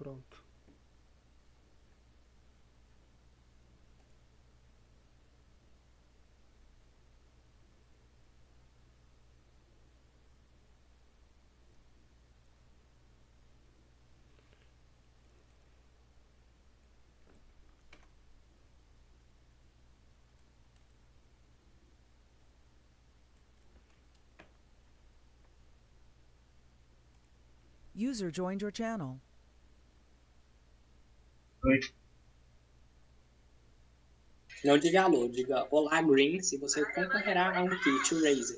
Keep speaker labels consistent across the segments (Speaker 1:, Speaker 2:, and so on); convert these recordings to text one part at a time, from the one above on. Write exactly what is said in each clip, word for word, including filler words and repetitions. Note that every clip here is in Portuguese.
Speaker 1: Pronto.
Speaker 2: User joined your channel.
Speaker 3: Oi.
Speaker 4: Não diga alô, diga olá, Green, se você concorrerá a um kit Razer.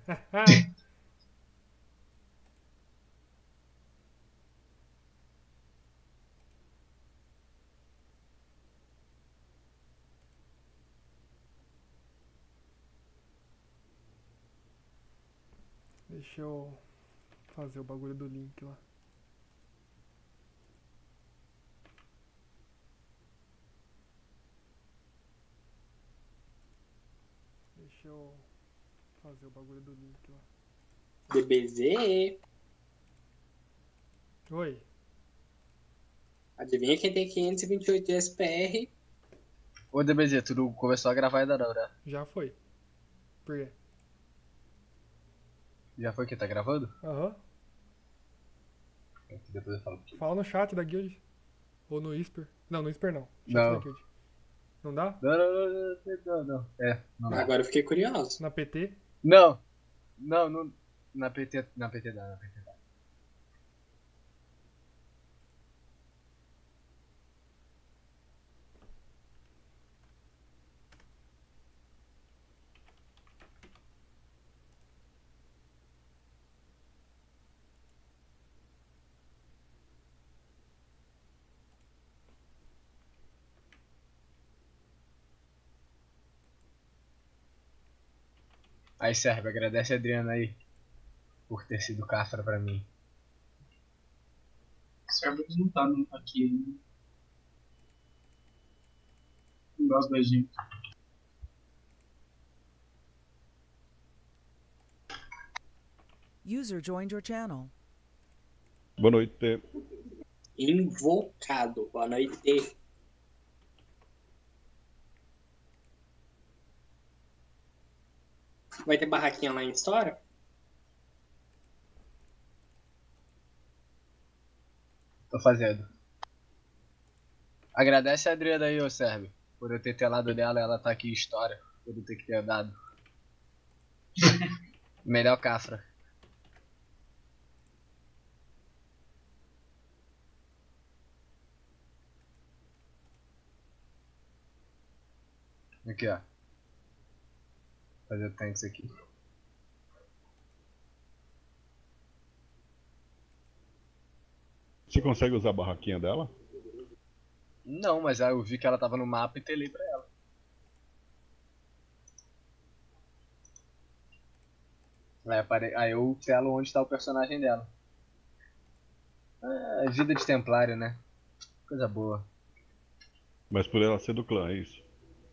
Speaker 1: Deixa eu fazer o bagulho do link lá. Deixa eu fazer o bagulho do link lá.
Speaker 4: D B Z.
Speaker 1: Oi.
Speaker 4: Adivinha quem tem quinhentos e vinte e oito de S P R?
Speaker 3: Ô, D B Z, tu não começou a gravar ainda não, né?
Speaker 1: Já foi. Por quê?
Speaker 3: Já foi que tá gravando?
Speaker 1: Aham.
Speaker 3: Depois eu falo.
Speaker 1: Fala no chat da guild. Ou no Whisper. Não, no Whisper não. Chat
Speaker 3: Não.
Speaker 1: da guild. Não dá?
Speaker 3: Não, não, não, não, não, não. É, não dá.
Speaker 4: Agora eu fiquei curioso.
Speaker 1: Na P T?
Speaker 3: Não. Não, não. Na P T, na P T dá, na P T dá. Aí, Sérgio, agradece a Adriana aí por ter sido cafra pra mim.
Speaker 5: Cerberus não tá no- aqui. Né? Não gosto da gente.
Speaker 2: User joined your channel.
Speaker 6: Boa noite.
Speaker 4: Invocado. Boa noite. Vai ter barraquinha lá em história?
Speaker 3: Tô fazendo. Agradece a Adriana aí, ô Sérgio, por eu ter telado dela, ela tá aqui em história, por eu ter que ter dado. Melhor cafra. Aqui, ó. Fazer o tanks aqui.
Speaker 6: Você consegue usar a barraquinha dela?
Speaker 3: Não, mas aí eu vi que ela tava no mapa e telei pra ela. Aí, apare... aí eu telo onde tá o personagem dela. É, vida de templário, né? Coisa boa.
Speaker 6: Mas por ela ser do clã, é isso?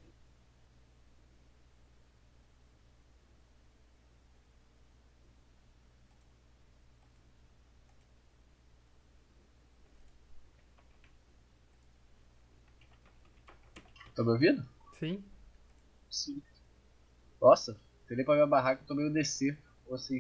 Speaker 3: Tá me ouvindo?
Speaker 1: Sim.
Speaker 5: Sim.
Speaker 3: Nossa, telei pra minha barraca e tomei o D C. Ou assim.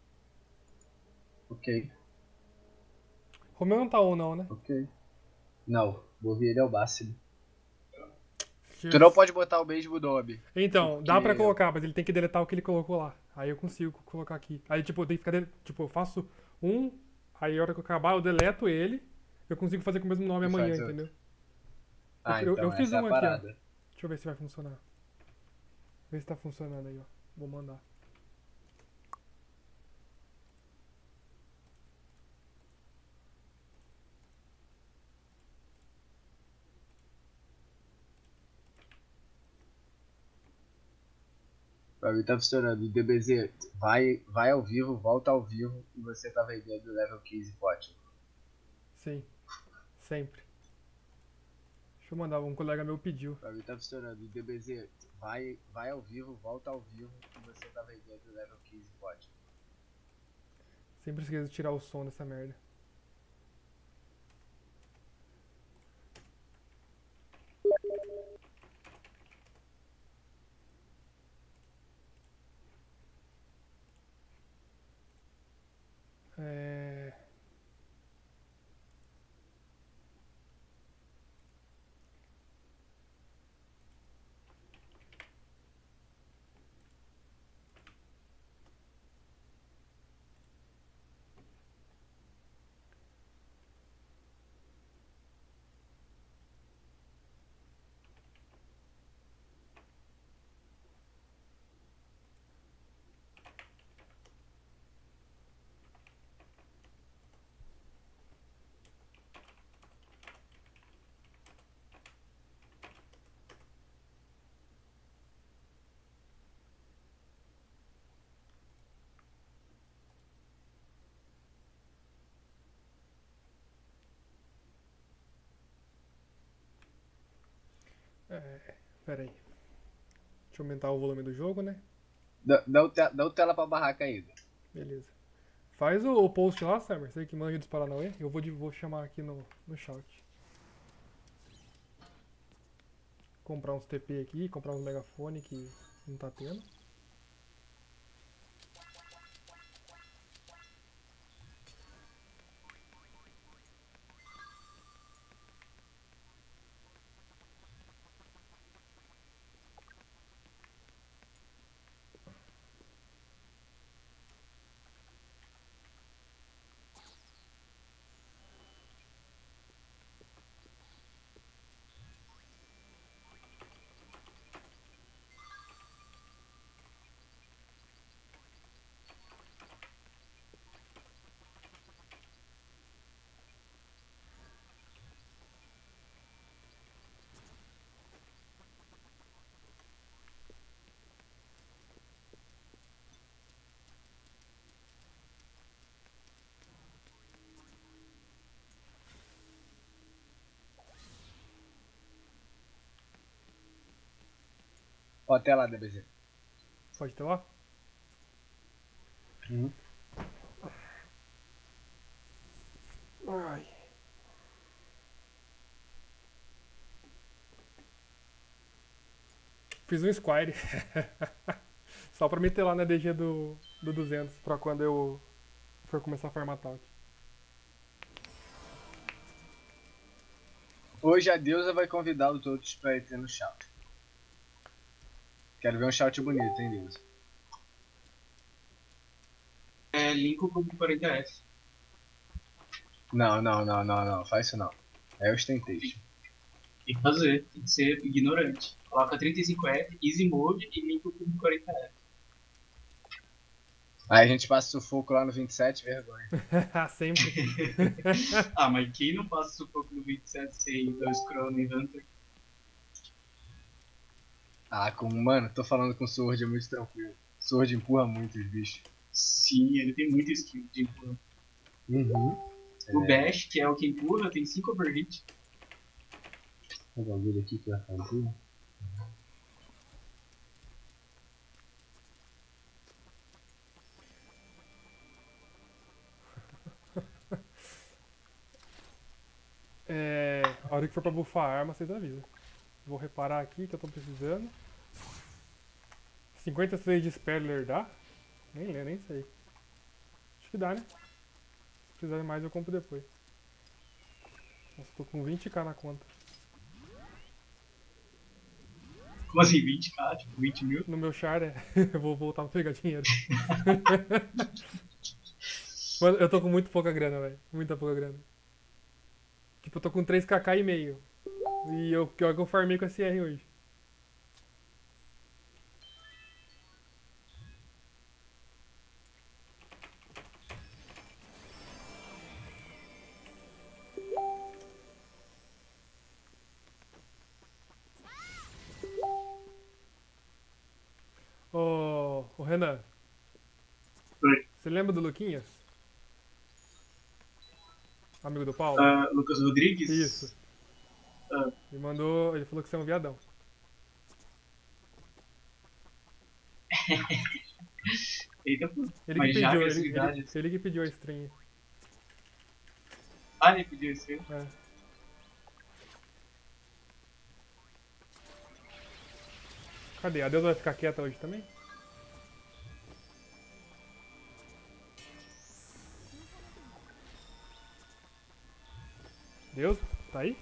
Speaker 3: Ok,
Speaker 1: Romeu não tá ou não, né?
Speaker 3: ok. Não, vou vir ele ao máximo. Tu
Speaker 1: Jesus.
Speaker 3: não pode botar o mesmo nome.
Speaker 1: Então,
Speaker 3: Porque-
Speaker 1: dá pra colocar, mas ele tem que deletar o que ele colocou lá. Aí eu consigo colocar aqui. Aí, tipo, tem que ficar. dele- Tipo, eu faço um, aí a hora que eu acabar, eu deleto ele. Eu consigo fazer com o mesmo nome
Speaker 3: E
Speaker 1: amanhã,
Speaker 3: faz outro.
Speaker 1: entendeu?
Speaker 3: Ah,
Speaker 1: eu,
Speaker 3: então
Speaker 1: eu fiz
Speaker 3: essa é
Speaker 1: um
Speaker 3: a
Speaker 1: aqui, ó.
Speaker 3: parada.
Speaker 1: Deixa eu ver se vai funcionar. Vê se tá funcionando aí, ó. Vou mandar.
Speaker 3: Pra mim tá funcionando. D B Z, vai, vai ao vivo, volta ao vivo e você tá vendendo level quinze pote.
Speaker 1: Sim. Sempre. Deixa eu mandar, um colega meu pediu.
Speaker 3: Pra mim tá funcionando. D B Z, vai, vai ao vivo, volta ao vivo e você tá vendendo level quinze pote.
Speaker 1: Sempre esqueço de tirar o som dessa merda. Pera aí. Deixa eu aumentar o volume do jogo, né?
Speaker 3: Dá, dá, o te- dá o tela pra barraca aí.
Speaker 1: Beleza. Faz o, o post lá, Summer. Você que manja dos Paranauê. Eu vou, de- vou chamar aqui no, no chat. Comprar uns T P aqui, comprar uns megafone que não tá tendo.
Speaker 3: Ó, a tela, D B Z.
Speaker 1: Pode ter lá?
Speaker 3: Uhum.
Speaker 1: Ai. Fiz um Squire. Só pra meter lá na D G do, do duzentos, pra quando eu for começar a farmar Talk.
Speaker 3: Hoje a deusa vai convidar os outros pra ir ter no shout. Quero ver um shout bonito, hein, deusa?
Speaker 5: É, link o Clube quarenta F.
Speaker 3: Não, não, não, não, não. Faz isso não. É ostentation.
Speaker 5: Tem que fazer, tem que ser ignorante. Coloca trinta e cinco F, easy mode e link o Clube quarenta F.
Speaker 3: Aí a gente passa sufoco lá no vinte e sete, vergonha.
Speaker 1: Sempre.
Speaker 5: Ah, mas quem não passa sufoco no vinte e sete sem dois Chrono e Hunter?
Speaker 3: Ah, com, mano, tô falando com o Sword, é muito tranquilo. Sword empurra muito os bichos.
Speaker 5: Sim, ele tem muito skill de empurra.
Speaker 3: Uhum.
Speaker 5: O Bash, que é o que empurra, tem cinco overhit.
Speaker 3: Vou dar um vídeo aqui que vai fazer.
Speaker 1: É, a hora que for pra buffar a arma, vocês avisam. Vou reparar aqui que eu tô precisando. cinquenta e seis de Speller dá? Nem lembro, nem sei. Acho que dá, né? Se precisar de mais eu compro depois. Nossa, tô com vinte k na conta.
Speaker 5: Como assim, vinte k? Tipo, vinte mil?
Speaker 1: No meu char, é. Eu vou voltar pra pegar dinheiro. Mano, eu tô com muito pouca grana, velho. Muita pouca grana. Tipo, eu tô com três kk e meio. E eu, pior que eu farmei com a C R hoje. Ô, ô Renan,
Speaker 5: Oi.
Speaker 1: você lembra do Luquinhas? Amigo do Paulo?
Speaker 5: Ah, Lucas Rodrigues?
Speaker 1: Isso.
Speaker 5: Ah.
Speaker 1: Ele mandou. Ele falou que você é um viadão.
Speaker 5: Eita, pô.
Speaker 1: Ele
Speaker 5: Mas
Speaker 1: que
Speaker 5: já
Speaker 1: pediu, ele,
Speaker 5: agressividade,
Speaker 1: ele, ele que pediu a stream.
Speaker 5: Ah, ele pediu isso.
Speaker 1: É. Cadê? A Deus vai ficar quieta hoje também? Deus, tá aí?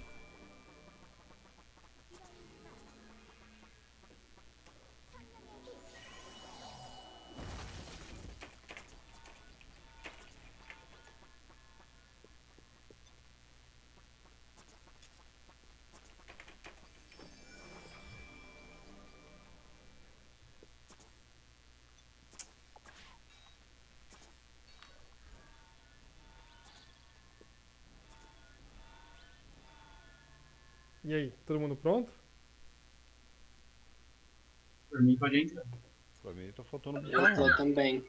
Speaker 1: E aí, todo mundo pronto?
Speaker 5: Por mim pode entrar.
Speaker 6: Pra mim tá faltando um
Speaker 4: Eu tô também.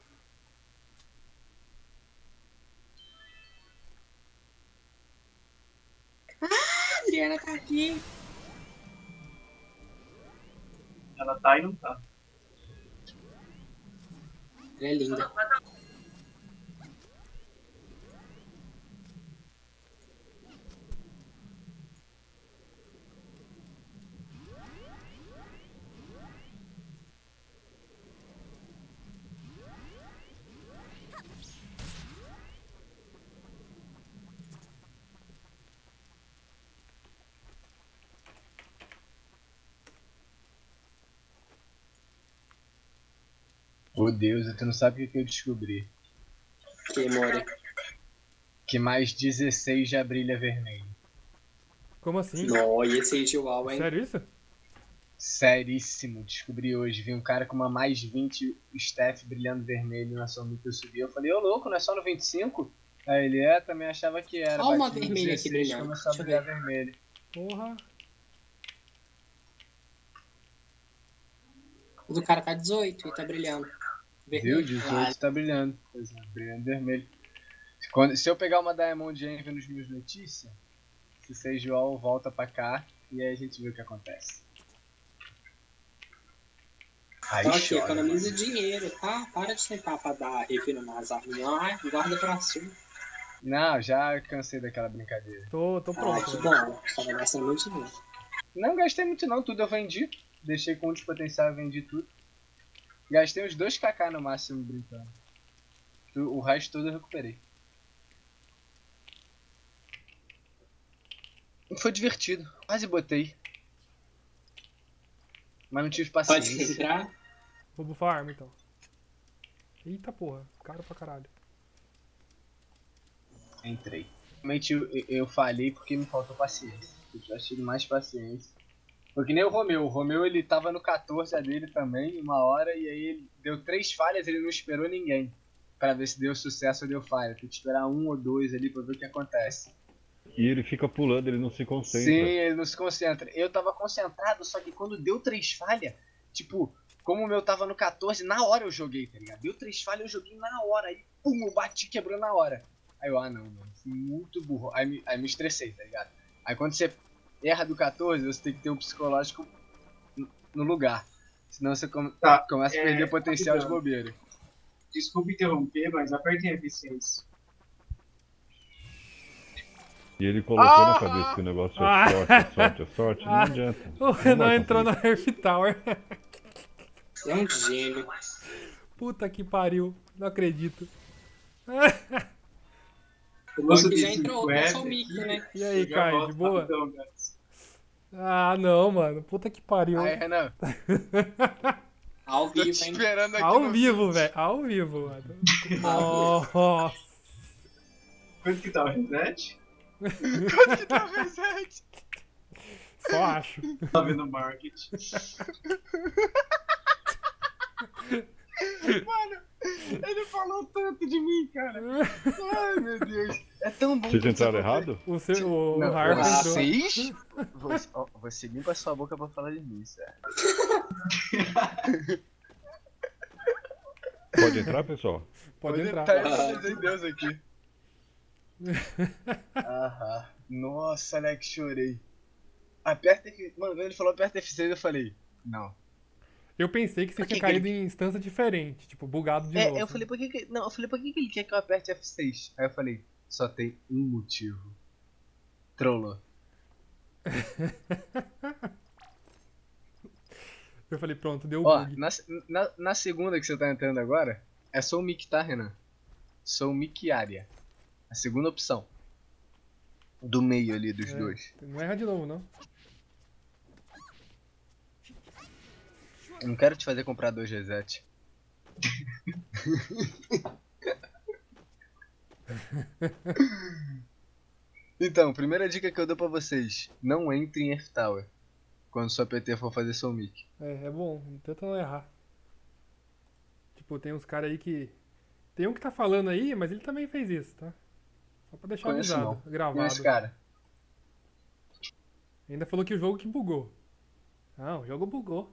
Speaker 4: Ah, a Adriana tá aqui.
Speaker 5: Ela tá e não tá.
Speaker 4: Ela é linda.
Speaker 3: Oh Deus, tu não sabe o que eu descobri.
Speaker 4: Que Mori.
Speaker 3: Que mais dezesseis já brilha vermelho.
Speaker 1: Como assim?
Speaker 4: Nó, e esse aí de uau, hein?
Speaker 1: Sério isso?
Speaker 3: Seríssimo, descobri hoje. Vi um cara com uma mais vinte staff brilhando vermelho na sombra que eu subi. Eu falei, ô louco, não é só no vinte e cinco? Aí ele é, também achava que era.
Speaker 4: Olha uma
Speaker 3: Bati no
Speaker 4: vermelha aqui
Speaker 3: dezesseis,
Speaker 4: brilhando.
Speaker 3: começou a
Speaker 4: Deixa eu
Speaker 3: brilhar
Speaker 4: ver.
Speaker 3: vermelho.
Speaker 1: Porra.
Speaker 4: O do cara tá dezoito e tá brilhando.
Speaker 3: Viu?
Speaker 4: Vermelho.
Speaker 3: dezoito tá brilhando. Pois é, brilhando vermelho. Quando, se eu pegar uma Diamond Envy nos meus notícias, se seja o all, volta pra cá e aí a gente vê o que acontece. Aí
Speaker 4: Então aqui,
Speaker 3: chora,
Speaker 4: economiza
Speaker 3: mano.
Speaker 4: dinheiro, tá? Para de tentar pra dar refino nas arminhas. Ai, guarda pra cima.
Speaker 3: Não, já cansei daquela brincadeira.
Speaker 1: Tô, tô
Speaker 4: Ah,
Speaker 1: pronto.
Speaker 4: que
Speaker 1: né?
Speaker 4: bom. Tava gastando muito dinheiro.
Speaker 3: Não gastei muito não, tudo eu vendi. Deixei com um de potencial e vendi tudo. Gastei uns dois kk no máximo brincando. Tu- O resto todo eu recuperei. Foi divertido, quase botei. Mas não tive
Speaker 4: Pode
Speaker 3: paciência.
Speaker 4: entrar.
Speaker 1: Vou bufar a arma então. Eita porra, caro pra caralho.
Speaker 3: Entrei. Realmente eu, eu- eu falhei porque me faltou paciência. Se eu tivesse tido mais paciência. Foi que nem o Romeu. O Romeu ele tava no quatorze a dele também, uma hora, e aí ele deu três falhas, ele não esperou ninguém. Pra ver se deu sucesso ou deu falha. Tem que esperar um ou dois ali pra ver o que acontece.
Speaker 6: E ele fica pulando, ele não se concentra.
Speaker 3: Sim, ele não se concentra. Eu tava concentrado, só que quando deu três falhas, tipo, como o meu tava no quatorze, na hora eu joguei, tá ligado? Deu três falhas, eu joguei na hora. Aí, pum, eu bati, quebrou na hora. Aí eu, ah não, mano, fui muito burro. Aí, me- aí me estressei, tá ligado? Aí quando você erra do quatorze, você tem que ter o psicológico no- no lugar. Senão você come-
Speaker 5: Tá,
Speaker 3: começa a
Speaker 5: é,
Speaker 3: perder potencial de
Speaker 5: rapidão.
Speaker 3: bobeira.
Speaker 5: Desculpa interromper, mas apertem F seis.
Speaker 6: E ele colocou
Speaker 3: Ah!
Speaker 6: na cabeça que o negócio é
Speaker 1: Ah!
Speaker 6: sorte, é sorte, é sorte, não
Speaker 1: Ah!
Speaker 6: adianta.
Speaker 1: O Renan
Speaker 6: vai
Speaker 1: entrou na
Speaker 6: conseguir.
Speaker 1: Earth Tower.
Speaker 4: É um gênio.
Speaker 1: Puta que pariu. Não acredito.
Speaker 5: O
Speaker 4: Bom
Speaker 5: moço
Speaker 4: que
Speaker 5: de
Speaker 4: já entrou outro
Speaker 5: cinquenta
Speaker 4: só o Mickey,
Speaker 5: aqui,
Speaker 4: né?
Speaker 1: E aí,
Speaker 5: eu já
Speaker 1: Caio,
Speaker 5: volto
Speaker 1: de boa?
Speaker 5: rapidão, guys.
Speaker 1: Ah, não, mano. Puta que pariu.
Speaker 3: Aí, Renan,
Speaker 4: Ao
Speaker 3: tô te
Speaker 4: vivo, hein?
Speaker 3: esperando aqui
Speaker 1: Ao
Speaker 3: no...
Speaker 1: vivo, velho. Ao vivo, mano. Nossa.
Speaker 5: Quanto que tá o reset?
Speaker 3: Quanto que tá o reset?
Speaker 1: Só acho.
Speaker 5: Tá vendo o market.
Speaker 3: Mano, ele falou tanto de mim, cara. Ai, meu Deus. É tão bom.
Speaker 6: Vocês
Speaker 3: quando isso
Speaker 6: entraram
Speaker 3: acontece.
Speaker 6: errado?
Speaker 1: O, seu, o,
Speaker 3: Não,
Speaker 1: o Harper entrou.
Speaker 3: vocês? Você, ó, você limpa sua boca pra falar de mim, sério.
Speaker 6: Pode entrar, pessoal?
Speaker 1: Pode entrar.
Speaker 3: Tá em Deus aqui. Aham. Nossa, Alex, chorei. Aperta F... Mano, quando ele falou aperta F seis, eu falei, não.
Speaker 1: Eu pensei que você
Speaker 3: Por que
Speaker 1: tinha
Speaker 3: que
Speaker 1: caído em instância diferente, tipo, bugado de
Speaker 3: É,
Speaker 1: novo.
Speaker 3: eu falei, por que que... Não, eu falei, por que que ele quer que eu aperte F seis? Aí eu falei, só tem um motivo. Trollou.
Speaker 1: Eu falei, pronto, deu
Speaker 3: Ó,
Speaker 1: bug.
Speaker 3: na, na, na segunda que você tá entrando agora, é só o Mick, tá, Renan? Sou o Mick área. A segunda opção. Do meio ali dos
Speaker 1: É.
Speaker 3: dois.
Speaker 1: Não erra de novo, não.
Speaker 3: Eu não quero te fazer comprar dois reset. Então, primeira dica que eu dou pra vocês. Não entre em F-Tower. Quando sua P T for fazer seu mic.
Speaker 1: É, é bom, tenta não errar. Tipo, tem uns caras aí que. Tem um que tá falando aí, mas ele também fez isso, tá? Só pra deixar
Speaker 3: Conheço
Speaker 1: avisado,
Speaker 3: não.
Speaker 1: gravado.
Speaker 3: E esse cara?
Speaker 1: Ainda falou que o jogo que bugou. Não, o jogo bugou.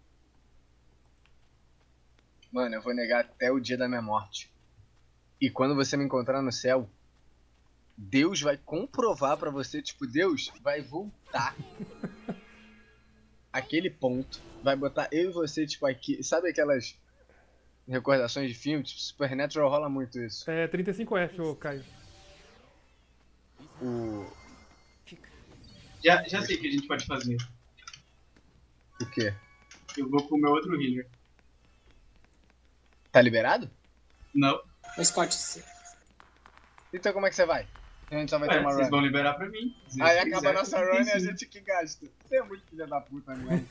Speaker 3: Mano, eu vou negar até o dia da minha morte. E quando você me encontrar no céu, Deus vai comprovar pra você, tipo, Deus vai voltar. aquele ponto, vai botar eu e você, tipo, aqui. Sabe aquelas recordações de filme? Tipo, Supernatural rola muito isso.
Speaker 1: É trinta e cinco F, ô Caio.
Speaker 3: O.
Speaker 5: Já, já sei o que a gente pode fazer.
Speaker 3: O quê?
Speaker 5: Eu vou com o meu outro healer.
Speaker 3: Tá liberado?
Speaker 5: Não.
Speaker 4: Ô, Scott, você-
Speaker 3: Então como é que você vai? A gente só vai ter
Speaker 5: Ué,
Speaker 3: uma
Speaker 5: vocês
Speaker 3: run.
Speaker 5: vão liberar pra mim. Se
Speaker 3: Aí
Speaker 5: vocês
Speaker 3: acaba a
Speaker 5: quiserem,
Speaker 3: nossa
Speaker 5: eu
Speaker 3: run e a
Speaker 5: consigo.
Speaker 3: gente que gasta. Você é muito filha da puta, né?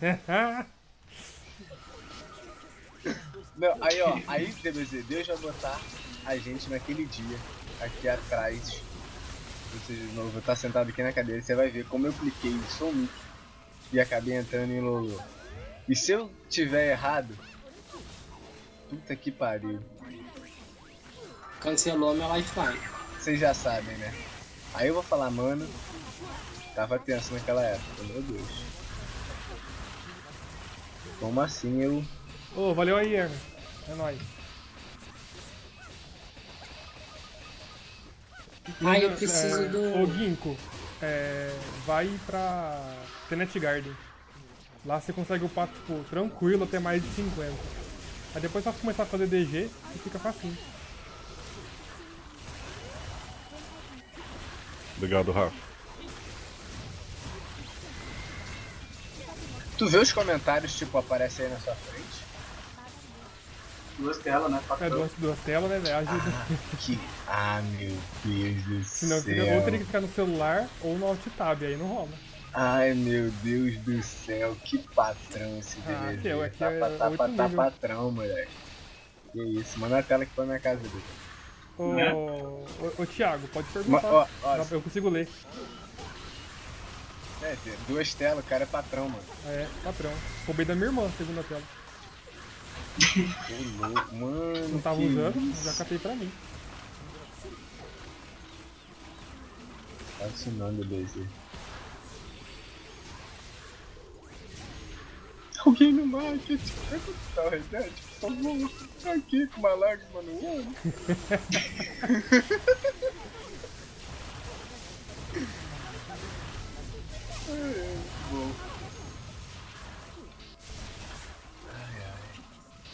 Speaker 3: Não, aí ó, aí D B Z, Deus vai botar a gente naquele dia, aqui atrás. Você de novo, eu tá sentado aqui na cadeira, você vai ver como eu cliquei, sou o Mickey, e acabei entrando em Lolo. E se eu tiver errado, puta que pariu.
Speaker 4: cancelou meu lifeline.
Speaker 3: Vocês já sabem, né? Aí eu vou falar, mano, tava tenso naquela época, meu Deus. Como assim eu...
Speaker 1: Ô, valeu aí, Erno. É nóis.
Speaker 4: Ah, eu
Speaker 1: É,
Speaker 4: preciso do-
Speaker 1: Ô, Ginkgo, é, vai pra Tenet Garden. Lá você consegue upar, tipo, tranquilo até mais de cinquenta. Aí depois só começar a fazer D G e fica facinho.
Speaker 6: Obrigado, Rafa.
Speaker 3: Tu vê os comentários, tipo, aparecem aí na sua frente?
Speaker 5: Duas telas, né?
Speaker 1: É
Speaker 5: Quatro
Speaker 1: duas, duas telas, né, velho? Ajuda.
Speaker 3: Que... Ah, meu Deus do
Speaker 1: Senão
Speaker 3: céu.
Speaker 1: fica, ou teria que ficar no celular ou no Alt Tab, aí não rola.
Speaker 3: Ai, meu Deus do céu, que patrão esse
Speaker 1: Ah,
Speaker 3: D B Z.
Speaker 1: que é, aqui
Speaker 3: tá,
Speaker 1: é
Speaker 3: tá, tá,
Speaker 1: oito
Speaker 3: tá, tá
Speaker 1: nível.
Speaker 3: patrão, moleque. Que isso, manda a tela que foi na minha casa dele.
Speaker 1: Ô,
Speaker 5: Né?
Speaker 1: ô, ô, Thiago, pode
Speaker 3: Ma-
Speaker 1: perguntar.
Speaker 3: ó, ó,
Speaker 1: Dá- Eu consigo ler.
Speaker 3: é, tem duas telas, o cara é patrão, mano.
Speaker 1: É, patrão. Roubei da minha irmã, segunda tela.
Speaker 3: Que louco, mano.
Speaker 1: Não tava
Speaker 3: que
Speaker 1: usando,
Speaker 3: isso.
Speaker 1: já catei pra mim.
Speaker 3: Tá assinando o D B Z. Alguém no market, vai conquistar o reset, por favor. Tá aqui com uma lágrima no olho. Ai, ai, bom. Ai, ai.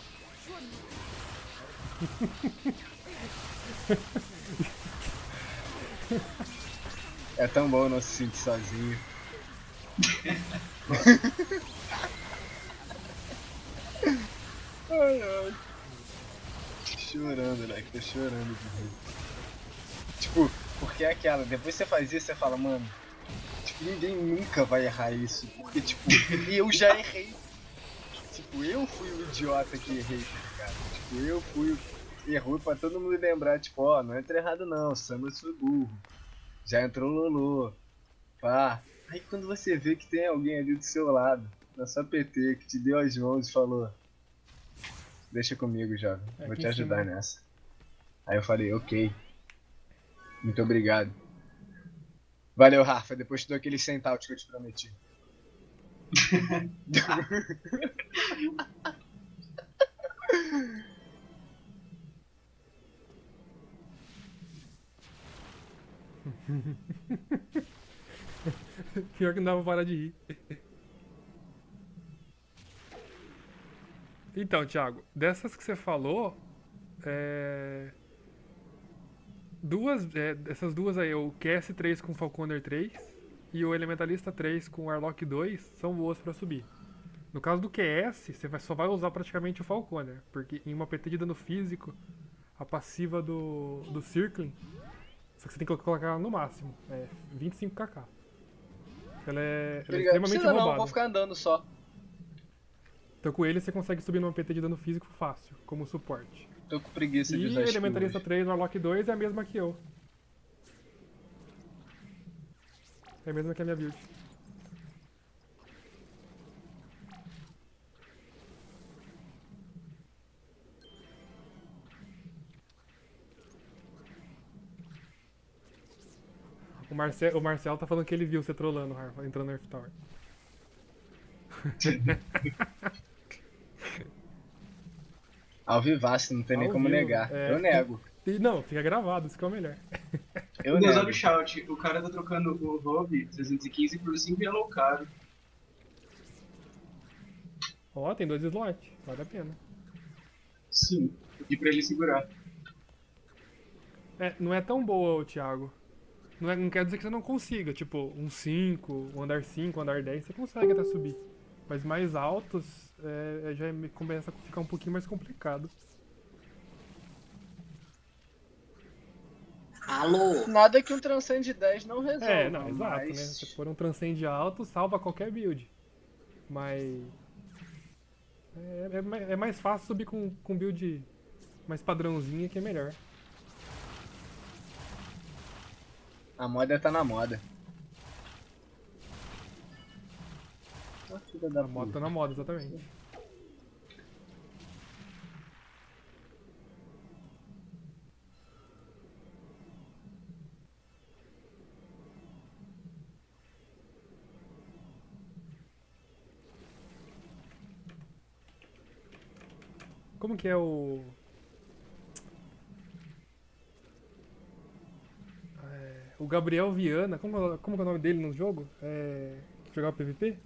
Speaker 3: É tão bom não se sentir sozinho. Ai, ai. Chorando, né? Tô chorando de rir. Tipo, porque é aquela, depois você faz isso, você fala, mano, tipo, ninguém nunca vai errar isso. Porque, tipo, eu já errei. Tipo, eu fui o idiota que errei, tá ligado? Tipo, eu fui o que errou pra todo mundo lembrar, tipo, ó, não entra errado não, Samus foi burro. Já entrou Lolo. Pá. Aí quando você vê que tem alguém ali do seu lado, na sua P T, que te deu as mãos e falou, deixa comigo, jovem,
Speaker 1: É,
Speaker 3: vou
Speaker 1: aqui
Speaker 3: te
Speaker 1: em
Speaker 3: ajudar
Speaker 1: cima.
Speaker 3: nessa. Aí eu falei, ok. Muito obrigado. Valeu, Rafa, depois te dou aquele centaut que eu te prometi.
Speaker 1: Pior que não dava pra parar de rir. Então, Thiago, dessas que você falou, é... duas, é, essas duas aí, o Q S três com Falconer três e o Elementalista três com Warlock dois são boas pra subir. No caso do Q S, você vai- só vai usar praticamente o Falconer, porque em uma P T de dano físico, a passiva do, do Circling, só que você tem que colocar ela no máximo, é vinte e cinco K K. Ela é, ela é
Speaker 3: Não
Speaker 1: extremamente
Speaker 3: precisa não,
Speaker 1: roubada.
Speaker 3: vou ficar andando só.
Speaker 1: Então com ele você consegue subir numa P T de dano físico fácil, como suporte.
Speaker 3: Tô com preguiça de
Speaker 1: E
Speaker 3: usar
Speaker 1: Elementalista
Speaker 3: skills.
Speaker 1: três, Warlock dois é a mesma que eu. É a mesma que a minha build. O Marcel, o Marcel tá falando que ele viu você trolando, Rafa, entrando no Earth Tower.
Speaker 3: Ao vivaço, não tem nem
Speaker 1: Ao
Speaker 3: como
Speaker 1: vivo,
Speaker 3: negar.
Speaker 1: é.
Speaker 3: Eu nego.
Speaker 1: E, não, fica gravado, isso que é o melhor.
Speaker 3: Eu
Speaker 5: Deus, olha
Speaker 3: nego.
Speaker 5: o shout. O cara tá trocando o Rob trezentos e quinze por cinco Yellow Card.
Speaker 1: Ó, tem dois slots. Vale a pena.
Speaker 5: Sim, pedi pra ele segurar.
Speaker 1: É, não é tão boa, ô, Thiago. Não, é, não quer dizer que você não consiga. Tipo, um cinco, um andar cinco, um andar dez, você consegue até subir. Mas mais altos, é, já me- começa a ficar um pouquinho mais complicado.
Speaker 4: Alô?
Speaker 3: Nada que um Transcend dez não resolva.
Speaker 1: É, não, exato,
Speaker 3: mas...
Speaker 1: né? Se for um Transcend alto, salva qualquer build. Mas... É, é mai- é mais fácil subir com, com build mais padrãozinha que é melhor.
Speaker 3: A moda tá na moda. Ah, filha da
Speaker 1: A moda tá
Speaker 3: puta.
Speaker 1: na moda, exatamente. Como que é o... É, o Gabriel Viana, como, como que é o nome dele no jogo? É, que jogava P V P?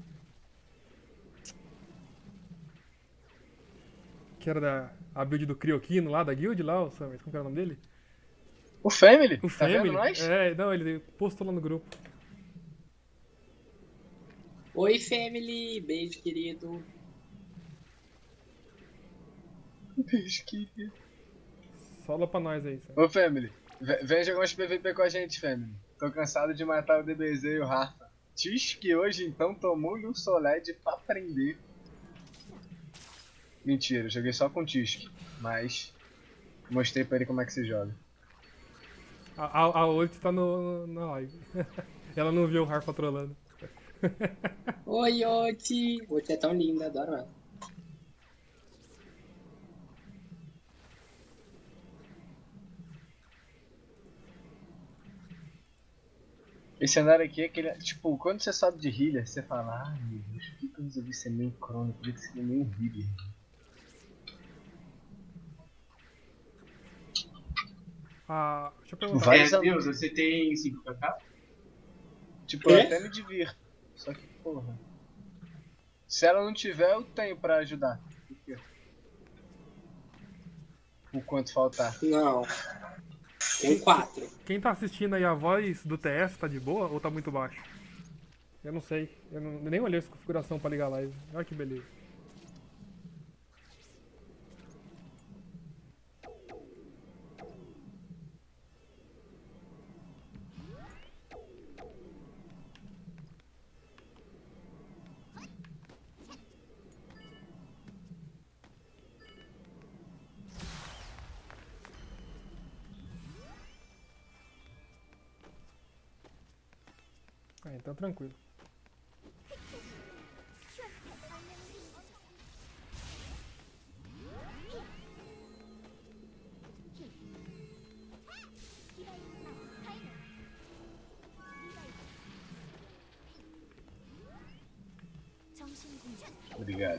Speaker 1: Que era da a build do Crioquino lá, da guild lá, o Summers, como que era o nome dele?
Speaker 3: O Family?
Speaker 1: O
Speaker 3: Tá
Speaker 1: Family.
Speaker 3: vendo nós?
Speaker 1: É, não, ele postou lá no grupo.
Speaker 4: Oi, family. Beijo, querido.
Speaker 3: Beijo, querido.
Speaker 1: Sola pra nós aí, Summers.
Speaker 3: Ô, Family, ve- vem jogar uns P V P com a gente, Family. Tô cansado de matar o D B Z e o Rafa. Tisk hoje, então, tomou-lhe um Soled pra aprender. Mentira, eu joguei só com Tisk, mas mostrei pra ele como é que se joga.
Speaker 1: A, a, a ult tá no, na live. Ela não viu o Harfa trolando.
Speaker 4: Oi, Oti. Oti é tão linda, adoro ela.
Speaker 3: Esse cenário aqui é aquele. Tipo, quando você sobe de healer, você fala: ai meu Deus, por que que eu resolvi ser meio crônico? Por que que ser meio healer?
Speaker 1: Ah, deixa eu perguntar.
Speaker 3: Vai.
Speaker 5: É,
Speaker 3: Mas a-
Speaker 5: Deus, você tem cinco K K?
Speaker 3: Tipo, eu
Speaker 4: Quê?
Speaker 3: até me divirto. Só que, porra. Se ela não tiver, eu tenho pra ajudar. Por quê? O quanto faltar.
Speaker 4: Não. Tem quatro.
Speaker 1: Quem tá assistindo aí, a voz do T S tá de boa ou tá muito baixo? Eu não sei. Eu, não, eu nem olhei essa configuração pra ligar a live. Olha que beleza. Ah, então tranquilo.
Speaker 3: Obrigado.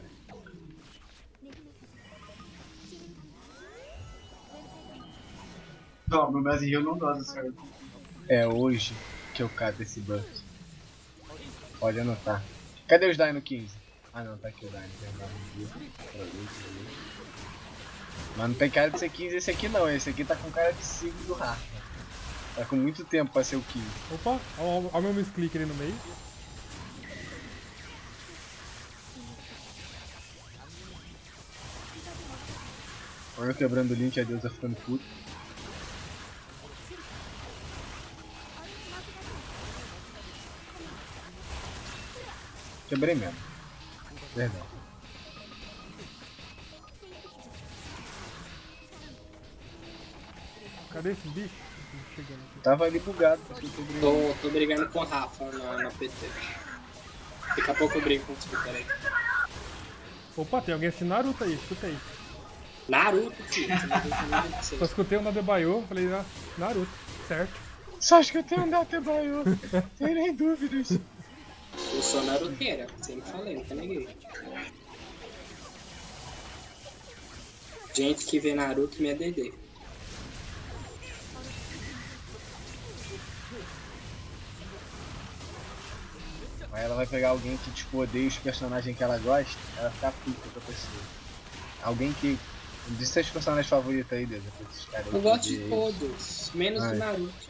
Speaker 5: Não, no Brasil eu não gosto dessa arma.
Speaker 3: É hoje que eu cato esse buff. Pode anotar. Cadê os Dino quinze? Ah não, tá aqui o Dino. Tem um Dino aqui. Produto, produto. Mas não tem cara de ser quinze esse aqui não. Esse aqui tá com cara de cinco do Rafa. Tá com muito tempo pra ser o quinze.
Speaker 1: Opa, olha o meu misclick ali no meio.
Speaker 3: Olha eu quebrando o link, a deusa ficando puto. Quebrei mesmo. Perdão.
Speaker 1: Cadê esse bicho? Chegando aqui.
Speaker 3: Tava ali bugado, por isso que eu quebrei.
Speaker 4: Tô, tô brigando com o Rafa na, na P T. Daqui a pouco eu brigo com você, peraí.
Speaker 1: Opa, tem alguém assistindo Naruto aí, escuta aí.
Speaker 4: Naruto, tio. Você não tem nada de
Speaker 1: Só
Speaker 4: você.
Speaker 1: escutei o Nadebayo, falei, ah, Naruto, certo.
Speaker 3: Só acho que eu tenho um Datebayo. Tem nem dúvidas.
Speaker 4: Eu sou naruteira, sempre falei, nunca neguei. Gente que vê Naruto me é D D.
Speaker 3: Aí ela vai pegar alguém que, tipo, odeia os personagens que ela gosta, ela fica puta com a pessoa. Alguém que... Diz seus personagens favoritos aí, Deus. Esses caras aí
Speaker 4: Eu
Speaker 3: que
Speaker 4: gosto de
Speaker 3: odeiam.
Speaker 4: todos, menos
Speaker 3: Ai.
Speaker 4: do Naruto.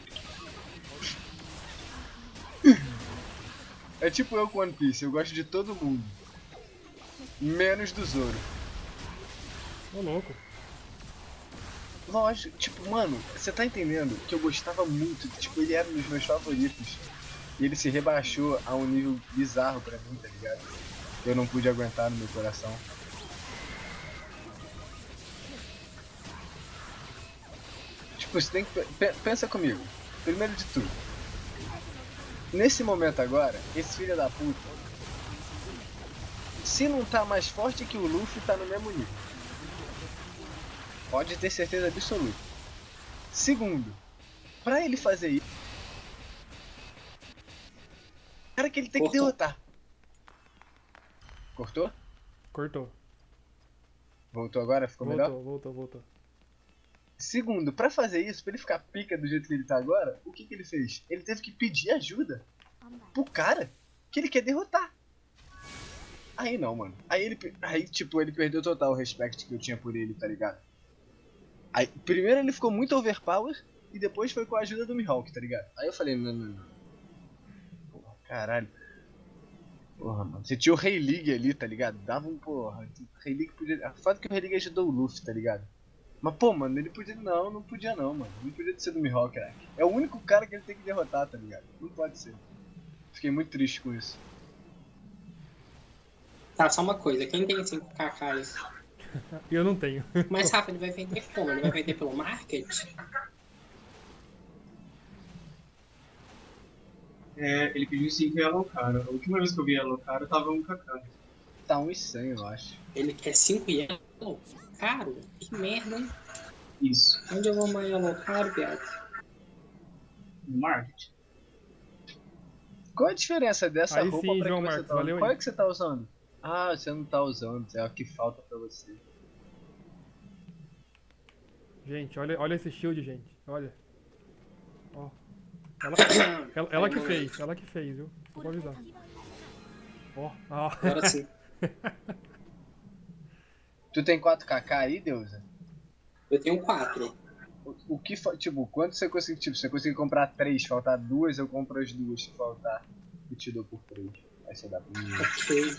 Speaker 3: É tipo eu com One Piece, eu gosto de todo mundo. Menos do Zoro.
Speaker 1: Ô, louco.
Speaker 3: Lógico, tipo, mano, você tá entendendo que eu gostava muito, tipo, ele era um dos meus favoritos. E ele se rebaixou a um nível bizarro pra mim, tá ligado? Eu não pude aguentar no meu coração. Tipo, você tem que... pe- Pensa comigo. Primeiro de tudo. Nesse momento agora, esse filho da puta... Se não tá mais forte que o Luffy, tá no mesmo nível. Pode ter certeza absoluta. Segundo, pra ele fazer isso, cara que ele tem que
Speaker 4: Cortou.
Speaker 3: derrotar. Cortou?
Speaker 1: Cortou.
Speaker 3: Voltou agora? Ficou melhor?
Speaker 1: Voltou, voltou, voltou.
Speaker 3: Segundo, pra fazer isso, pra ele ficar pica do jeito que ele tá agora, o que que ele fez? Ele teve que pedir ajuda pro cara que ele quer derrotar. Aí não, mano. Aí ele, aí tipo, ele perdeu total o respeito que eu tinha por ele, tá ligado? Aí, primeiro ele ficou muito overpower e depois foi com a ajuda do Mihawk, tá ligado? Aí eu falei, não, não, não. Porra, caralho. Porra, mano. Você tinha o Rei League ali, tá ligado? Dava um porra. O Rei League podia... A foda é que o Rei League ajudou o Luffy, tá ligado? Mas, pô, mano, ele podia... Não, não podia não, mano. Não podia ser do Mihawk, cara. É o único cara que ele tem que derrotar, tá ligado? Não pode ser. Fiquei muito triste com isso.
Speaker 4: Tá, só uma coisa, quem tem cinco cacais?
Speaker 1: Eu não tenho.
Speaker 4: Mas Rafa, ele vai vender como? Ele vai vender pelo market?
Speaker 5: É, ele pediu cinco e alocaram. A última vez que eu vi alocaram tava um kaká.
Speaker 3: Tá um e cem, eu acho.
Speaker 4: Ele quer cinco yellow? Caro? Que merda, hein?
Speaker 5: Isso.
Speaker 4: Onde eu vou mais yellow caro, viado?
Speaker 5: No market.
Speaker 3: Qual a diferença dessa
Speaker 1: Aí
Speaker 3: roupa
Speaker 1: sim,
Speaker 3: pra
Speaker 1: João
Speaker 3: que você
Speaker 1: Marcos,
Speaker 3: tá usando?
Speaker 1: valeu
Speaker 3: Qual
Speaker 1: aí.
Speaker 3: é que você tá usando? Ah, você não tá usando, é o que falta pra você.
Speaker 1: Gente, olha, olha esse shield, gente. Olha. Ó. Ela, ela, ela que fez, ela que fez, viu? Só pra avisar. Ó. Ó.
Speaker 4: Agora sim.
Speaker 3: Tu tem quatro K K aí, Deusa?
Speaker 4: Eu tenho quatro.
Speaker 3: O, o que fa... Tipo, quanto você conseguir? Tipo, se você conseguir comprar três, faltar duas, eu compro as duas. Se faltar, eu te dou por três. Aí você dá pra mim.
Speaker 4: Ok.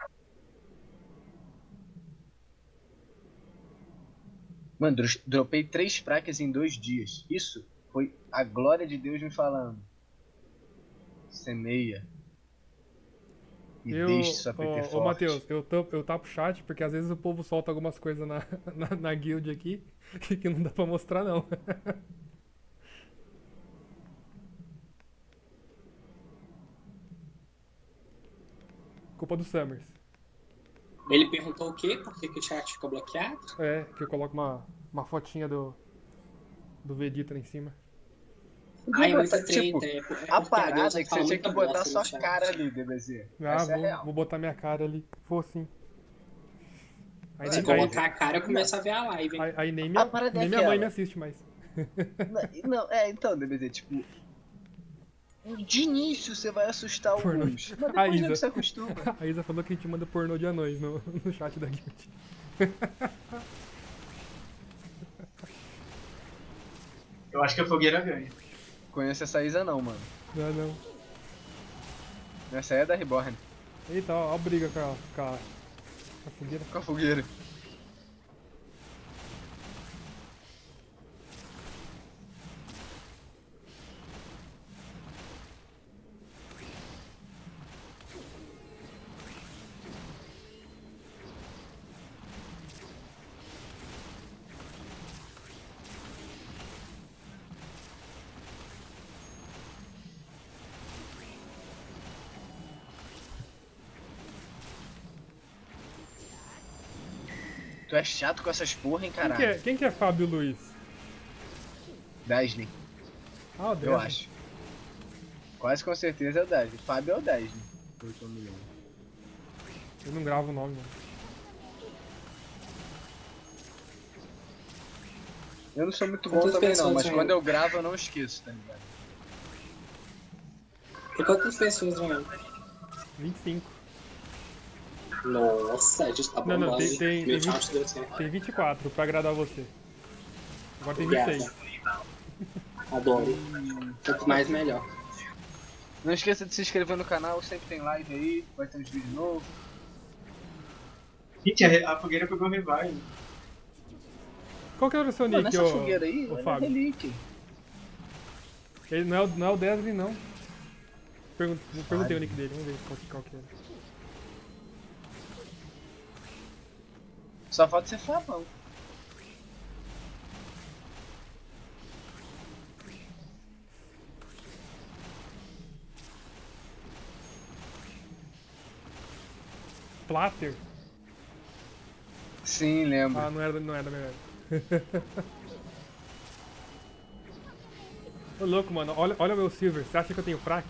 Speaker 3: Mano, dro- dropei três fracas em dois dias. Isso foi a glória de Deus me falando. Semeia. E
Speaker 1: Eu,
Speaker 3: deixe sua P T
Speaker 1: ô,
Speaker 3: forte.
Speaker 1: ô Matheus, eu, tô, eu tapo o chat porque às vezes o povo solta algumas coisas na, na, na guild aqui que, que não dá pra mostrar não. Culpa do Summers.
Speaker 4: Ele perguntou o quê? Por que, que o chat ficou bloqueado?
Speaker 1: É, que eu coloco uma, uma fotinha do, do Vegeta lá em cima.
Speaker 4: Ai, é muita
Speaker 3: botar, tipo,
Speaker 4: treta. É, por- é
Speaker 3: A
Speaker 4: porque a
Speaker 3: parada
Speaker 4: Deusa
Speaker 3: é que
Speaker 4: fala
Speaker 3: você tinha que
Speaker 4: muita
Speaker 3: botar
Speaker 4: bosta
Speaker 3: sua
Speaker 4: no chat.
Speaker 3: cara ali, D B Z.
Speaker 1: Ah,
Speaker 3: Essa é
Speaker 1: vou,
Speaker 3: real.
Speaker 1: vou botar minha cara ali. Vou sim. Aí,
Speaker 4: Se
Speaker 1: nem-
Speaker 4: colocar a cara, eu começo a ver a live. hein?
Speaker 1: aí, aí nem
Speaker 3: A
Speaker 1: minha,
Speaker 3: parada é
Speaker 1: nem minha mãe
Speaker 3: aquela.
Speaker 1: me assiste mais.
Speaker 3: Não, não, é, então, D B Z, tipo... De início você vai assustar
Speaker 1: Pornô.
Speaker 3: alguns, mas
Speaker 1: A
Speaker 3: depois
Speaker 1: Isa.
Speaker 3: já se acostuma.
Speaker 1: A Isa falou que a gente manda pornô de anões no, no chat da guild.
Speaker 5: Eu acho que a fogueira ganha.
Speaker 3: Conheço essa Isa não, mano.
Speaker 1: Não, não.
Speaker 3: Essa aí é da Reborn,
Speaker 1: Eita, ó, ó a briga com a, com a, com a fogueira.
Speaker 3: com a fogueira. Tu é chato com essas porra, hein,
Speaker 1: Quem
Speaker 3: caralho.
Speaker 1: que, é, quem que é Fábio Luiz?
Speaker 3: Dashley,
Speaker 1: Ah, o
Speaker 3: eu
Speaker 1: Dresden.
Speaker 3: acho. Quase com certeza é o Dashley. Fábio é o Dashley. pelo que eu me lembro.
Speaker 1: Eu não gravo o nome, mano.
Speaker 3: Eu não sou muito bom
Speaker 4: Quantas
Speaker 3: também não,
Speaker 4: pessoas
Speaker 3: mas
Speaker 4: tem?
Speaker 3: quando eu gravo eu não esqueço, tá ligado?
Speaker 4: Tem quantas pessoas, mano?
Speaker 1: vinte e cinco.
Speaker 4: Nossa, a gente tá
Speaker 1: Não,
Speaker 4: bombando.
Speaker 1: não, tem,
Speaker 4: hein?
Speaker 1: tem,
Speaker 4: Meu
Speaker 1: tem,
Speaker 4: chat deu
Speaker 1: vinte,
Speaker 4: certo.
Speaker 1: tem vinte e quatro pra agradar você. Agora tem vinte e seis.
Speaker 4: Adoro. Quanto mais, melhor.
Speaker 3: Não esqueça de se inscrever no canal, sempre tem live aí, vai ter uns vídeos novos.
Speaker 5: Gente, a, re- a fogueira pegou revive.
Speaker 1: Qual que era o seu
Speaker 3: Pô,
Speaker 1: nick,
Speaker 3: nessa
Speaker 1: ô,
Speaker 3: fogueira aí,
Speaker 1: ô
Speaker 3: é
Speaker 1: Fábio?
Speaker 3: relíquia.
Speaker 1: Ele não é, o- não é o Desri, não. Pergun perguntei o nick dele, vamos ver qual, que- qual que era.
Speaker 3: Só falta ser Fabão.
Speaker 1: Platter?
Speaker 3: Sim, lembro.
Speaker 1: Ah, não era, não era melhor. Ô louco, mano, olha, olha o meu silver, você acha que eu tenho fraco?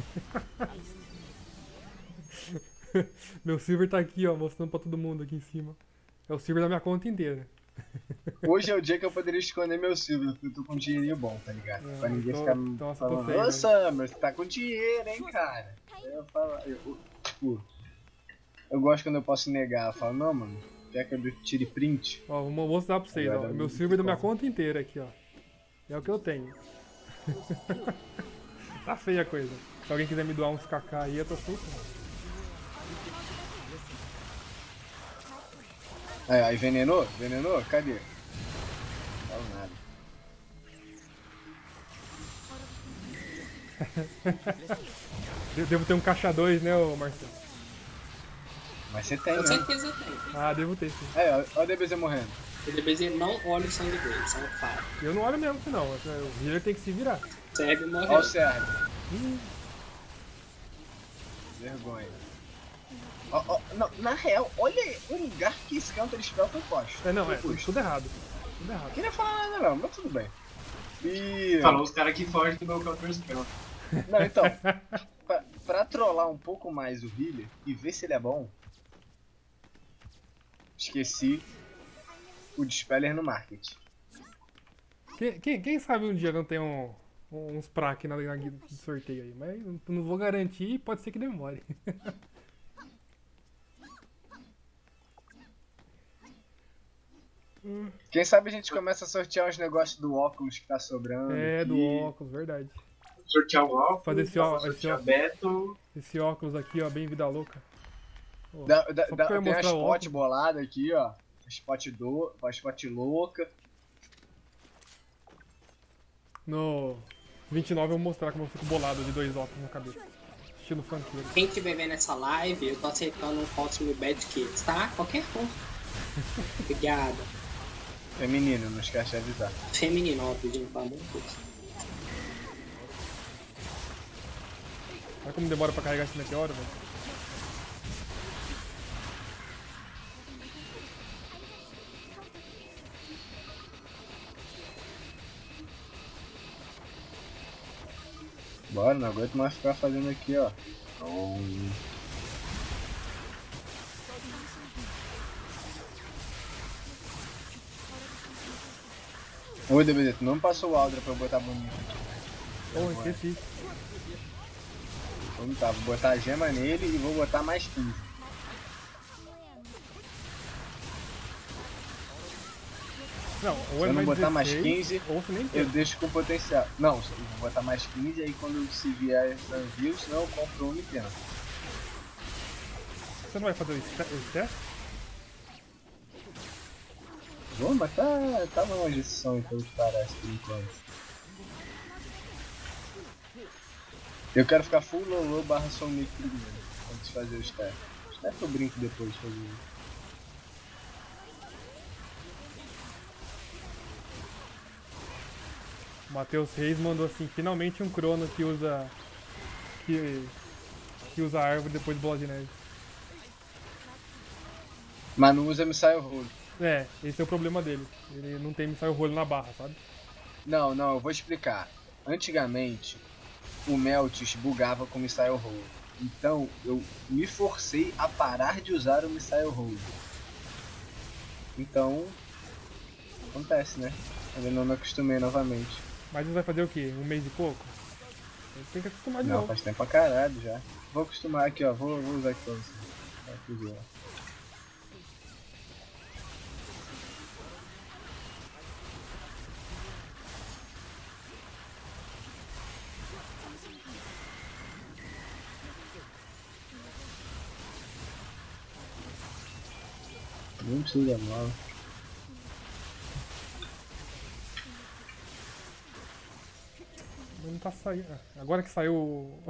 Speaker 1: Meu silver tá aqui, ó, mostrando pra todo mundo aqui em cima. É o silver da minha conta inteira.
Speaker 3: Hoje é o dia que eu poderia esconder meu silver, porque eu tô com um dinheirinho bom, tá ligado?
Speaker 1: É,
Speaker 3: pra ninguém
Speaker 1: tô-
Speaker 3: ficar
Speaker 1: nossa, tô
Speaker 3: falando,
Speaker 1: feio,
Speaker 3: ô
Speaker 1: né?"
Speaker 3: Summer, você tá com dinheiro, hein, cara? Aí eu falo, eu, tipo, eu gosto quando eu posso negar, eu falo, não, mano, quer que eu tire print?
Speaker 1: Ó, vou mostrar pra vocês, ó.
Speaker 3: Agora
Speaker 1: Meu
Speaker 3: não
Speaker 1: silver da minha
Speaker 3: como.
Speaker 1: conta inteira aqui, ó. É o que eu tenho. Tá feia a coisa. Se alguém quiser me doar uns kk aí, eu tô aceitando.
Speaker 3: Aí, aí venenou? Venenou? Cadê? Não falo nada.
Speaker 1: De- Devo ter um caixa dois, né, ô Marcelo?
Speaker 3: Mas você tem,
Speaker 4: Com
Speaker 3: né?
Speaker 4: certeza tem.
Speaker 1: Ah, devo ter sim.
Speaker 3: Aí, ó, ó o D B Z morrendo.
Speaker 4: O D B Z não olha o sangue dele, só fala.
Speaker 1: Eu não olho mesmo, não. O healer tem que se virar.
Speaker 4: Segue e
Speaker 3: Ó o
Speaker 4: morreu.
Speaker 3: Sérgio.
Speaker 1: Hum,
Speaker 3: Vergonha. Ó, ó, não, na real, olha o lugar que esse counter spell foi posto.
Speaker 1: é, não, é,
Speaker 3: Foi
Speaker 1: tudo,
Speaker 3: posto.
Speaker 1: tudo errado. Tudo
Speaker 3: Não
Speaker 1: errado.
Speaker 3: queria falar nada não, mas tudo bem. E...
Speaker 5: Falou os caras que fogem do meu counter spell.
Speaker 3: Não, então, pra, pra trollar um pouco mais o healer e ver se ele é bom, esqueci o Dispeller no market.
Speaker 1: Quem, quem, quem sabe um dia não tem um, uns pra aqui na, na guia de sorteio aí. Mas não, não vou garantir, pode ser que demore.
Speaker 3: Quem sabe a gente começa a sortear uns negócios do óculos que tá sobrando.
Speaker 1: É,
Speaker 3: aqui.
Speaker 1: do óculos, verdade.
Speaker 5: Sortear o álcool,
Speaker 1: Fazer esse ó-
Speaker 5: sortear
Speaker 1: esse ó-
Speaker 5: Beto.
Speaker 1: Esse óculos aqui, ó, bem vida louca. Ó,
Speaker 3: Da, da,
Speaker 1: só
Speaker 3: da,
Speaker 1: porque eu ia
Speaker 3: tem a
Speaker 1: mostrar o
Speaker 3: spot
Speaker 1: óculos.
Speaker 3: bolada aqui, ó. A spot, do, a spot louca.
Speaker 1: No vinte e nove eu vou mostrar como eu fico bolado de dois óculos na cabeça. Estilo funkeiro.
Speaker 4: Quem estiver vendo essa live, eu tô aceitando um código Bad Kids, tá? Qualquer um. Obrigado.
Speaker 3: Feminino, não esquece de avisar.
Speaker 4: Feminino, ó, pedindo pelo amor de Deus.
Speaker 1: Olha como demora pra carregar esse meteoro, velho.
Speaker 3: Bora, não aguento mais ficar fazendo aqui, ó. Oi, D B Z, tu não me passou o Aldra pra eu botar bonito aqui.
Speaker 1: Oh, esqueci.
Speaker 3: Então tá, vou botar a gema nele e vou botar mais quinze.
Speaker 1: Não,
Speaker 3: Se
Speaker 1: ou
Speaker 3: eu
Speaker 1: é
Speaker 3: não
Speaker 1: mais
Speaker 3: botar mais
Speaker 1: dezesseis,
Speaker 3: quinze,
Speaker 1: ou se nem
Speaker 3: eu
Speaker 1: tem.
Speaker 3: deixo com potencial. Não, eu vou botar mais quinze aí quando se vier essa view, senão eu compro um e tento.
Speaker 1: Você não vai fazer esse esse teste?
Speaker 3: Vou, mas tá, tá numa gestão então que parece por enquanto. Eu quero ficar full low barra Sonic primeiro, antes de fazer o staff. O staff eu brinco depois de fazer isso.
Speaker 1: O Matheus Reis mandou assim, finalmente um crono que usa. que. que usa árvore depois de bola de neve.
Speaker 3: Mas não usa Missile Roll.
Speaker 1: É, esse é o problema dele. Ele não tem missile rolo na barra, sabe?
Speaker 3: Não, não, eu vou explicar. Antigamente, o Meltis bugava com Missile Roll. Então, eu me forcei a parar de usar o Missile Roll. Então, acontece, né? Eu não me acostumei novamente.
Speaker 1: Mas você vai fazer o quê? Um mês e pouco? Tem que acostumar de
Speaker 3: Não,
Speaker 1: novo.
Speaker 3: faz tempo pra caralho já. Vou acostumar aqui, ó. Vou, vou usar aqui pra você. Aqui, ó. Nem precisa mal.
Speaker 1: Não tá saindo. Ah, agora que saiu o.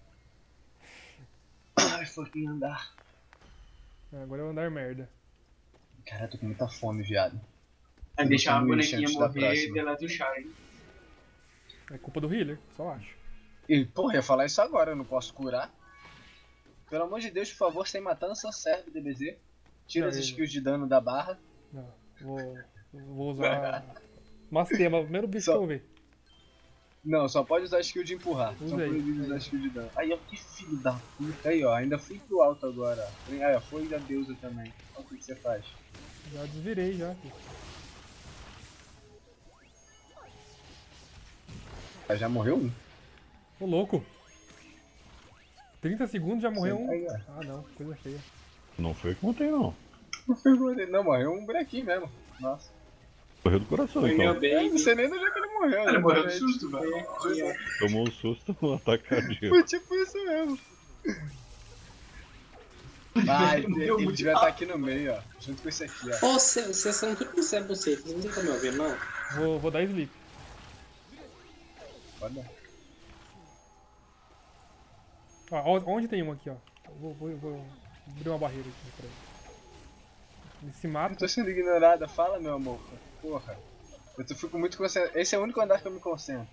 Speaker 3: Ai, fucking andar.
Speaker 1: Agora é o andar merda.
Speaker 3: Cara, eu tô com muita fome, viado.
Speaker 5: Aí deixar a
Speaker 3: Sanduíche
Speaker 5: bonequinha
Speaker 3: antes da
Speaker 5: morrer e
Speaker 3: próxima.
Speaker 5: deleta o char, hein?
Speaker 1: É culpa do healer, só acho.
Speaker 3: E, porra, ia falar isso agora, eu não posso curar. Pelo amor de Deus, por favor, sem matança, serve D B Z. Tira
Speaker 1: Não,
Speaker 3: as
Speaker 1: ele-
Speaker 3: skills de dano da barra.
Speaker 1: Não, vou. Vou usar. Mastema, o primeiro bicho
Speaker 3: Só-
Speaker 1: que eu ver.
Speaker 3: Não, só pode usar skill de empurrar. São
Speaker 1: Usei.
Speaker 3: proibidos usar
Speaker 1: Aí.
Speaker 3: skill de dano. Aí, ó, que filho da puta. Aí, ó, ainda fui pro alto agora. ó. Aí, ó, foi da deusa também. Olha o que que você faz.
Speaker 1: Já desvirei já, filho.
Speaker 3: Ah, já morreu um?
Speaker 1: Ô louco! trinta segundos já morreu um.
Speaker 3: Aí, ó.
Speaker 1: Ah não, coisa feia.
Speaker 6: Não foi o que contei, não.
Speaker 3: Não pegou ele. Não, morreu um bonequinho mesmo. Nossa.
Speaker 6: Morreu do coração,
Speaker 4: Foi meu
Speaker 6: então.
Speaker 3: Eu não
Speaker 4: baby.
Speaker 3: sei nem do jeito que ele morreu.
Speaker 5: Ele
Speaker 3: né?
Speaker 5: morreu de
Speaker 3: Mas,
Speaker 5: susto,
Speaker 3: tipo,
Speaker 5: velho.
Speaker 4: Aqui, ó.
Speaker 6: Tomou um susto no ataque cardíaco.
Speaker 3: Foi tipo isso mesmo. Ah, ele,
Speaker 5: Morreu
Speaker 3: ele
Speaker 5: muito
Speaker 3: devia estar aqui no meio, ó. Junto com esse aqui, ó.
Speaker 4: Ô, vocês são tudo Zé Buceta, vocês não estão me ouvindo, não?
Speaker 1: Vou, vou dar sleep.
Speaker 3: Foda.
Speaker 1: Ah, ó, onde tem um aqui, ó? Eu Vou, vou, vou abrir uma barreira aqui pra ele. Ele se
Speaker 3: Não
Speaker 1: mata.
Speaker 3: tô sendo ignorada. Fala, meu amor. Porra. Eu tô, fico muito concentrado. Esse é o único andar que eu me concentro.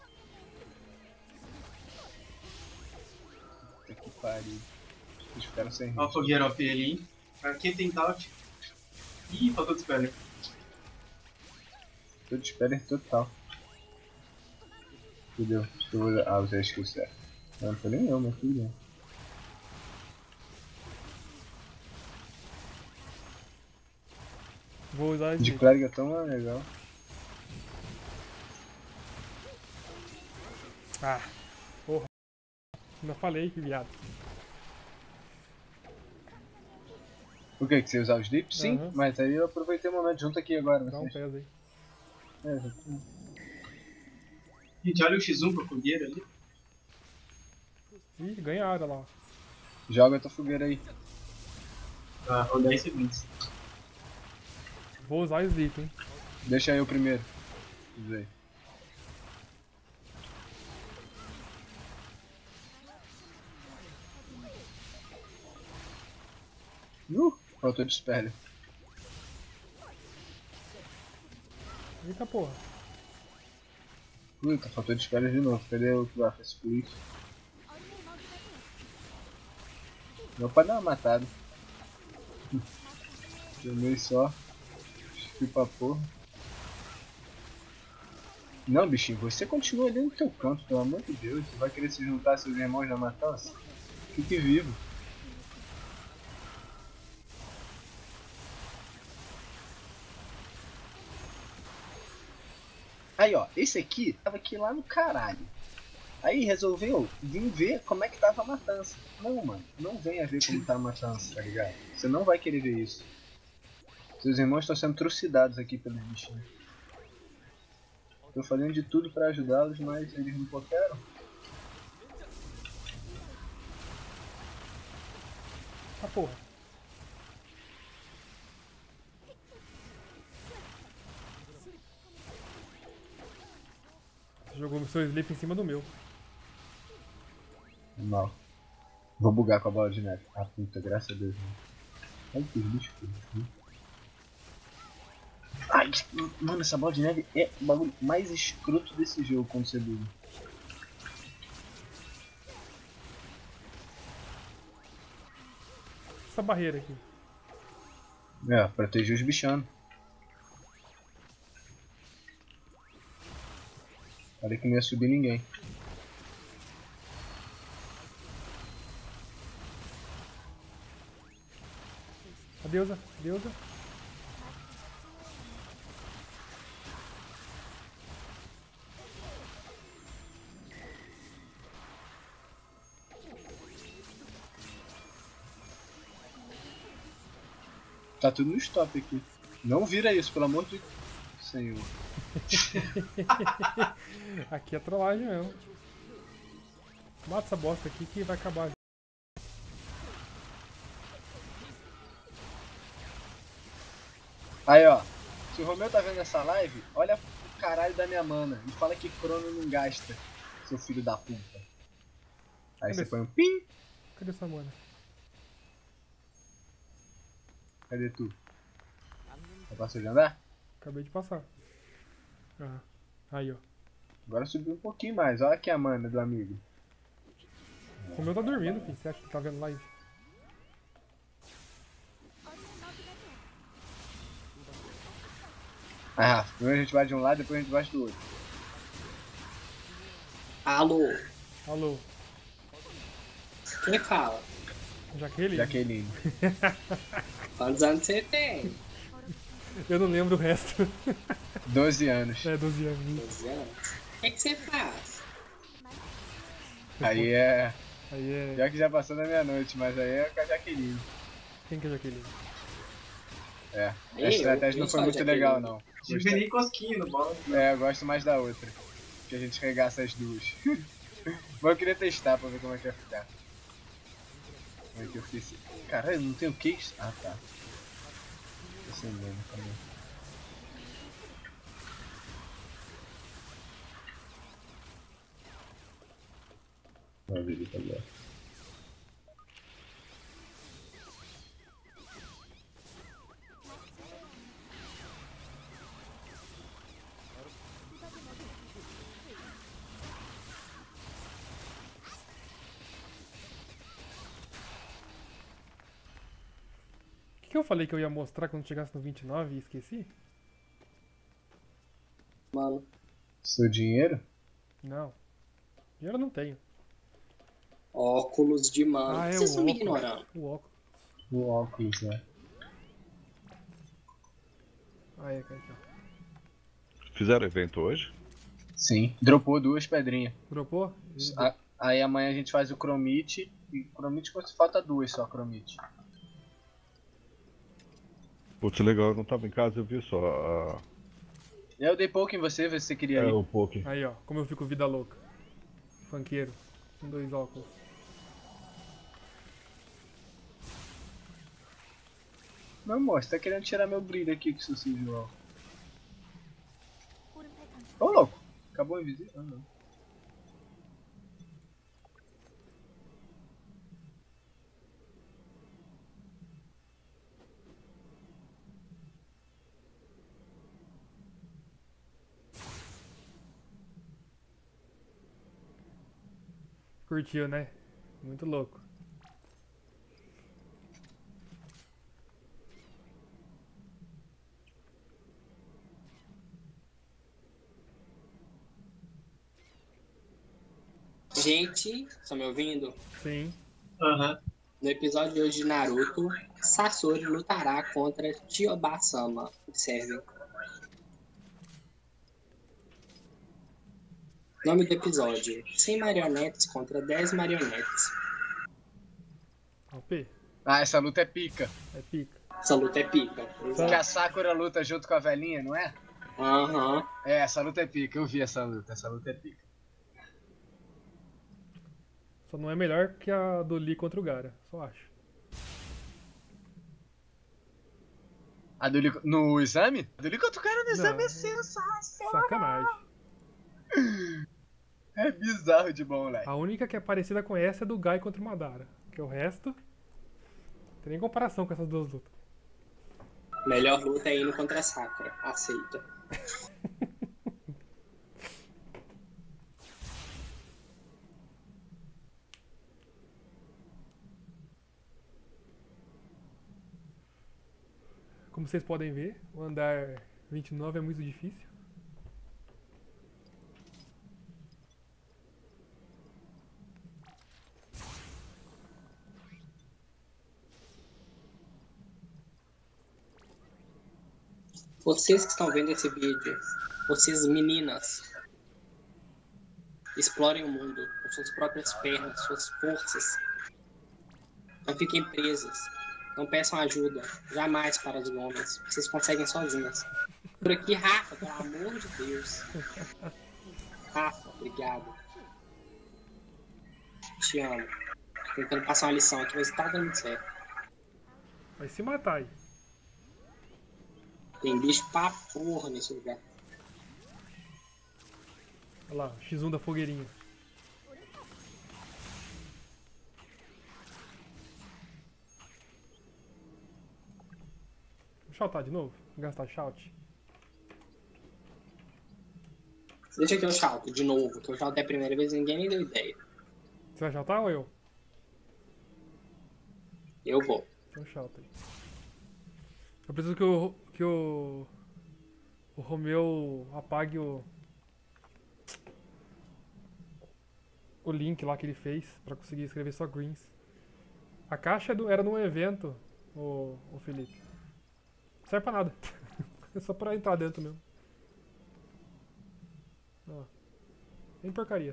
Speaker 3: Puta que pariu. Eles ficaram sem
Speaker 5: Ó a
Speaker 3: rir.
Speaker 5: fogueira O P ali, hein? Pra quem tem taut. Ih, faltou de spell.
Speaker 3: Tô de espera total. Fudeu. Acho que eu vou... Ah, usei a skill certa. Não, não foi nem eu, mas tudo bem.
Speaker 1: Vou usar
Speaker 3: De
Speaker 1: sleep.
Speaker 3: clérigo é tão legal.
Speaker 1: Ah, porra. Ainda falei que viado.
Speaker 3: O que? Que você ia usar o sleep? Sim,
Speaker 1: Aham.
Speaker 3: mas aí eu aproveitei o momento junto aqui agora.
Speaker 1: Dá um
Speaker 3: Vocês...
Speaker 1: peso aí.
Speaker 3: É, exatamente.
Speaker 5: Gente, olha o X um pra fogueira ali.
Speaker 1: Ih, ganharam lá. Ó.
Speaker 3: Joga a tua fogueira aí.
Speaker 5: Tá, com dez segundos.
Speaker 1: Vou usar sleep, hein.
Speaker 3: Deixa eu primeiro. Usei. Uh, faltou de espelho.
Speaker 1: Eita porra.
Speaker 3: Puta, faltou de espelho de novo. Cadê o que vai fazer split? Não pode dar uma matada. Tomei só. Fui pra porra. Não, bichinho, você continua ali no teu canto, pelo amor de Deus. Você vai querer se juntar a seus irmãos na matança? Fique vivo. Aí, ó, esse aqui tava aqui lá no caralho. Aí resolveu vir ver como é que tava a matança. Não, mano, não venha ver como tá a matança, tá ligado? Você não vai querer ver isso. Seus irmãos estão sendo trucidados aqui pelos bichinhos. Tô fazendo de tudo pra ajudá-los, mas eles não cooperam.
Speaker 1: Ah porra. Você jogou o seu sleep em cima do meu.
Speaker 3: Mal. Vou bugar com a bola de neve. Ah, puta, graças a Deus. Né? Ai, que bicho. Ai, mano, essa bola de neve é o bagulho mais escroto desse jogo quando você buga.
Speaker 1: Essa barreira aqui.
Speaker 3: É, proteger os bichanos. Falei que não ia subir ninguém.
Speaker 1: A deusa, deusa.
Speaker 3: Tá tudo no stop aqui. Não vira isso, pelo amor de Senhor.
Speaker 1: Aqui é trollagem mesmo. Mata essa bosta aqui que vai acabar.
Speaker 3: Aí, ó. Se o Romeu tá vendo essa live, olha o caralho da minha mana e fala que Crono não gasta, seu filho da puta. Aí
Speaker 1: Cadê
Speaker 3: você
Speaker 1: esse-
Speaker 3: põe um pim.
Speaker 1: Cadê essa mana?
Speaker 3: Cadê tu? Já passou de andar?
Speaker 1: Acabei de passar. Ah, aí, ó.
Speaker 3: Agora subiu um pouquinho mais. Olha aqui a mana do amigo.
Speaker 1: O meu tá dormindo, filho. Você acha que tá vendo live?
Speaker 3: Ah, primeiro a gente vai de um lado, depois a gente vai do outro.
Speaker 4: Alô,
Speaker 1: Alô,
Speaker 4: quem fala?
Speaker 1: Jaqueline?
Speaker 3: Jaqueline.
Speaker 4: Quantos anos você tem?
Speaker 1: Eu não lembro o resto.
Speaker 3: doze anos.
Speaker 1: É, doze anos.
Speaker 4: doze anos. O que, que você faz?
Speaker 3: Aí é.
Speaker 1: Aí é...
Speaker 3: Já que já passou da meia-noite, mas aí é com a Jaqueline.
Speaker 1: Quem que é Jaqueline?
Speaker 3: É. A
Speaker 4: Eu-
Speaker 3: estratégia
Speaker 4: eu
Speaker 3: não foi
Speaker 4: sou a
Speaker 3: muito
Speaker 4: Jaqueline.
Speaker 3: legal, não.
Speaker 5: Tive nem cosquinha no bola.
Speaker 3: É, eu gosto mais da outra. Que a gente regaça as duas. Mas eu queria testar pra ver como é que ia ficar. Como é que eu fiz? Caralho, não tenho case? Ah, tá. Tô sem medo também. Vai ver ele tá agora.
Speaker 1: O que, que eu falei que eu ia mostrar quando chegasse no vinte e nove e esqueci?
Speaker 4: Mano,
Speaker 3: Seu dinheiro?
Speaker 1: Não. Dinheiro eu não tenho.
Speaker 4: óculos de mano.
Speaker 1: Ah, é
Speaker 4: Vocês
Speaker 1: o
Speaker 4: estão me
Speaker 1: óculos.
Speaker 4: ignorando.
Speaker 1: O óculos.
Speaker 3: O óculos, né?
Speaker 1: Ah, é, aqui, ó.
Speaker 6: Fizeram evento hoje?
Speaker 3: Sim. Dropou duas pedrinhas.
Speaker 1: Dropou?
Speaker 3: A- Aí amanhã a gente faz o Chromite. E Chromite quando falta duas só, Chromite.
Speaker 6: Putz, legal, eu não tava em casa, eu vi só a...
Speaker 3: Eu dei pouco em você, ver se você queria
Speaker 6: É,
Speaker 3: ir.
Speaker 6: o Poké.
Speaker 1: Aí, ó. Como eu fico vida louca. Funkeiro. Com dois óculos.
Speaker 3: Meu amor, você tá querendo tirar meu brilho aqui com seu visual. Ô louco, acabou o invisível? Ah, não.
Speaker 1: Curtiu, né? Muito louco.
Speaker 4: Gente, estão me ouvindo?
Speaker 1: Sim.
Speaker 5: Aham.
Speaker 4: No episódio de hoje de Naruto, Sasori lutará contra Chiyoba-sama. Observem. Nome do episódio: cem marionetes contra dez marionetes.
Speaker 1: O P.
Speaker 3: Ah, essa luta é pica.
Speaker 1: É pica.
Speaker 4: Essa luta é pica.
Speaker 3: Que a Sakura luta junto com a velhinha, não é?
Speaker 4: Aham.
Speaker 3: É, essa luta é pica. Eu vi essa luta. Essa luta é pica.
Speaker 1: Só não é melhor que a do Lee contra o Gaara. Só acho.
Speaker 3: A do Lico... No exame? A do Lico contra o cara no exame
Speaker 1: Não,
Speaker 3: é sensacional.
Speaker 1: Sacanagem.
Speaker 3: É bizarro de bom, moleque.
Speaker 1: A única que é parecida com essa é do Gai contra o Madara. Porque o resto... Não tem nem comparação com essas duas lutas.
Speaker 4: Melhor luta é indo contra a Sakura. Aceita.
Speaker 1: Como vocês podem ver, o andar vinte e nove é muito difícil.
Speaker 4: Vocês que estão vendo esse vídeo, vocês meninas, explorem o mundo com suas próprias pernas, suas forças. Não fiquem presas Não peçam ajuda. Jamais para os homens. Vocês conseguem sozinhos. Por aqui, Rafa, pelo amor de Deus. Rafa, obrigado. Te amo. Tô tentando passar uma lição aqui, mas tá dando certo.
Speaker 1: Vai se matar aí.
Speaker 4: Tem bicho pra porra nesse lugar.
Speaker 1: Olha lá, X um da fogueirinha. Vou shoutar de novo? Vou gastar shout.
Speaker 4: Deixa que eu shouto de novo, que eu shoutei a primeira vez e ninguém nem deu ideia.
Speaker 1: Você vai shoutar ou eu?
Speaker 4: Eu vou.
Speaker 1: Então shouta aí. Eu preciso que o, que o, o Romeu apague o, o link lá que ele fez pra conseguir escrever só greens. A caixa é do, era num evento, o, o Felipe. Não serve pra nada. É só pra entrar dentro mesmo. Ó. Bem porcaria.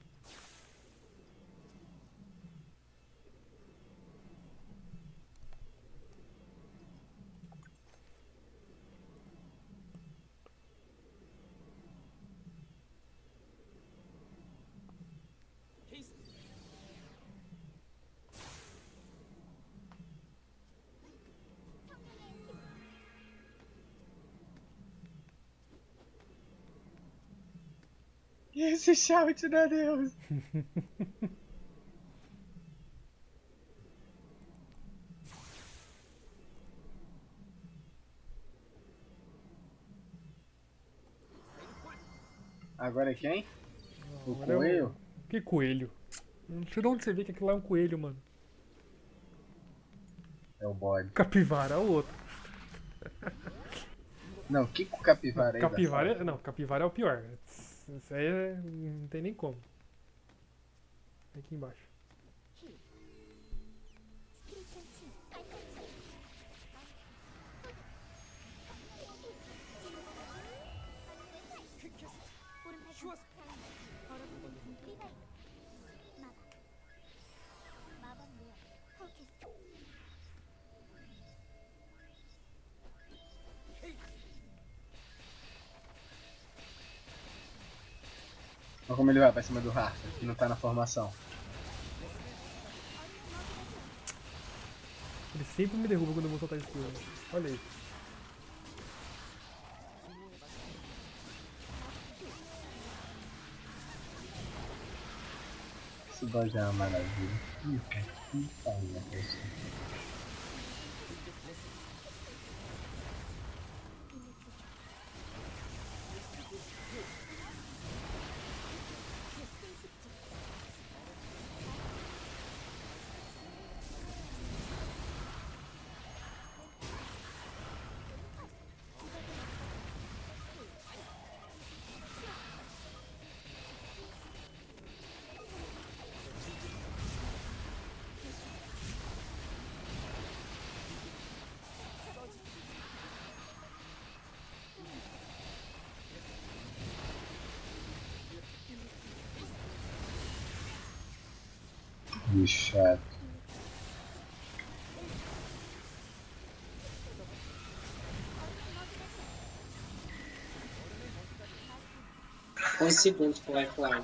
Speaker 3: Esse shout, meu Deus. Agora é quem? O
Speaker 1: Agora é
Speaker 3: coelho?
Speaker 1: Que coelho? Não sei de onde você vê que aquilo lá é um coelho, mano.
Speaker 3: É o bode.
Speaker 1: Capivara é o outro.
Speaker 3: Não, que com capivara aí?
Speaker 1: Capivara
Speaker 3: da
Speaker 1: é, não, capivara é o pior. Isso aí é, não tem nem como. Aqui embaixo.
Speaker 3: Olha como ele vai pra cima do Rafa, que não tá na formação.
Speaker 1: Ele sempre me derruba quando eu vou soltar skill. Né? Olha isso.
Speaker 3: Esse bode é uma maravilha. Ih, cara, que pariu, pessoal. Bicho chato.
Speaker 4: onze segundos pro lifeline.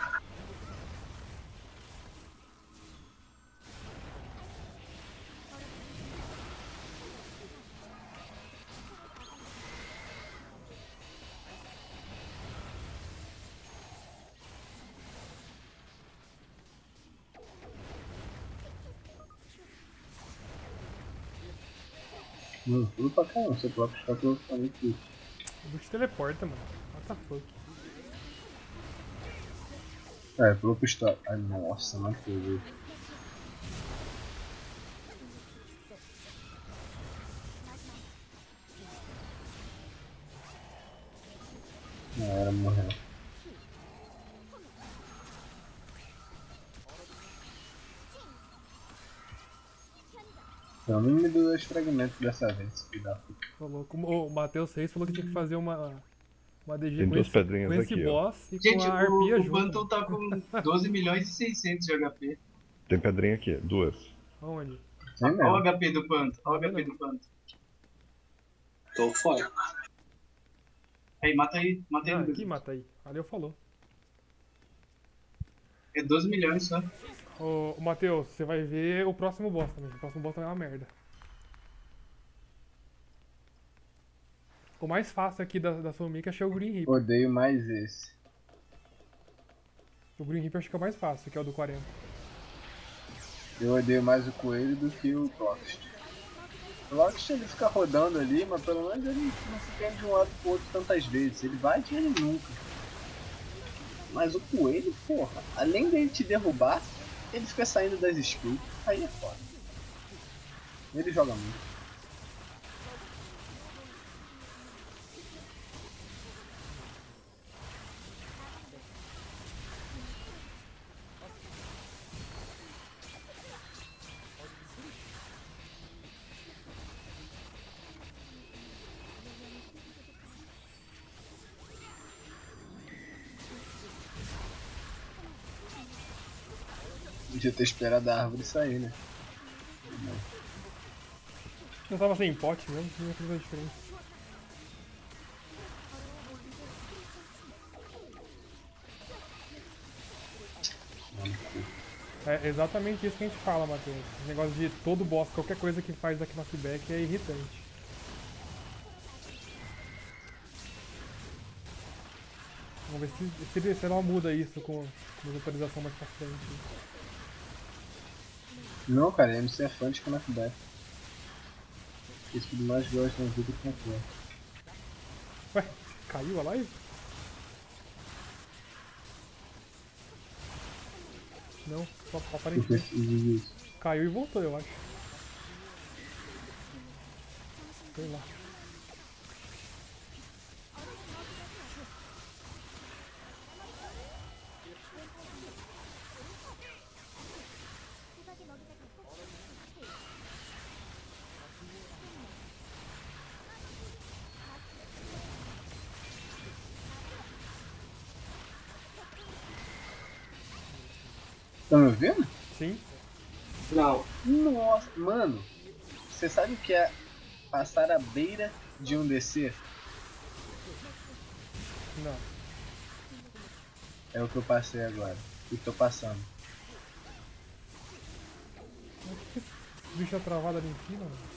Speaker 3: Não, tudo pra caramba, seu próprio shot não fica muito difícil.
Speaker 1: O bicho teleporta, mano. What the fuck?
Speaker 3: É, pulou pro stop. Ai, nossa, não acredito. Não era, morreu. Pelo menos me deu dois fragmentos dessa vez, filho da puta.
Speaker 1: Falou, como o Matheus Reis falou que tinha que fazer uma, uma D G
Speaker 6: Tem
Speaker 1: com
Speaker 6: duas
Speaker 1: esse,
Speaker 6: pedrinhas
Speaker 1: com esse
Speaker 6: aqui, ó.
Speaker 1: boss e
Speaker 5: Gente,
Speaker 1: com a
Speaker 5: o,
Speaker 1: arpia
Speaker 5: o
Speaker 1: junto.
Speaker 5: Bantam tá com doze milhões e seiscentos de H P.
Speaker 6: Tem pedrinha aqui, duas.
Speaker 1: Aonde?
Speaker 3: Tem
Speaker 5: Olha o
Speaker 3: mesmo.
Speaker 5: H P do Panto. Olha o H P do Panto.
Speaker 4: Tô fora.
Speaker 5: Aí, mata aí. Mata
Speaker 1: Ah,
Speaker 5: ele.
Speaker 1: aqui
Speaker 5: Dudu.
Speaker 1: mata aí. Valeu, falou.
Speaker 5: É doze milhões só.
Speaker 1: Ô, ô Matheus, você vai ver o próximo boss também. O próximo boss também é uma merda. O mais fácil aqui da, da Somica achei o Green Reaper.
Speaker 3: Odeio mais esse.
Speaker 1: O Green Reaper acho que é o mais fácil, que é o do quarenta.
Speaker 3: Eu odeio mais o coelho do que o Lost. O Lost ele fica rodando ali, mas pelo menos ele não fica indo de um lado pro outro tantas vezes. Ele vai e ele nunca. Mas o coelho, porra, além dele te derrubar, ele fica saindo das skills. Aí é foda. Ele joga muito. Podia ter esperado a árvore sair, né?
Speaker 1: Eu tava sem pote mesmo, não ia fazer diferença. É exatamente isso que a gente fala, Matheus. O negócio de todo boss, qualquer coisa que faz aqui knockback é irritante. Vamos ver se, se, se ela muda isso com, com atualização mais pra frente.
Speaker 3: Não, cara, M C é fã de knockback. Isso que eu mais gosto na vida é knockback.
Speaker 1: Ué, caiu a live? Não, só
Speaker 3: Eu
Speaker 1: aparentemente.
Speaker 3: preciso disso.
Speaker 1: Caiu e voltou, eu acho. Sei lá.
Speaker 3: Tá me ouvindo?
Speaker 1: Sim?
Speaker 4: Não.
Speaker 3: Nossa, mano, você sabe o que é passar a beira de um D C?
Speaker 1: Não.
Speaker 3: É o que eu passei agora. E tô passando.
Speaker 1: Mas por que esse bicho é travado ali em cima, mano?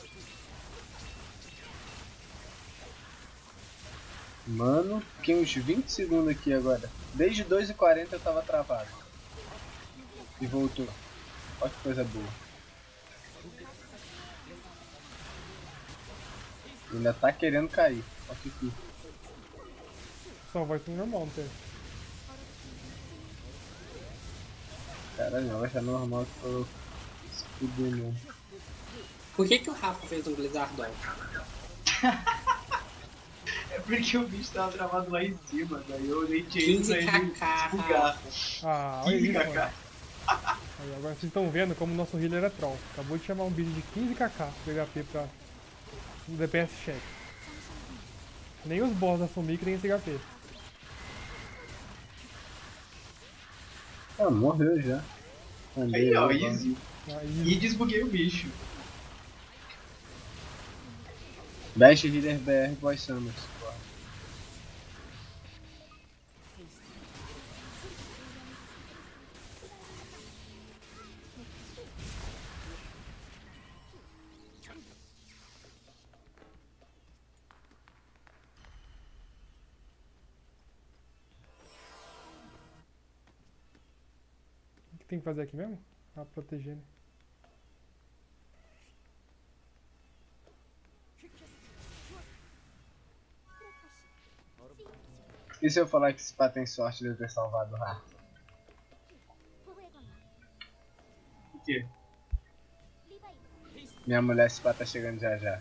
Speaker 3: Mano, fiquei uns vinte segundos aqui agora. Desde dois e quarenta eu tava travado. E voltou. Olha que coisa boa. Ainda tá querendo cair. Olha que fica.
Speaker 1: Só vai ser normal, não tem?
Speaker 3: Caralho, não vai ser normal que eu se fuder mesmo.
Speaker 4: Por que, que o Rafa fez um Blizzardão?
Speaker 5: É porque o bicho tava travado lá em cima, daí eu nem tinha ido
Speaker 4: quinze
Speaker 5: pra ele
Speaker 4: kk,
Speaker 5: bugar.
Speaker 4: Rafa.
Speaker 1: Ah, olha
Speaker 5: quinze
Speaker 1: isso,
Speaker 5: kk.
Speaker 1: mano. Aí, agora vocês estão vendo como o nosso healer é troll. Acabou de chamar um bicho de quinze kk de H P pra um D P S check. Nem os boss da Somic tem esse H P.
Speaker 3: Ah, morreu já. Andei
Speaker 5: Aí ó,
Speaker 3: lá,
Speaker 5: easy.
Speaker 1: Aí,
Speaker 5: E desbuguei o bicho.
Speaker 3: Best Healer B R Boy Summers.
Speaker 1: o que tem que fazer aqui mesmo? Ah, proteger, né?
Speaker 3: E se eu falar que esse pá tem sorte de eu ter salvado o Rafa?
Speaker 5: O quê?
Speaker 3: Minha mulher, esse pá tá chegando já já.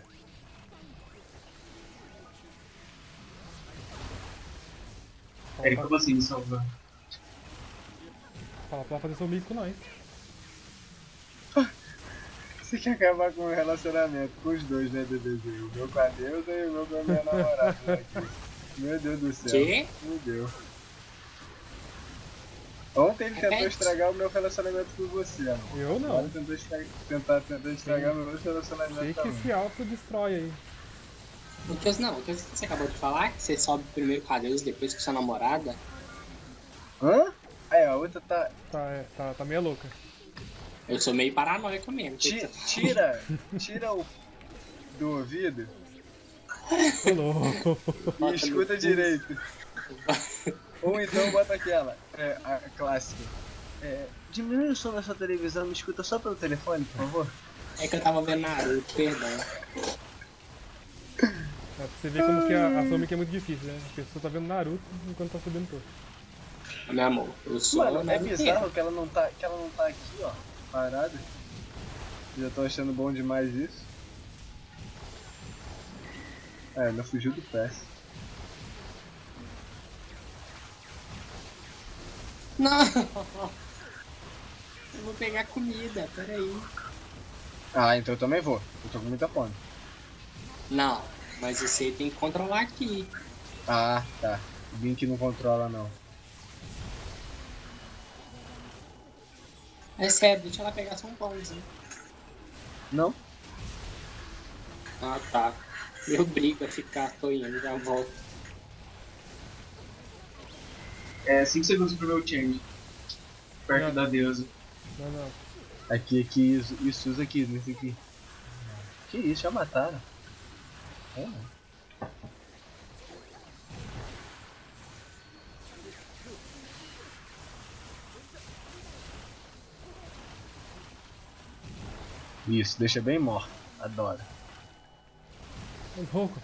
Speaker 1: Fala
Speaker 5: É,
Speaker 1: pra,
Speaker 5: como assim, salvar?
Speaker 1: fala pra ela fazer Somic com nós.
Speaker 3: Você quer acabar com o relacionamento com os dois, né, bebezinho? O meu com a Deusa e o meu com a minha namorada. Né? Meu Deus do céu.
Speaker 4: Quê?
Speaker 3: Meu Deus. Ontem ele
Speaker 4: É
Speaker 3: tentou
Speaker 4: pet.
Speaker 3: estragar o meu relacionamento com você, mano.
Speaker 1: Eu
Speaker 3: Agora
Speaker 1: não.
Speaker 3: tentou estra- tentar, tentar estragar o meu
Speaker 1: Sei
Speaker 3: relacionamento
Speaker 1: que
Speaker 3: também.
Speaker 1: se auto-destrói aí.
Speaker 4: O que eu, não, o que você acabou de falar, que você sobe primeiro com a Deus, depois com sua namorada.
Speaker 3: Hã? Aí, a outra tá.
Speaker 1: Tá, é, tá, tá meio louca.
Speaker 4: Eu sou meio paranoico mesmo.
Speaker 3: Ti- Tira, tira o do ouvido
Speaker 1: Tô louco.
Speaker 3: e
Speaker 4: Bota
Speaker 3: escuta
Speaker 4: no pulso.
Speaker 3: direito. Ou então bota aquela, é, a clássica. É, diminui o som da sua televisão, me escuta só pelo telefone, por favor.
Speaker 4: É que eu tava vendo Naruto, perdão.
Speaker 1: É, pra você ver como que a, a Sonic é muito difícil, né? A pessoa tá vendo Naruto enquanto tá subindo todo.
Speaker 4: Meu amor, eu sou
Speaker 3: Mano, é
Speaker 4: naruteiro.
Speaker 3: bizarro que ela não tá, que ela não tá aqui, ó, parada. Já tô achando bom demais isso. É, ainda fugiu do P E S.
Speaker 4: Não! Eu vou pegar comida, peraí.
Speaker 3: Ah, então eu também vou. Eu tô com muita fome.
Speaker 4: Não, mas você tem que controlar aqui.
Speaker 3: Ah, tá. O Link não controla não.
Speaker 4: É sério, deixa ela pegar só um pãozinho.
Speaker 3: Não?
Speaker 4: Ah, tá. Eu brigo a ficar, tô indo, já volto.
Speaker 5: É cinco segundos pro meu change. Perto
Speaker 1: Não.
Speaker 5: da deusa.
Speaker 1: Não, não.
Speaker 3: Aqui, aqui, isso, isso usa aqui, nesse aqui. Que isso, já mataram. É, mano. Isso, deixa bem morto. Adoro.
Speaker 1: Tô louco.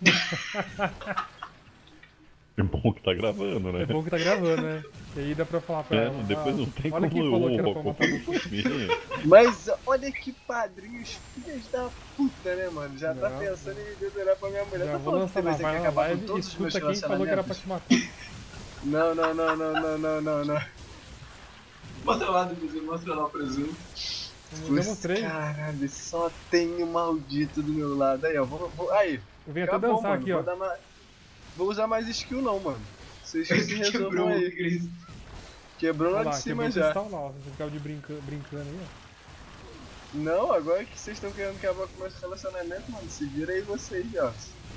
Speaker 6: É bom que tá gravando, né?
Speaker 1: É bom que tá gravando, né? E aí dá pra falar pra
Speaker 6: É,
Speaker 1: ela.
Speaker 6: depois
Speaker 1: ah,
Speaker 6: não tem
Speaker 1: olha
Speaker 6: como
Speaker 1: quem falou que era
Speaker 6: eu
Speaker 1: pra matar você.
Speaker 6: consumir.
Speaker 3: Mas olha que padrinhos, filhos da puta, né, mano? Já tá
Speaker 1: Não,
Speaker 3: pensando em me dedurar pra minha mulher.
Speaker 1: Já
Speaker 3: Tá
Speaker 1: vou
Speaker 3: falando que
Speaker 1: lançar
Speaker 3: você
Speaker 1: na,
Speaker 3: vai
Speaker 1: vai
Speaker 3: ter que
Speaker 1: na
Speaker 3: acabar com
Speaker 1: live e
Speaker 3: todos os meus
Speaker 1: escuta quem falou que era pra
Speaker 3: relacionamentos?
Speaker 1: te matar.
Speaker 3: Não, não, não, não, não, não, não, não, não.
Speaker 5: Mostra lá, depois mostra lá o presunto.
Speaker 1: Eu já mostrei.
Speaker 3: Caralho, só tem o maldito do meu lado. Aí, ó, vou, vou, aí.
Speaker 1: Eu venho até
Speaker 3: Acabou,
Speaker 1: dançar
Speaker 3: mano.
Speaker 1: aqui,
Speaker 3: Vou,
Speaker 1: ó.
Speaker 3: dar mais, vou usar mais skill não, mano. Vocês se resolvam
Speaker 5: Quebrou o
Speaker 3: aí.
Speaker 5: Gris.
Speaker 3: Quebrou lá
Speaker 1: Olha
Speaker 3: de
Speaker 1: lá,
Speaker 3: cima
Speaker 1: quebrou o
Speaker 3: já.
Speaker 1: cristal lá, ó. Você ficava de brinca, brincando aí, ó.
Speaker 3: Não, agora que vocês estão querendo acabar com o meu relacionamento, mano. Se vira aí vocês, ó.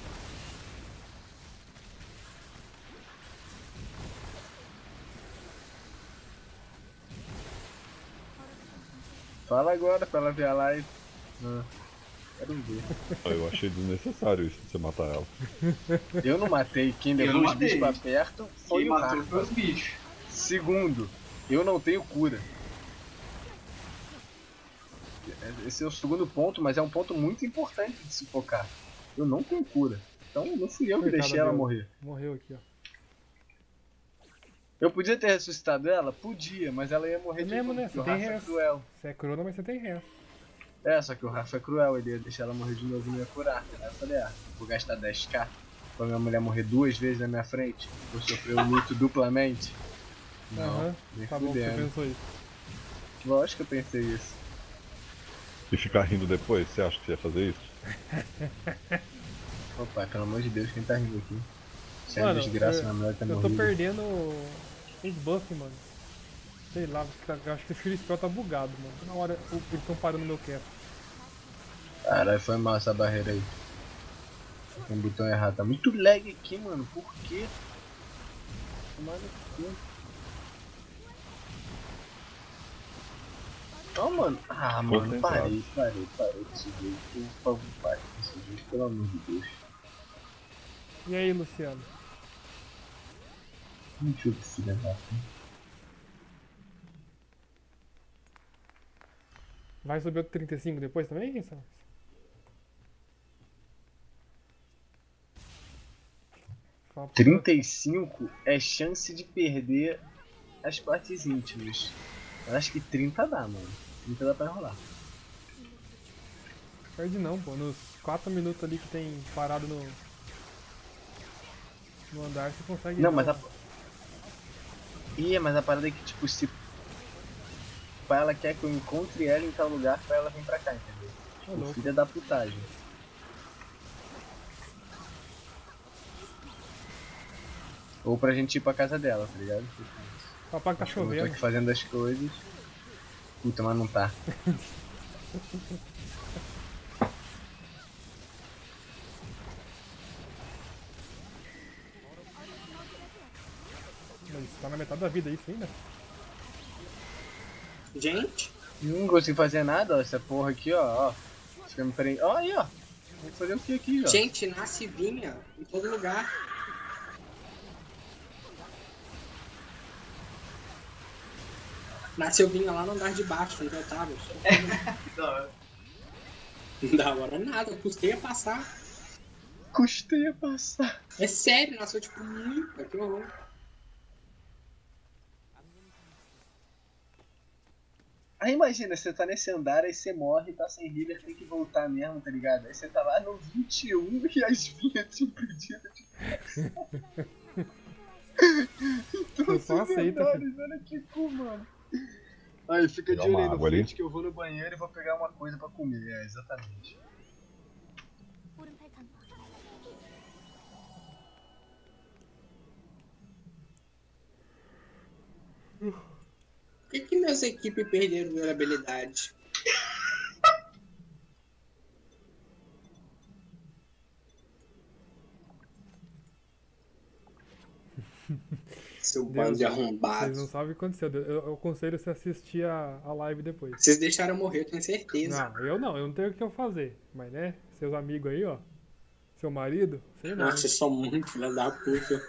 Speaker 3: Fala agora pra ela ver a live. Ah, quero ver.
Speaker 6: Eu achei desnecessário isso de você matar ela.
Speaker 3: Eu não matei. Quem
Speaker 5: Eu
Speaker 3: levou
Speaker 5: não
Speaker 3: os bichos pra
Speaker 5: matei.
Speaker 3: perto foi
Speaker 5: Quem
Speaker 3: o
Speaker 5: matou
Speaker 3: Rafa.
Speaker 5: foi os bichos.
Speaker 3: Segundo, eu não tenho cura. Esse é o segundo ponto, mas é um ponto muito importante de se focar. Eu não tenho cura. Então não fui eu que
Speaker 1: Coitada
Speaker 3: deixei ela
Speaker 1: dela.
Speaker 3: morrer.
Speaker 1: Morreu aqui, ó.
Speaker 3: Eu podia ter ressuscitado ela? Podia, mas ela ia morrer
Speaker 1: É
Speaker 3: de
Speaker 1: mesmo,
Speaker 3: novo,
Speaker 1: né?
Speaker 3: porque
Speaker 1: Você
Speaker 3: o
Speaker 1: tem
Speaker 3: Rafa é
Speaker 1: res.
Speaker 3: cruel.
Speaker 1: Você é crona, mas você tem res.
Speaker 3: É, só que o Rafa é cruel, ele ia deixar ela morrer de novo e não ia curar. Aí eu falei, ah, vou gastar dez k pra minha mulher morrer duas vezes na minha frente. Vou sofrer o luto duplamente. Não,
Speaker 1: Aham.
Speaker 3: nem
Speaker 1: Tá bom que você
Speaker 3: fudendo.
Speaker 1: pensou isso.
Speaker 3: Lógico que eu pensei isso.
Speaker 6: E ficar rindo depois, você acha que você ia fazer isso?
Speaker 3: Opa, pelo amor de Deus, quem tá rindo aqui? Se é
Speaker 1: Mano,
Speaker 3: desgraça,
Speaker 1: eu-
Speaker 3: minha mulher tá
Speaker 1: Eu tô
Speaker 3: morrendo.
Speaker 1: perdendo os buffs, mano. Sei lá, tá- eu acho que esse Spell tá bugado, mano. Na hora o- eles estão parando meu cap.
Speaker 3: Caralho, foi mal essa barreira aí. Tem um botão errado. Tá muito lag aqui, mano. Por quê? Tomar no cu. Ó, mano. Ah, mano,
Speaker 6: Concentrado.
Speaker 3: parei, parei, parei desse jeito. Por favor, pare desse jeito, pelo amor de Deus.
Speaker 1: E aí, Luciano?
Speaker 3: Deixa eu filha da puta.
Speaker 1: Vai subir outro trinta e cinco depois também, Samus? Fala pro-
Speaker 3: trinta e cinco é chance de perder as partes íntimas. Eu acho que trinta dá, mano. trinta dá pra enrolar.
Speaker 1: Perde não, pô. Nos quatro minutos ali que tem parado no. No andar, você consegue.
Speaker 3: Não, mas a. Ih, mas a parada é que, tipo, se. Ela quer que eu encontre ela em tal lugar pra ela vir pra cá, entendeu?
Speaker 1: Ô,
Speaker 3: Tipo,
Speaker 1: louco.
Speaker 3: filha da putagem. Ou pra gente ir pra casa dela, tá ligado?
Speaker 1: Papai tá
Speaker 3: Eu tô
Speaker 1: chovendo.
Speaker 3: aqui fazendo as coisas. Puta, mas não tá.
Speaker 1: Mas tá na metade da vida isso ainda.
Speaker 4: Gente,
Speaker 3: Não consigo fazer nada, ó. Essa porra aqui, ó. ó. Fica me prendendo. Ó, aí, ó. Vou fazer o que aqui, ó?
Speaker 4: gente, nasce vinha em todo lugar. Nasceu vinha lá no andar de baixo, onde eu tava.
Speaker 5: Da hora.
Speaker 4: Não dá hora nada, eu custei a passar.
Speaker 3: Custei a passar.
Speaker 4: É sério, nasceu tipo muito. Que horror.
Speaker 3: Aí imagina, você tá nesse andar, aí você morre, tá sem healer, tem que voltar mesmo, tá ligado? Aí você tá lá no vinte e um e as vinhas te impedindo de passar.
Speaker 1: Eu só aceito,
Speaker 3: andares, olha que cu, mano. Aí fica de
Speaker 6: Pegar
Speaker 3: olho
Speaker 6: uma
Speaker 3: aí no
Speaker 6: água ali.
Speaker 3: frente que eu vou no banheiro e vou pegar uma coisa pra comer. É, exatamente.
Speaker 4: Por que, que minhas equipes perderam durabilidade? Seu bando de
Speaker 1: Deus, Vocês não
Speaker 4: arrombados.
Speaker 1: sabem o que aconteceu. Eu, eu aconselho você assistir a, a live depois.
Speaker 4: Vocês deixaram eu morrer, eu tenho certeza.
Speaker 1: Não, eu não, eu não tenho o que eu fazer. Mas né, seus amigos aí, ó. Seu marido, sei não.
Speaker 4: Nossa, vocês são muito filha da puta.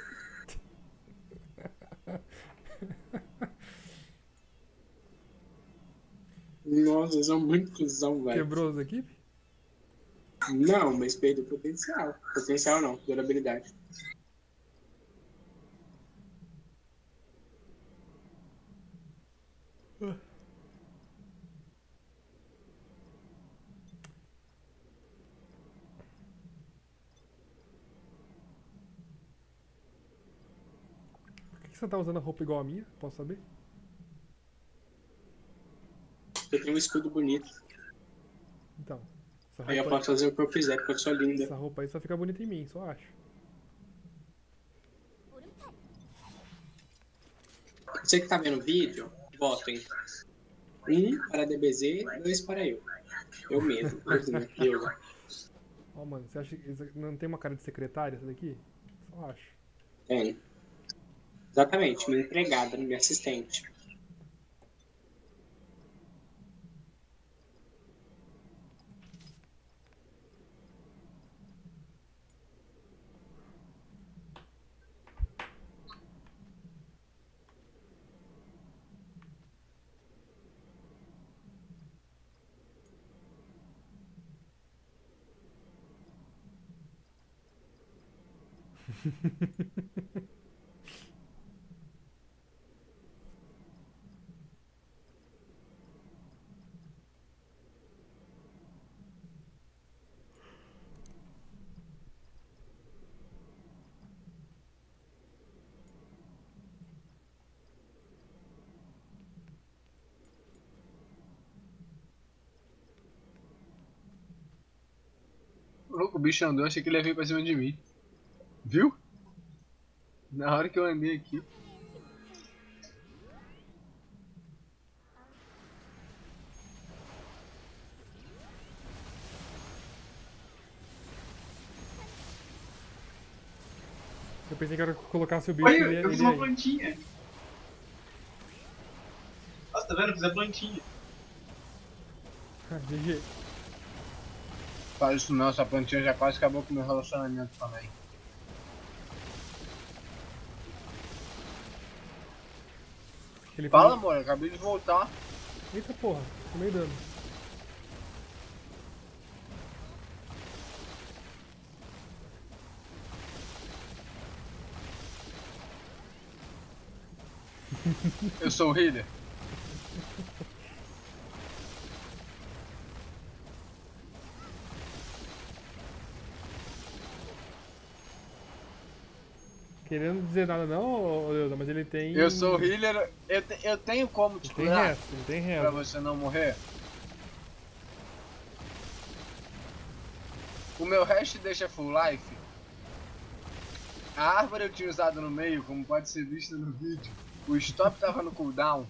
Speaker 4: Nossa, vocês são muito cuzão, velho.
Speaker 1: Quebrou as equipes?
Speaker 4: Não, mas perdeu potencial. Potencial não, durabilidade.
Speaker 1: Por que você tá usando a roupa igual a minha? Posso saber?
Speaker 4: Eu tenho um escudo bonito.
Speaker 1: Então. Essa
Speaker 4: Aí eu
Speaker 1: roupa,
Speaker 4: posso fazer o que eu quiser, porque eu sou linda.
Speaker 1: essa roupa aí só fica bonita em mim, só acho.
Speaker 4: Você que tá vendo o vídeo, votem. Um para D B Z, dois para eu. Eu mesmo. Eu. eu.
Speaker 1: Ó, mano, você acha que isso aqui não tem uma cara de secretária essa daqui? Só acho.
Speaker 4: Tem. Exatamente, minha empregada, minha assistente.
Speaker 3: Louco, o bicho andou, achei que ele ia vir pra cima de mim. Viu? Na hora que eu andei aqui.
Speaker 1: Eu pensei que era colocasse o bicho
Speaker 5: Olha,
Speaker 1: ele,
Speaker 5: eu fiz
Speaker 1: ele
Speaker 5: uma
Speaker 1: aí.
Speaker 5: plantinha. Nossa, tá vendo? Eu fiz a plantinha.
Speaker 1: Ah, G G.
Speaker 3: Fala isso não, essa plantinha já quase acabou com o meu relacionamento também.
Speaker 1: Ele
Speaker 3: Fala,
Speaker 1: falou-
Speaker 3: amor, eu acabei de voltar.
Speaker 1: Eita porra, tomei dano.
Speaker 3: Eu sou o healer.
Speaker 1: Querendo dizer nada não, ô, Leuda, mas ele tem...
Speaker 3: Eu sou o healer, eu, te- eu tenho como te
Speaker 1: Ele tem
Speaker 3: curar
Speaker 1: resto, ele tem
Speaker 3: pra
Speaker 1: resto.
Speaker 3: você não morrer. O meu hash deixa full life. A árvore eu tinha usado no meio, como pode ser visto no vídeo. O stop tava no cooldown.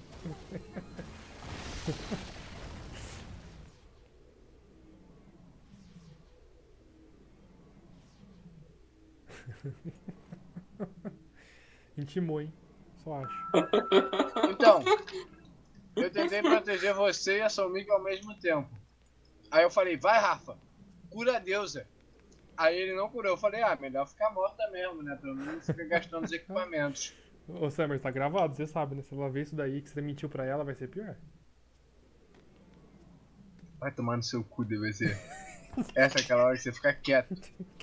Speaker 1: Intimou, hein? Só acho.
Speaker 3: Então, eu tentei proteger você e a Somiga ao mesmo tempo. Aí eu falei, vai Rafa, cura a deusa. Aí ele não curou. Eu falei, ah, melhor ficar morta mesmo, né? Pelo menos fica gastando os equipamentos.
Speaker 1: Ô Summer, tá gravado, você sabe, né? Se ela ver isso daí que você mentiu pra ela, vai ser pior.
Speaker 3: Vai tomar no seu cu, deve ser. Essa é aquela hora que você fica quieto.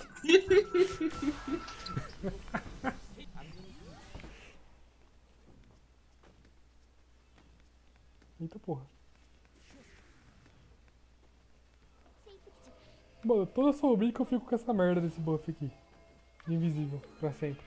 Speaker 1: Eita porra. Mano, toda sombrinha que eu fico com essa merda desse buff aqui. Invisível, pra sempre.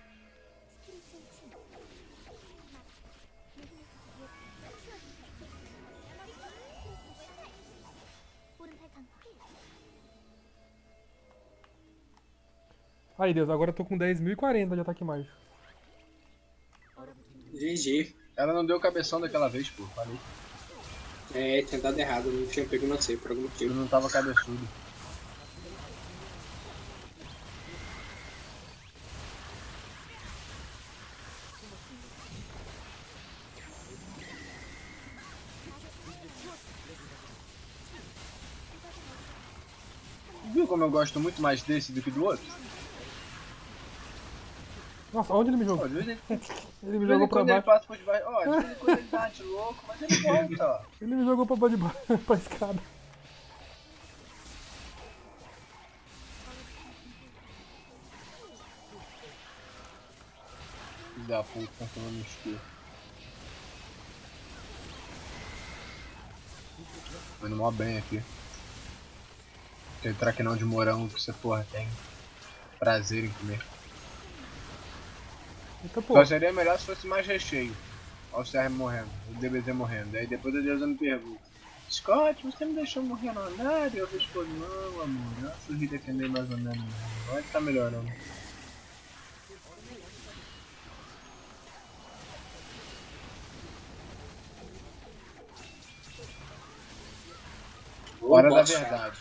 Speaker 1: Ai Deus, agora eu tô com dez mil e quarenta de ataque mágico.
Speaker 4: G G.
Speaker 3: Ela não deu cabeção daquela vez, pô. Falei.
Speaker 4: É, tinha dado errado, não tinha pego não sei, por algum
Speaker 3: Eu
Speaker 4: motivo.
Speaker 3: não tava cabeçudo. Viu como eu gosto muito mais desse do que do outro?
Speaker 1: Nossa, onde ele me
Speaker 3: Ó,
Speaker 1: jogou?
Speaker 3: de vez em
Speaker 1: Ele me
Speaker 3: de vez
Speaker 1: jogou
Speaker 3: em
Speaker 1: pra
Speaker 3: quando ele
Speaker 1: baixo.
Speaker 3: passa por debaixo. Ó, de vez em quando ele dá de louco, mas ele volta, ó.
Speaker 1: Ele me jogou pra baixo de baixo, pra escada.
Speaker 3: Filho da puta, tá falando escuro. Tô indo mó bem aqui. Tem traquinão de morango que você, porra, tem prazer em comer.
Speaker 1: Eita porra.
Speaker 3: Só seria melhor se fosse mais recheio. Olha o C R morrendo, o D B Z morrendo. Aí depois a Deusa me pergunta: Scott, você me deixou morrer no andar? E eu respondo: não, amor, eu sorri defender mais ou menos. Vai tá melhorando. Hora da
Speaker 4: bosta.
Speaker 3: verdade.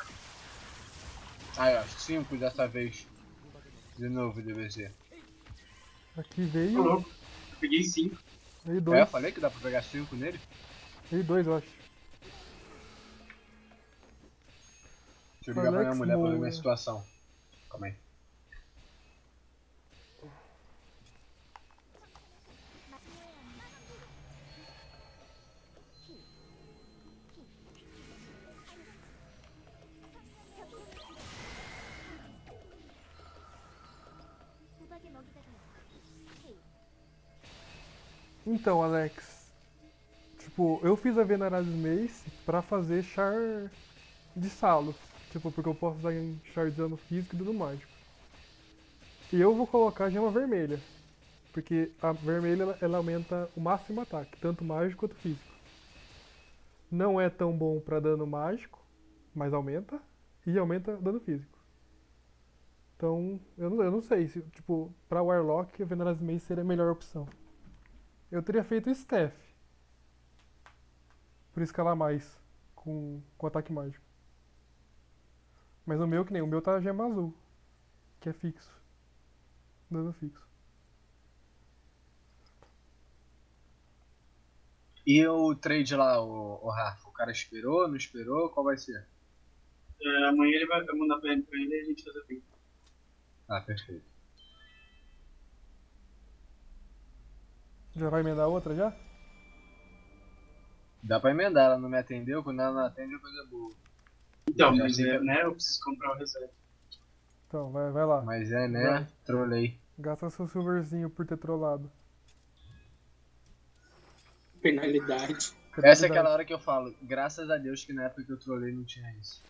Speaker 3: Aí ó, cinco dessa vez. De novo, D B Z.
Speaker 1: Aqui
Speaker 5: Tô
Speaker 1: veio.
Speaker 5: louco. Eu peguei cinco.
Speaker 1: Veio
Speaker 3: É, eu
Speaker 1: dois.
Speaker 3: falei que dá pra pegar cinco nele?
Speaker 1: Veio dois, eu acho.
Speaker 3: Deixa eu ligar pra minha
Speaker 1: Alex
Speaker 3: mulher pra ver
Speaker 1: Moura.
Speaker 3: minha situação. Calma aí.
Speaker 1: Então, Alex. Tipo, eu fiz a Venerados Mace pra fazer char de salos. Tipo, porque eu posso usar em char de dano físico e dano mágico. E eu vou colocar a gema vermelha. Porque a vermelha ela, ela aumenta o máximo ataque, tanto mágico quanto físico. Não é tão bom pra dano mágico, mas aumenta. E aumenta dano físico. Então, eu não, eu não sei se, tipo, pra Warlock, a Venerados Mace seria a melhor opção. Eu teria feito Staff. Por escalar mais com, com ataque mágico. Mas o meu, que nem o meu tá gema azul. Que é fixo. Dano fixo.
Speaker 3: E o trade lá, o, o Rafa? O cara esperou, não esperou? Qual vai ser?
Speaker 5: É, amanhã ele vai vai mandar pra ele, pra ele e a gente faz a fim.
Speaker 3: Ah, perfeito.
Speaker 1: Já vai emendar outra já?
Speaker 3: Dá pra emendar, ela não me atendeu, quando ela não atende é coisa boa.
Speaker 5: Então,
Speaker 3: Já
Speaker 5: mas
Speaker 3: sei
Speaker 5: é,
Speaker 3: que-
Speaker 5: né, eu preciso comprar o reserva.
Speaker 1: Então, vai, vai lá.
Speaker 3: Mas é, né?
Speaker 1: Vai.
Speaker 3: Trolei.
Speaker 1: Gasta seu silverzinho por ter trollado.
Speaker 4: Penalidade.
Speaker 3: Essa é aquela hora que eu falo, graças a Deus que na época que eu trolei não tinha isso.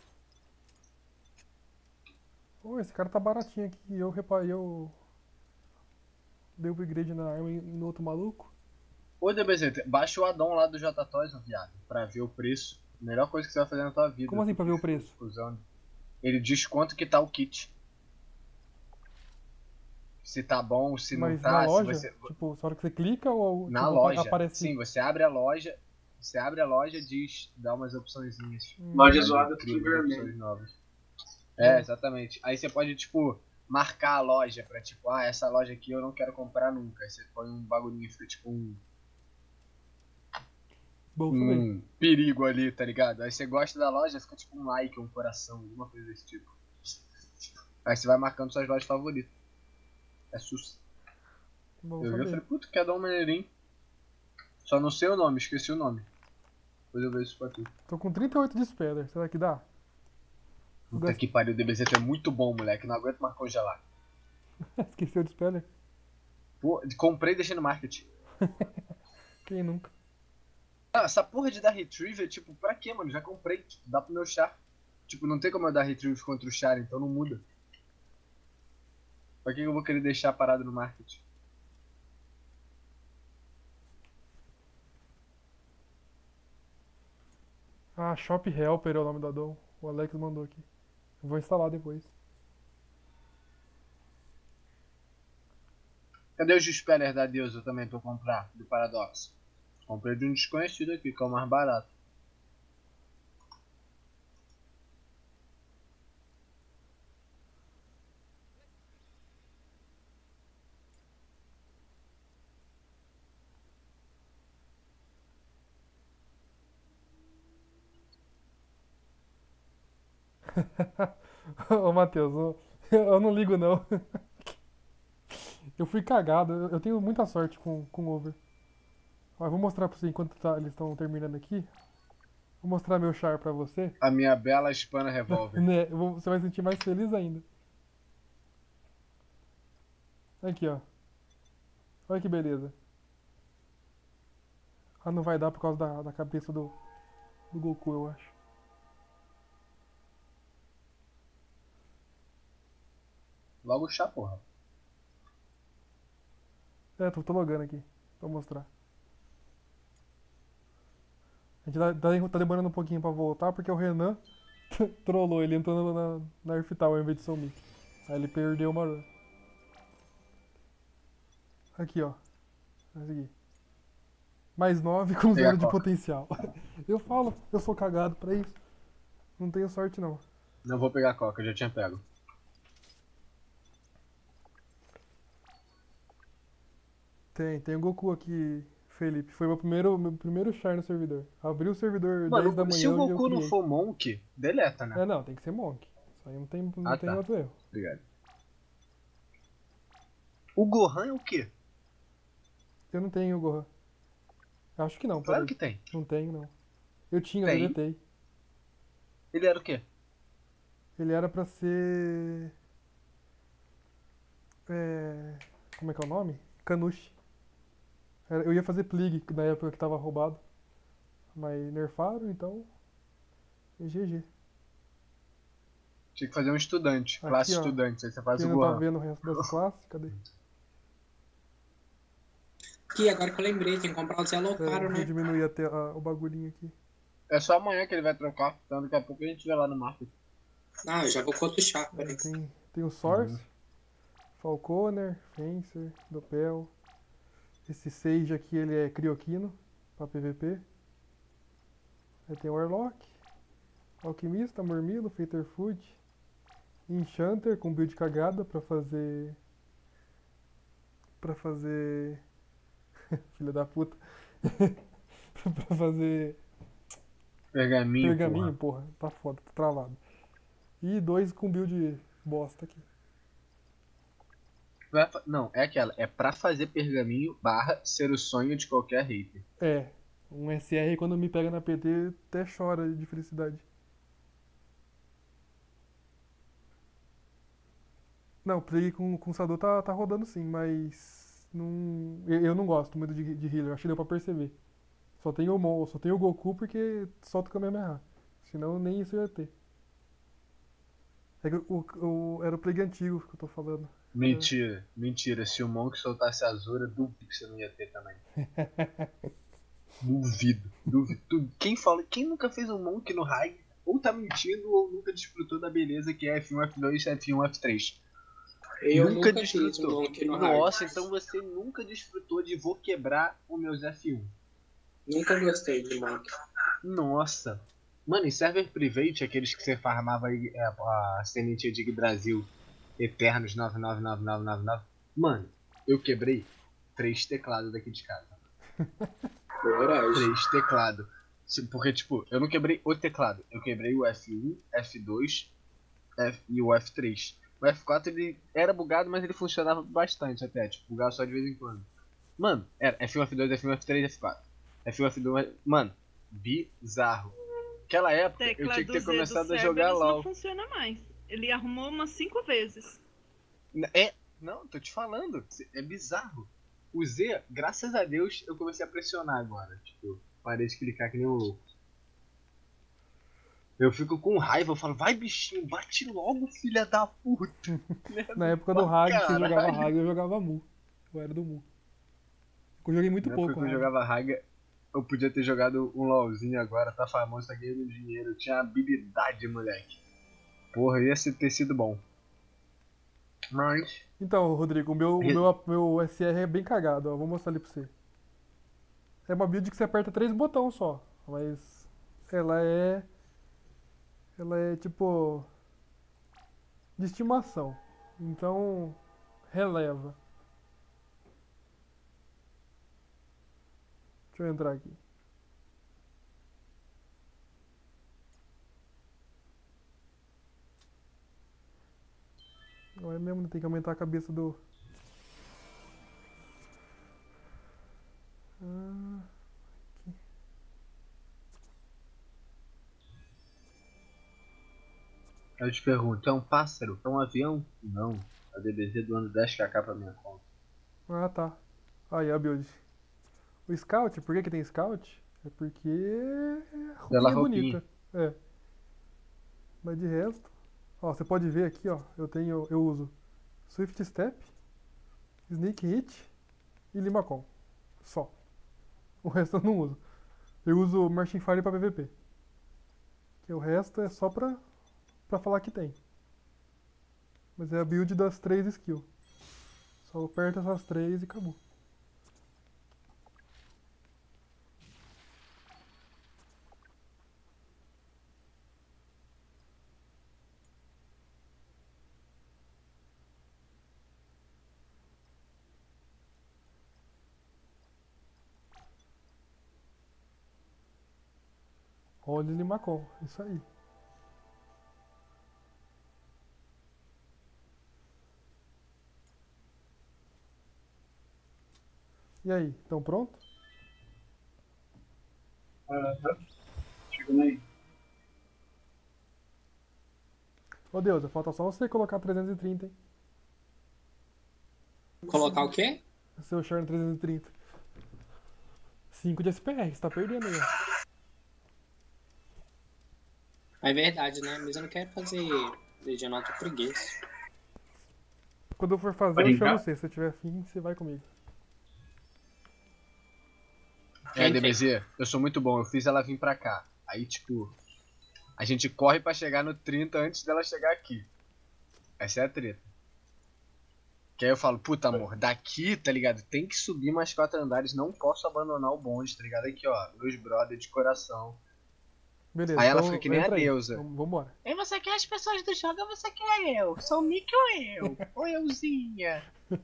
Speaker 1: Pô, esse cara tá baratinho aqui. Eu reparei, eu... Dei upgrade na arma e no outro maluco.
Speaker 3: Ô D B Z, baixa o addon lá do J-Toys, ô viado, pra ver o preço. Melhor coisa que você vai fazer na tua vida.
Speaker 1: Como assim pra ver o preço?
Speaker 3: Usando. Ele diz quanto que tá o kit. se tá bom, se não
Speaker 1: Mas
Speaker 3: tá,
Speaker 1: na
Speaker 3: se
Speaker 1: loja,
Speaker 3: você...
Speaker 1: tipo, só hora que você clica ou
Speaker 3: Na
Speaker 1: tipo,
Speaker 3: loja,
Speaker 1: aparece...
Speaker 3: sim, você abre a loja, você abre a loja, diz, dá umas opçõezinhas.
Speaker 1: Hum,
Speaker 5: Loja zoada,
Speaker 3: Cria
Speaker 5: tudo
Speaker 3: umas
Speaker 5: vermelho.
Speaker 3: opções novas. É, exatamente. Aí você pode, tipo, marcar a loja pra, tipo, ah, essa loja aqui eu não quero comprar nunca. Aí você põe um bagulhinho, fica tipo um,
Speaker 1: bom saber.
Speaker 3: um perigo ali, tá ligado? Aí você gosta da loja, fica tipo um like, um coração, alguma coisa desse tipo. Aí você vai marcando suas lojas favoritas. É sus.
Speaker 1: Bom
Speaker 3: Eu vi e
Speaker 1: saber.
Speaker 3: falei, puta, quer dar um maneirinho. Só não sei o nome, esqueci o nome. Depois eu vejo isso pra tu.
Speaker 1: Tô com trinta e oito de Speller, será que dá?
Speaker 3: Puta que pariu, o D B Z é muito bom, moleque. Não aguento mais congelar.
Speaker 1: Esqueceu de Speller?
Speaker 3: Pô, comprei e deixei no market.
Speaker 1: Quem nunca?
Speaker 3: Ah, essa porra de dar retriever, tipo, pra quê, mano? Já comprei, tipo, dá pro meu char. Tipo, não tem como eu dar retriever contra o char, então não muda. Pra que eu vou querer deixar parado no market?
Speaker 1: Ah, Shop Helper é o nome da Dom. O Alex mandou aqui. Eu vou instalar depois.
Speaker 3: Cadê os Dispeller da Deusa também pra eu comprar, do Paradox? Comprei de um desconhecido aqui, que é o mais barato.
Speaker 1: Ô Matheus, eu, eu não ligo não. Eu fui cagado, eu- eu tenho muita sorte com, com over. Ó, vou mostrar pra você enquanto tá- eles estão terminando aqui. Vou mostrar meu char pra você.
Speaker 3: A minha bela Spana Revolver.
Speaker 1: Né, eu vou- você vai se sentir mais feliz ainda. Aqui, ó. Olha que beleza. Ah, não vai dar por causa da, da cabeça do, do Goku, eu acho.
Speaker 3: Logo o chá, porra.
Speaker 1: É, tô, tô logando aqui. Vou mostrar. A gente tá, tá, tá demorando um pouquinho pra voltar porque o Renan trollou. Ele entrou na, na Earth Tower em vez de Soul Meat. Aí ele perdeu uma run. Aqui, ó. Esse aqui. Mais nove com
Speaker 3: Pega a
Speaker 1: zero de
Speaker 3: coca.
Speaker 1: potencial. Eu falo, eu sou cagado pra isso. Não tenho sorte não.
Speaker 3: Não vou pegar coca, eu já tinha pego.
Speaker 1: Tem, tem o Goku aqui, Felipe. Foi meu primeiro, meu primeiro char no servidor. Abri o servidor
Speaker 3: Mano,
Speaker 1: dez da manhã
Speaker 3: se o
Speaker 1: e eu
Speaker 3: Goku não
Speaker 1: criei.
Speaker 3: for Monk, deleta, né?
Speaker 1: É, não, tem que ser Monk. Isso aí não tem, não
Speaker 3: Ah,
Speaker 1: tem
Speaker 3: tá.
Speaker 1: outro erro.
Speaker 3: Obrigado. O Gohan é o quê?
Speaker 1: Eu não tenho o Gohan. Acho que não,
Speaker 3: Claro
Speaker 1: peraí.
Speaker 3: que tem.
Speaker 1: Não tenho, não. Eu tinha, eu
Speaker 3: Tem?
Speaker 1: deletei.
Speaker 3: Ele era o quê?
Speaker 1: Ele era pra ser... É... Como é que é o nome? Kanushi. Era- Eu ia fazer Plig na época que tava roubado. Mas nerfaram, então... G G.
Speaker 3: Tinha que fazer um estudante,
Speaker 1: Aqui,
Speaker 3: classe
Speaker 1: ó.
Speaker 3: estudante, aí você faz
Speaker 1: Quem
Speaker 3: o
Speaker 1: não tá
Speaker 3: Gohan.
Speaker 1: vendo o resto das classes, cadê?
Speaker 4: Aqui, agora que eu lembrei, tem que comprar o Zelo
Speaker 1: Pera,
Speaker 4: caro,
Speaker 1: vou
Speaker 4: né?
Speaker 1: diminuir até a- o bagulhinho aqui.
Speaker 3: É só amanhã que ele vai trocar, então daqui a pouco a gente vê lá no market.
Speaker 4: Ah, eu já vou cotuchar,
Speaker 1: É,
Speaker 4: peraí.
Speaker 1: tem, tem o Source, Falconer, Fencer, Dopel. Esse Sage aqui ele é Criokino, pra P V P. Aí tem o Warlock, Alquimista, Mormilo, Fater Food, Enchanter com build cagada pra fazer. Pra fazer. Filha da puta. Pra fazer
Speaker 3: Pergaminho,
Speaker 1: pergaminho,
Speaker 3: porra.
Speaker 1: porra. Tá foda, tá travado. E dois com build bosta aqui.
Speaker 3: Vai fa- Não, é aquela, é pra fazer pergaminho barra ser o sonho de qualquer hater.
Speaker 1: É, um S R quando me pega na P T até chora de felicidade. Não, o play com, com o Sado tá, tá rodando sim, mas não, eu, eu não gosto muito de, de healer, acho que deu pra perceber. Só tem o Mon, só tem o Goku porque solta o Kamehameha. Senão nem isso eu ia ter. É que o, o- era o play antigo que eu tô falando.
Speaker 3: Mentira, mentira. Se o Monk soltasse a Azura, duvido que você não ia ter também. Duvido, duvido. Tu- Quem fala, quem nunca fez um Monk no High, ou tá mentindo ou nunca desfrutou da beleza que é F um, F dois, F um, F três.
Speaker 4: Eu
Speaker 3: nunca
Speaker 4: nunca fiz um
Speaker 3: desfrutou.
Speaker 4: Monkey no
Speaker 3: Nossa,
Speaker 4: hard.
Speaker 3: então você nunca desfrutou de vou quebrar o meus F um.
Speaker 4: Nunca gostei de Monkey.
Speaker 3: Nossa. Mano, em server private, aqueles que você farmava aí, é, a semente de Brasil Eternos nove nove nove nove nove nove. Mano, eu quebrei três teclados daqui de casa.
Speaker 4: Coragem.
Speaker 3: Três teclados. Se- Porque, tipo, eu não quebrei o teclado. Eu quebrei o F um, F dois F, e o F três. O F quatro ele era bugado, mas ele funcionava bastante até. Tipo, bugava só de vez em quando. Mano, era F um, F dois, F um, F três, F quatro. F um, F dois. Mano, bizarro. Naquela época eu
Speaker 7: Tecla
Speaker 3: tinha que
Speaker 7: do
Speaker 3: ter
Speaker 7: Z do
Speaker 3: começado a jogar
Speaker 7: Cerberus
Speaker 3: LOL.
Speaker 7: não funciona mais. Ele arrumou umas cinco vezes.
Speaker 3: É, não, tô te falando. É bizarro. O Z, graças a Deus, eu comecei a pressionar agora. Tipo, parei de clicar que nem um louco. Eu fico com raiva, eu falo, vai bichinho, bate logo, filha da puta.
Speaker 1: Na época do
Speaker 3: Pra
Speaker 1: Hag, você jogava
Speaker 3: caralho.
Speaker 1: Hag, eu jogava Mu. Eu era do Mu. Eu joguei muito
Speaker 3: Na
Speaker 1: pouco,
Speaker 3: época que eu
Speaker 1: Hag.
Speaker 3: jogava Raga, eu podia ter jogado um LOLzinho agora, tá famoso, tá ganhando dinheiro. Eu tinha habilidade, moleque. Porra, ia ser- ter sido bom. Mas,
Speaker 1: Então, Rodrigo, o meu, o meu, meu S R é bem cagado, ó. Vou mostrar ali pra você. É uma build que você aperta três botões só, mas ela é. Ela é tipo. De estimação. Então, releva. Deixa eu entrar aqui. Não é mesmo, tem que aumentar a cabeça do. Ah,
Speaker 3: eu te pergunto, é um pássaro? É um avião? Não. A D B Z do ano dez k pra minha conta.
Speaker 1: ah, tá. Aí a build. O Scout, por que que tem Scout? É porque a
Speaker 3: Pela
Speaker 1: roupinha é
Speaker 3: roupinha.
Speaker 1: bonita. É. Mas de resto, ó, você pode ver aqui, ó, eu tenho, eu uso Swift Step, Sneak Hit e Limacom. Só. O resto eu não uso. Eu uso Marching Fire pra P V P. Que o resto é só pra, pra falar que tem. Mas é a build das três skills. Só aperta essas três e acabou. Olha Limacom, isso aí. E aí, estão prontos?
Speaker 5: Aham. Chegando aí.
Speaker 1: Ô Deus, falta só você colocar trezentos e trinta, hein?
Speaker 4: Colocar o quê?
Speaker 1: Seu Charme trezentos e trinta. cinco de S P R, você tá perdendo aí, ó.
Speaker 4: É verdade, né? Mas eu não quero fazer Legional, tô preguiça.
Speaker 1: Quando eu for fazer,
Speaker 5: Pode
Speaker 1: eu chamo
Speaker 5: entrar?
Speaker 1: você. Se você tiver afim, você vai comigo.
Speaker 3: É,
Speaker 4: Quem
Speaker 3: D B Z, eu sou muito bom, eu fiz ela vir pra cá. Aí, tipo, a gente corre pra chegar no trinta antes dela chegar aqui. Essa é a treta. Que aí eu falo, puta amor, daqui, tá ligado? Tem que subir mais quatro andares, não posso abandonar o bonde, tá ligado? Aqui, ó, meus brother de coração.
Speaker 1: Beleza,
Speaker 3: Aí ela
Speaker 1: então
Speaker 3: fica que nem a
Speaker 1: entra aí.
Speaker 3: deusa.
Speaker 1: Vamos- Vambora.
Speaker 3: E você quer as pessoas do jogo ou você quer eu? Sou o Mickey ou eu? Ou euzinha?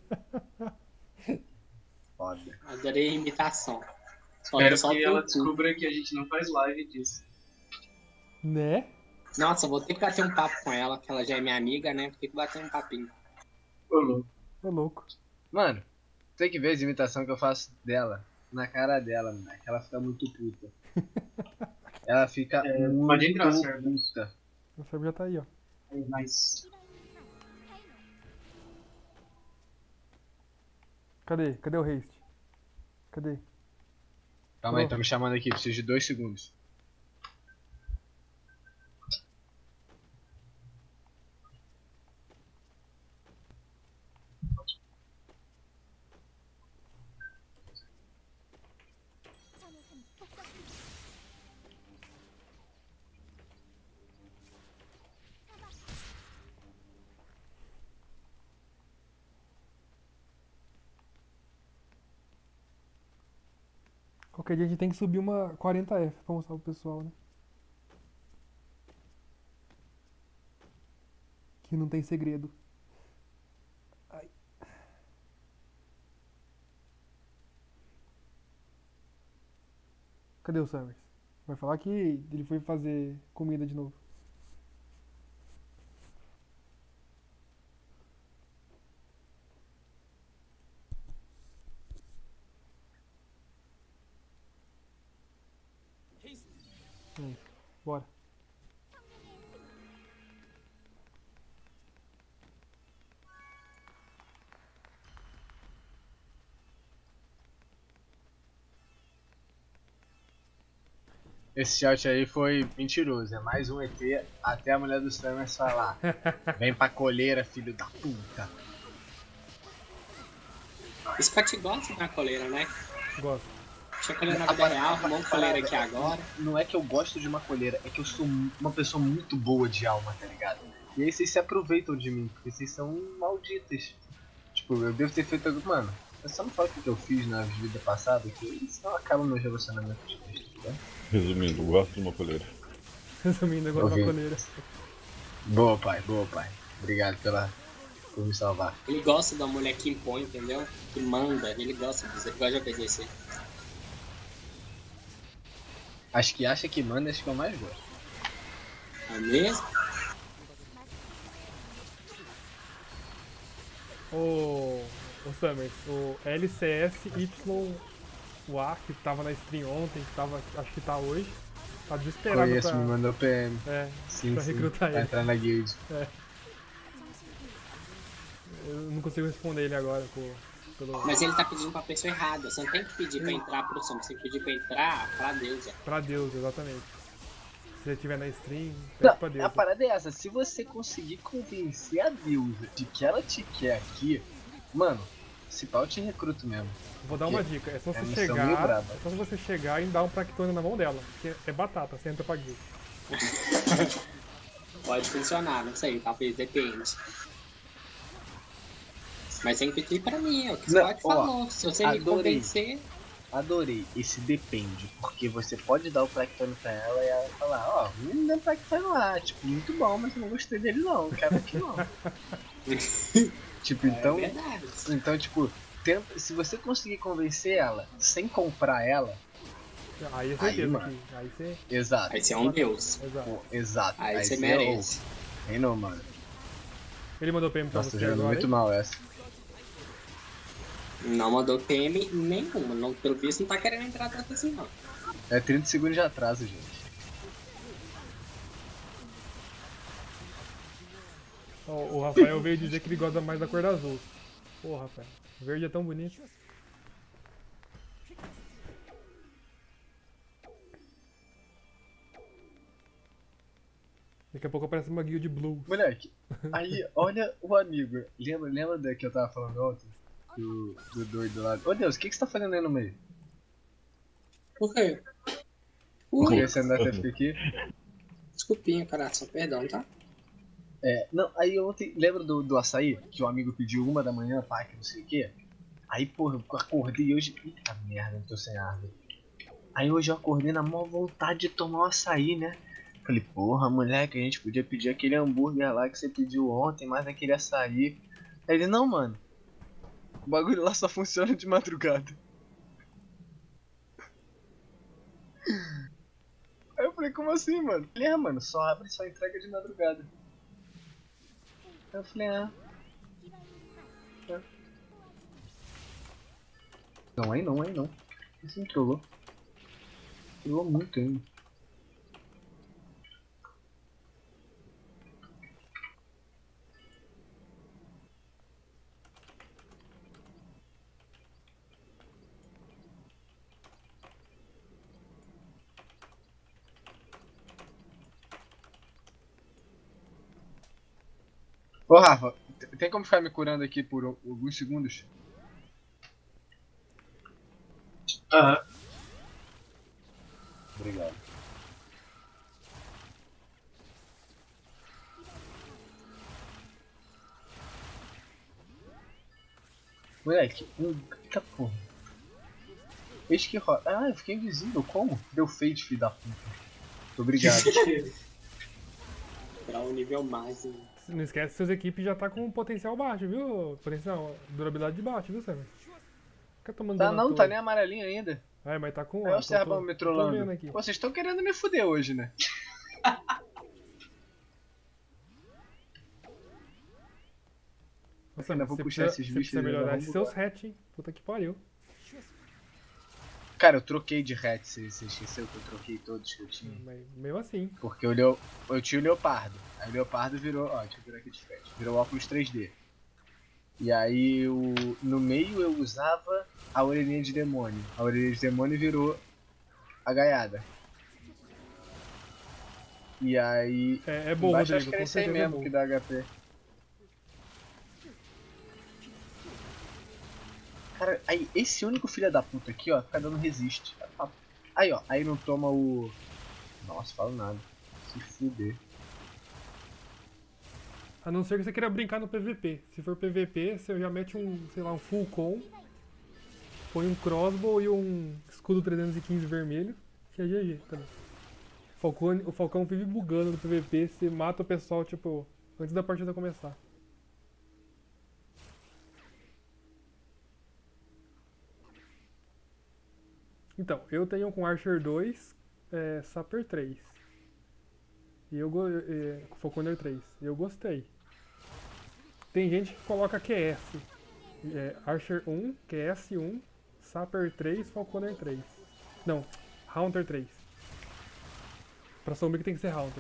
Speaker 3: Foda.
Speaker 4: Adorei a imitação. Só
Speaker 5: Espero
Speaker 4: só
Speaker 5: que
Speaker 4: tem
Speaker 5: ela
Speaker 4: o cu.
Speaker 5: descubra que a gente não faz live disso.
Speaker 1: Né?
Speaker 4: Nossa, vou ter que bater um papo com ela, que ela já é minha amiga, né? Vou ter que bater um papinho.
Speaker 5: Ô, louco.
Speaker 1: Ô louco.
Speaker 3: Mano, tem que ver as imitações que eu faço dela. Na cara dela, moleque. Ela fica muito puta. Ela fica
Speaker 5: É,
Speaker 3: muito
Speaker 5: pode entrar, Sérgio.
Speaker 3: puta.
Speaker 1: O Sérgio já tá aí, ó.
Speaker 5: Aí, nice.
Speaker 1: Cadê? Cadê o haste? Cadê?
Speaker 3: Calma aí,
Speaker 1: Pronto.
Speaker 3: tô me chamando aqui, preciso de dois segundos.
Speaker 1: Qualquer dia a gente tem que subir uma quarenta F pra mostrar pro pessoal, né? Que não tem segredo. Ai. Cadê o Summers? Vai falar que ele foi fazer comida de novo. Hum, bora.
Speaker 3: Esse shot aí foi mentiroso. É mais um E T até a mulher do Summers falar. Vem pra coleira, filho da puta.
Speaker 4: O Scott gosta da coleira, né?
Speaker 1: Gosto.
Speaker 4: Tinha coleira na vida real, arrumou uma coleira aqui agora.
Speaker 3: Não é que eu gosto de uma coleira, é que eu sou uma pessoa muito boa de alma, tá ligado? E aí vocês se aproveitam de mim, porque vocês são malditas. Tipo, eu devo ter feito algo. Mano, eu só não falo o que eu fiz na vida passada, que senão acaba meu relacionamento de texto, tá?
Speaker 6: Resumindo, eu gosto de uma coleira.
Speaker 1: Resumindo, agora
Speaker 3: Ok.
Speaker 1: uma coleira.
Speaker 3: Boa, pai, boa, pai. Obrigado pela, por me salvar.
Speaker 4: Ele gosta da mulher que impõe, entendeu? Que manda, ele gosta disso, ele gosta de obedecer.
Speaker 3: As que acha que manda, acho que eu mais gosto.
Speaker 4: Não é mesmo?
Speaker 1: O, o Summers, o L C S Y U A, que tava na stream ontem, que tava, acho que tá hoje, tá desesperado
Speaker 3: Conheço,
Speaker 1: pra,
Speaker 3: me mandou P M.
Speaker 1: é,
Speaker 3: Sim,
Speaker 1: pra
Speaker 3: sim.
Speaker 1: recrutar
Speaker 3: Pra
Speaker 1: ele.
Speaker 3: entrar na guild.
Speaker 1: Eu não consigo responder ele agora por, pelo,
Speaker 4: Mas ele tá pedindo pra pessoa errada. Você não tem que pedir pra entrar pro som, você tem que pedir pra entrar pra deusa.
Speaker 1: pra Deus, exatamente. Se ele estiver na stream, pede
Speaker 3: Não,
Speaker 1: pra Deus.
Speaker 3: a parada é essa, se você conseguir convencer a deusa de que ela te quer aqui, mano, se pau eu te recruto mesmo.
Speaker 1: Vou dar uma dica, é só
Speaker 3: É
Speaker 1: você
Speaker 3: missão meio
Speaker 1: chegar,
Speaker 3: braba.
Speaker 1: é só você chegar e dar um Practone na mão dela, porque é batata, você entra pra guild.
Speaker 4: Pode funcionar, não sei, talvez depende. Mas tem que pedir pra mim, é o que o
Speaker 3: Não,
Speaker 4: Scott
Speaker 3: ó,
Speaker 4: falou. Se você me
Speaker 3: adorei.
Speaker 4: convencer,
Speaker 3: Adorei esse depende, porque você pode dar o Practone pra ela e ela falar, ó, oh, me dá o Practone lá, tipo, muito bom, mas eu não gostei dele não, quero aqui não. Tipo, então,
Speaker 4: é verdade.
Speaker 3: então tipo, tenta, se você conseguir convencer ela sem comprar ela,
Speaker 1: Aí é
Speaker 3: Aí,
Speaker 1: certeza
Speaker 3: mano.
Speaker 1: que. Aí você.
Speaker 3: exato,
Speaker 4: Aí você é um deus.
Speaker 1: Exato.
Speaker 3: pô, exato,
Speaker 4: Aí você
Speaker 3: é
Speaker 4: merece.
Speaker 3: o- Reinou, mano.
Speaker 1: Ele mandou P M pra
Speaker 3: Nossa, tô
Speaker 1: você
Speaker 3: jogando
Speaker 1: agora.
Speaker 3: muito
Speaker 1: hein?
Speaker 3: mal essa.
Speaker 4: Não mandou P M nenhuma. Não, pelo visto não tá querendo entrar tanto assim, não.
Speaker 3: É trinta segundos de atraso, gente.
Speaker 1: O, o Rafael veio dizer que ele gosta mais da cor da azul. Pô, Rafael, o verde é tão bonito. Daqui a pouco aparece uma guild blue.
Speaker 3: Moleque, aí, olha o amigo. Lembra, lembra da que eu tava falando ontem? Do, do doido lá. Ô Deus, o que, que você tá fazendo aí no meio?
Speaker 4: Por quê?
Speaker 3: Por
Speaker 4: Ui,
Speaker 3: que você ainda teve aqui?
Speaker 4: desculpinha, coração, perdão, tá?
Speaker 3: É, não, aí ontem, lembra do, do açaí? Que o amigo pediu uma da manhã, pá, que não sei o que. Aí, porra, eu acordei hoje. Eita merda, não tô sem árvore. Aí hoje eu acordei na maior vontade de tomar um açaí, né? Falei, porra, moleque, a gente podia pedir aquele hambúrguer lá que você pediu ontem, mas aquele açaí. Aí ele, não, mano. O bagulho lá só funciona de madrugada. Aí eu falei, como assim, mano? Ele, é, mano, só abre e só entrega de madrugada. Aí eu falei, ah. É. Não, aí não, aí não. Você me trollou. Trollou muito ainda. Ô Rafa, t- tem como ficar me curando aqui por al- alguns segundos?
Speaker 5: Aham.
Speaker 3: Obrigado. Moleque, um... eita porra. Eis que roda. Ah, eu fiquei invisível. Como? Deu fade, filho da puta. Muito obrigado.
Speaker 4: Pra um nível máximo.
Speaker 1: Não esquece que suas equipes já tá com potencial baixo, viu? Potencial, durabilidade de baixo, viu, Sam? Fica tomando
Speaker 3: Tá
Speaker 1: dano à
Speaker 3: não,
Speaker 1: toa.
Speaker 3: tá nem amarelinho ainda.
Speaker 1: É, mas tá com...
Speaker 3: Aí
Speaker 1: ó,
Speaker 3: o Servão me
Speaker 1: tô vendo
Speaker 3: trollando.
Speaker 1: aqui.
Speaker 3: Pô, vocês estão querendo me fuder hoje, né?
Speaker 1: Nossa,
Speaker 3: ainda vou
Speaker 1: você
Speaker 3: puxar
Speaker 1: precisa,
Speaker 3: esses
Speaker 1: você
Speaker 3: bichos
Speaker 1: precisa
Speaker 3: aí,
Speaker 1: melhorar
Speaker 3: vamos
Speaker 1: esses seus
Speaker 3: embora.
Speaker 1: hatch, hein? Puta que pariu.
Speaker 3: Cara, eu troquei de hat, você você esqueceu que eu troquei todos que eu tinha?
Speaker 1: Mas mesmo assim.
Speaker 3: Porque o leo... eu tinha o Leopardo. Aí o Leopardo virou. Ó, deixa eu virar aqui de frente. Virou óculos três D. E aí o... no meio eu usava a orelhinha de demônio. A orelhinha de demônio virou a gaiada. E aí.
Speaker 1: É, é bom,
Speaker 3: embaixo
Speaker 1: Rodrigo,
Speaker 3: acho que
Speaker 1: com
Speaker 3: é esse aí
Speaker 1: certeza é
Speaker 3: mesmo
Speaker 1: bom.
Speaker 3: que dá H P. Cara, aí esse único filho da puta aqui, ó, fica dando resiste. Aí, ó, aí não toma o. Nossa, falo nada. Se fuder.
Speaker 1: A não ser que você queira brincar no P V P. Se for P V P, você já mete um, sei lá, um full com, põe um crossbow e um escudo trezentos e quinze vermelho, que é G G também. Falcone, o Falcão vive bugando no P V P, você mata o pessoal, tipo, antes da partida começar. Então, eu tenho com Archer dois, é, Sapper três. E eu go- é, Falconer três. E eu gostei. Tem gente que coloca Q S. É, Archer um, Q S um, Sapper três, Falconer três. Não, Haunter três. Pra Sombra que tem que ser Haunter.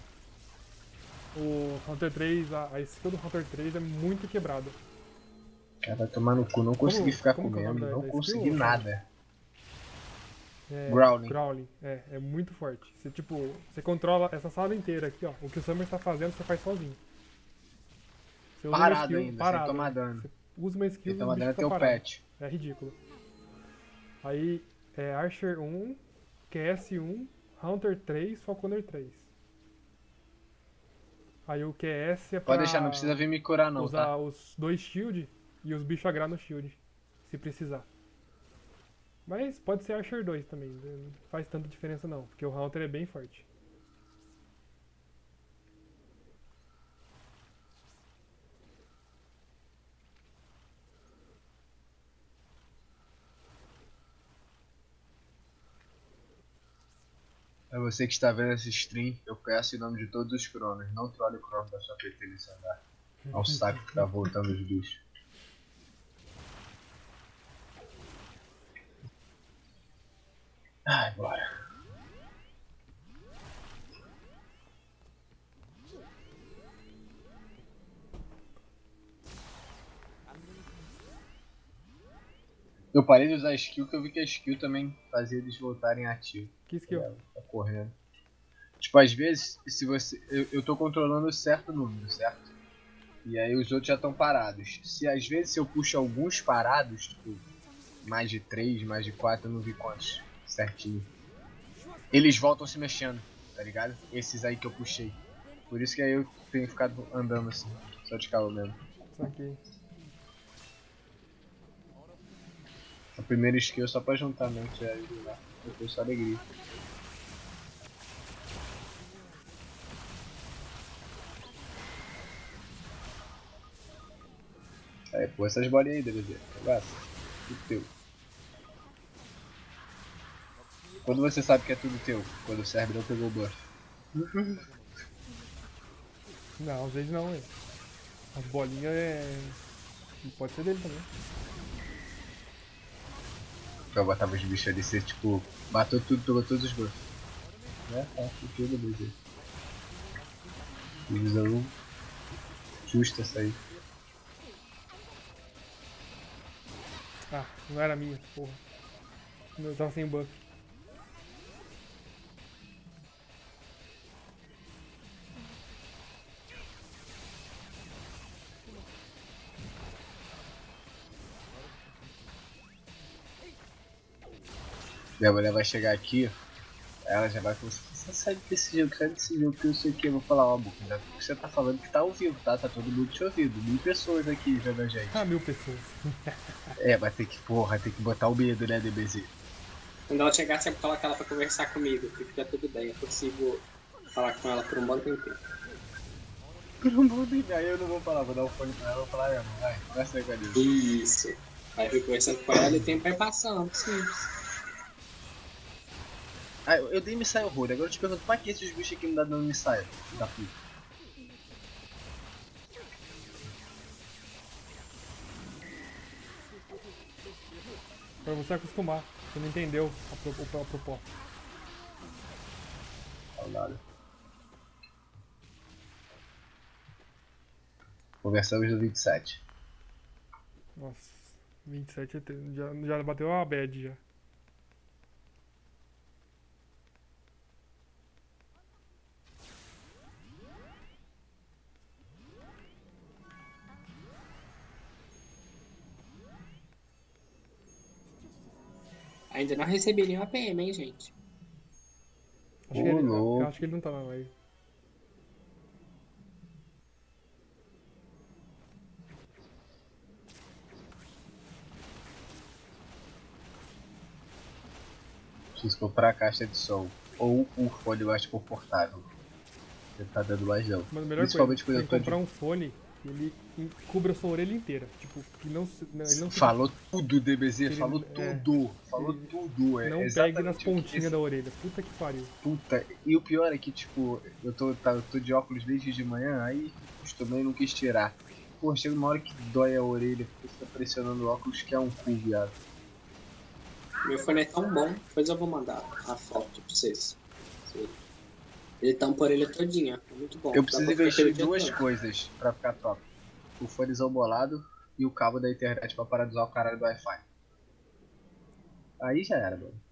Speaker 1: O Haunter três, a, a skill do Haunter três é muito quebrada.
Speaker 3: Cara, vai tomar no cu, não consegui
Speaker 1: Como-
Speaker 3: ficar
Speaker 1: como que é o
Speaker 3: comendo,
Speaker 1: nome da-
Speaker 3: não
Speaker 1: da
Speaker 3: consegui
Speaker 1: skill,
Speaker 3: nada.
Speaker 1: É,
Speaker 3: Growling.
Speaker 1: Growling, é, é muito forte. Você, tipo, você controla essa sala inteira aqui, ó. O que o Summer está fazendo, você faz sozinho. Você usa uma
Speaker 3: Parado
Speaker 1: skill
Speaker 3: ainda, sem
Speaker 1: parado,
Speaker 3: tomar
Speaker 1: né?
Speaker 3: dano.
Speaker 1: Você usa uma skill
Speaker 3: Quem
Speaker 1: e
Speaker 3: tá
Speaker 1: o
Speaker 3: mandando
Speaker 1: bicho
Speaker 3: é
Speaker 1: fica
Speaker 3: teu
Speaker 1: parado.
Speaker 3: pet.
Speaker 1: É ridículo. Aí, é Archer um, Q S um, Haunter três, Falconer três. Aí o Q S é pra
Speaker 3: Pode deixar, não precisa vir me curar não,
Speaker 1: usar
Speaker 3: tá?
Speaker 1: os dois shield e os bichos agrar no shield, se precisar. Mas pode ser Archer dois também, não faz tanta diferença não, porque o Haunter é bem forte.
Speaker 3: É você que está vendo esse stream, eu peço em nome de todos os cronos, não trole o crono da sua P T nesse andar. É um saco que tá voltando os bichos. Ai, bora. Eu parei de usar skill que eu vi que a skill também fazia eles voltarem ativo.
Speaker 1: Que skill?
Speaker 3: Tá correndo. Tipo, às vezes, se você. Eu, eu tô controlando certo número, certo? E aí os outros já estão parados. Se às vezes se eu puxo alguns parados, tipo, mais de três, mais de quatro, eu não vi quantos certinho. Eles voltam se mexendo, tá ligado? Esses aí que eu puxei. Por isso que aí eu tenho ficado andando assim, só de calo mesmo.
Speaker 1: Saquei.
Speaker 3: A primeira skill é só pra juntar mesmo, que já ajudar. Depois só alegria. Aí, pô, essas bolinhas aí, D B Z. Abraço. Tudo teu. Quando você sabe que é tudo teu? Quando o servidor pegou o buff.
Speaker 1: Não, às vezes não, é. As bolinhas é. Pode ser dele também.
Speaker 3: Eu botava os bichos ali, você tipo, matou tudo, pegou todos os buffs. É, tá, tudo D B Z. Visão justa essa aí.
Speaker 1: Ah, não era minha, porra. Eu tava sem buff.
Speaker 3: Minha mulher vai chegar aqui, ela já vai falar assim, você sabe desse jogo, sabe desse jogo, que eu sei o que, eu vou falar, ó, Buco, você tá falando que tá ao vivo, tá? Tá todo mundo te ouvindo, mil pessoas aqui vendo a gente.
Speaker 1: Ah, mil pessoas.
Speaker 3: É, vai ter que, porra, tem que botar o medo, né, D B Z?
Speaker 4: Quando ela chegar, você coloca ela pra conversar comigo, que fica tudo bem. Eu consigo falar com ela por um bom tempo.
Speaker 3: Por um bom tempo. Aí eu não vou falar, vou dar o fone pra ela, vou falar, irmão, vai, conversa aí com a Deus.
Speaker 4: Isso. Aí eu fico conversando com ela e o tempo vai passando, simples.
Speaker 3: Ah, eu, eu dei missile horror, agora eu te pergunto, pra que esses bichos aqui não dá dano missile? Da puta.
Speaker 1: Pra você acostumar. Você não entendeu a, pro, a proposta.
Speaker 3: Saudade. Conversamos no vinte e sete.
Speaker 1: Nossa, vinte e sete é tre- já, já bateu a bad já.
Speaker 4: Ainda não recebi nenhuma P M, hein, gente?
Speaker 1: Acho,
Speaker 3: Ô,
Speaker 1: que ele,
Speaker 3: louco.
Speaker 1: eu acho que ele não tá na live.
Speaker 3: Preciso comprar a caixa de som. Ou o fone mais confortável. Você tá dando mais não.
Speaker 1: Mas a melhor
Speaker 3: Principalmente
Speaker 1: coisa,
Speaker 3: quando
Speaker 1: tem
Speaker 3: eu
Speaker 1: que
Speaker 3: tô
Speaker 1: comprar
Speaker 3: de...
Speaker 1: um fone que ele en- cubra a sua orelha inteira. Tipo, que não, se- não, ele não fica-
Speaker 3: Falou tudo, D B Z,
Speaker 1: Ele-
Speaker 3: falou
Speaker 1: é.
Speaker 3: tudo. Falou
Speaker 1: Ele
Speaker 3: tudo. É
Speaker 1: não pegue
Speaker 3: exatamente
Speaker 1: nas
Speaker 3: o que
Speaker 1: pontinhas
Speaker 3: esse-
Speaker 1: da orelha. Puta que pariu.
Speaker 3: Puta, e o pior é que, tipo, eu tô, tá, eu tô de óculos desde de manhã, aí acostumei e não quis tirar. Pô, chega uma hora que dói a orelha, porque você tá pressionando o óculos que é um cu, viado.
Speaker 4: Meu fone é tão bom, depois eu vou mandar a foto pra vocês. Ele tampa a orelha todinha, é muito bom.
Speaker 3: Eu
Speaker 4: Dá
Speaker 3: preciso
Speaker 4: pra ficar
Speaker 3: investir em
Speaker 4: aquele dia
Speaker 3: duas
Speaker 4: todo.
Speaker 3: coisas pra ficar top. O fone isobolado e o cabo da internet pra parar de usar o caralho do Wi-Fi. Aí já era, mano.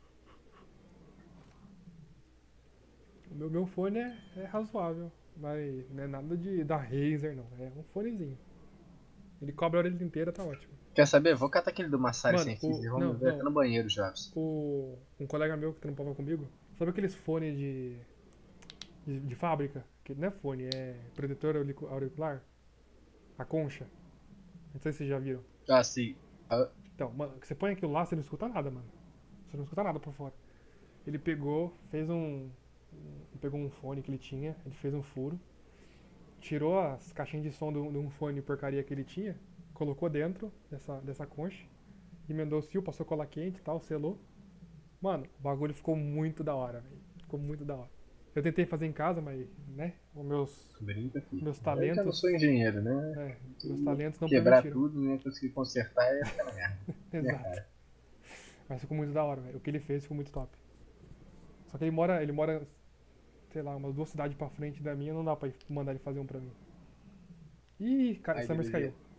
Speaker 1: O meu, meu fone é, é razoável. Mas não é nada de da Razer, não. É um fonezinho. Ele cobre a orelha inteira, tá ótimo.
Speaker 3: Quer saber? Vou catar aquele do Massari
Speaker 1: Mano,
Speaker 3: sem fio
Speaker 1: o-
Speaker 3: e vamos
Speaker 1: não,
Speaker 3: ver
Speaker 1: não.
Speaker 3: até no banheiro, Jobs.
Speaker 1: O, um colega meu que trampava comigo, sabe aqueles fones de, de, de fábrica? Que não é fone, é protetor auricu- auricular? A concha. Não sei se vocês já viram.
Speaker 3: Ah, sim. Ah,
Speaker 1: Então, mano, você põe aquilo lá, você não escuta nada, mano. Você não escuta nada por fora. Ele pegou, fez um. um- Pegou um fone que ele tinha, ele fez um furo, tirou as caixinhas de som de um de um fone porcaria que ele tinha, colocou dentro dessa, dessa concha, emendou o fio, passou cola quente e tal, selou. Mano, o bagulho ficou muito da hora, velho. Ficou muito da hora. Eu tentei fazer em casa, mas, né? Os meus,
Speaker 3: brinca, filho.
Speaker 1: meus
Speaker 3: Eu já não
Speaker 1: talentos.
Speaker 3: sou engenheiro, né?
Speaker 1: É, meus talentos não
Speaker 3: Quebrar
Speaker 1: permitiram.
Speaker 3: tudo, né? Conseguir consertar é ficar na merda.
Speaker 1: Exato. Mas ficou muito da hora, velho. O que ele fez ficou muito top. Só que ele mora, ele mora, sei lá, umas duas cidades pra frente da minha, não dá pra mandar ele fazer um pra mim. Ih, cara,
Speaker 3: Aí,
Speaker 1: Summers
Speaker 3: beleza.
Speaker 1: caiu.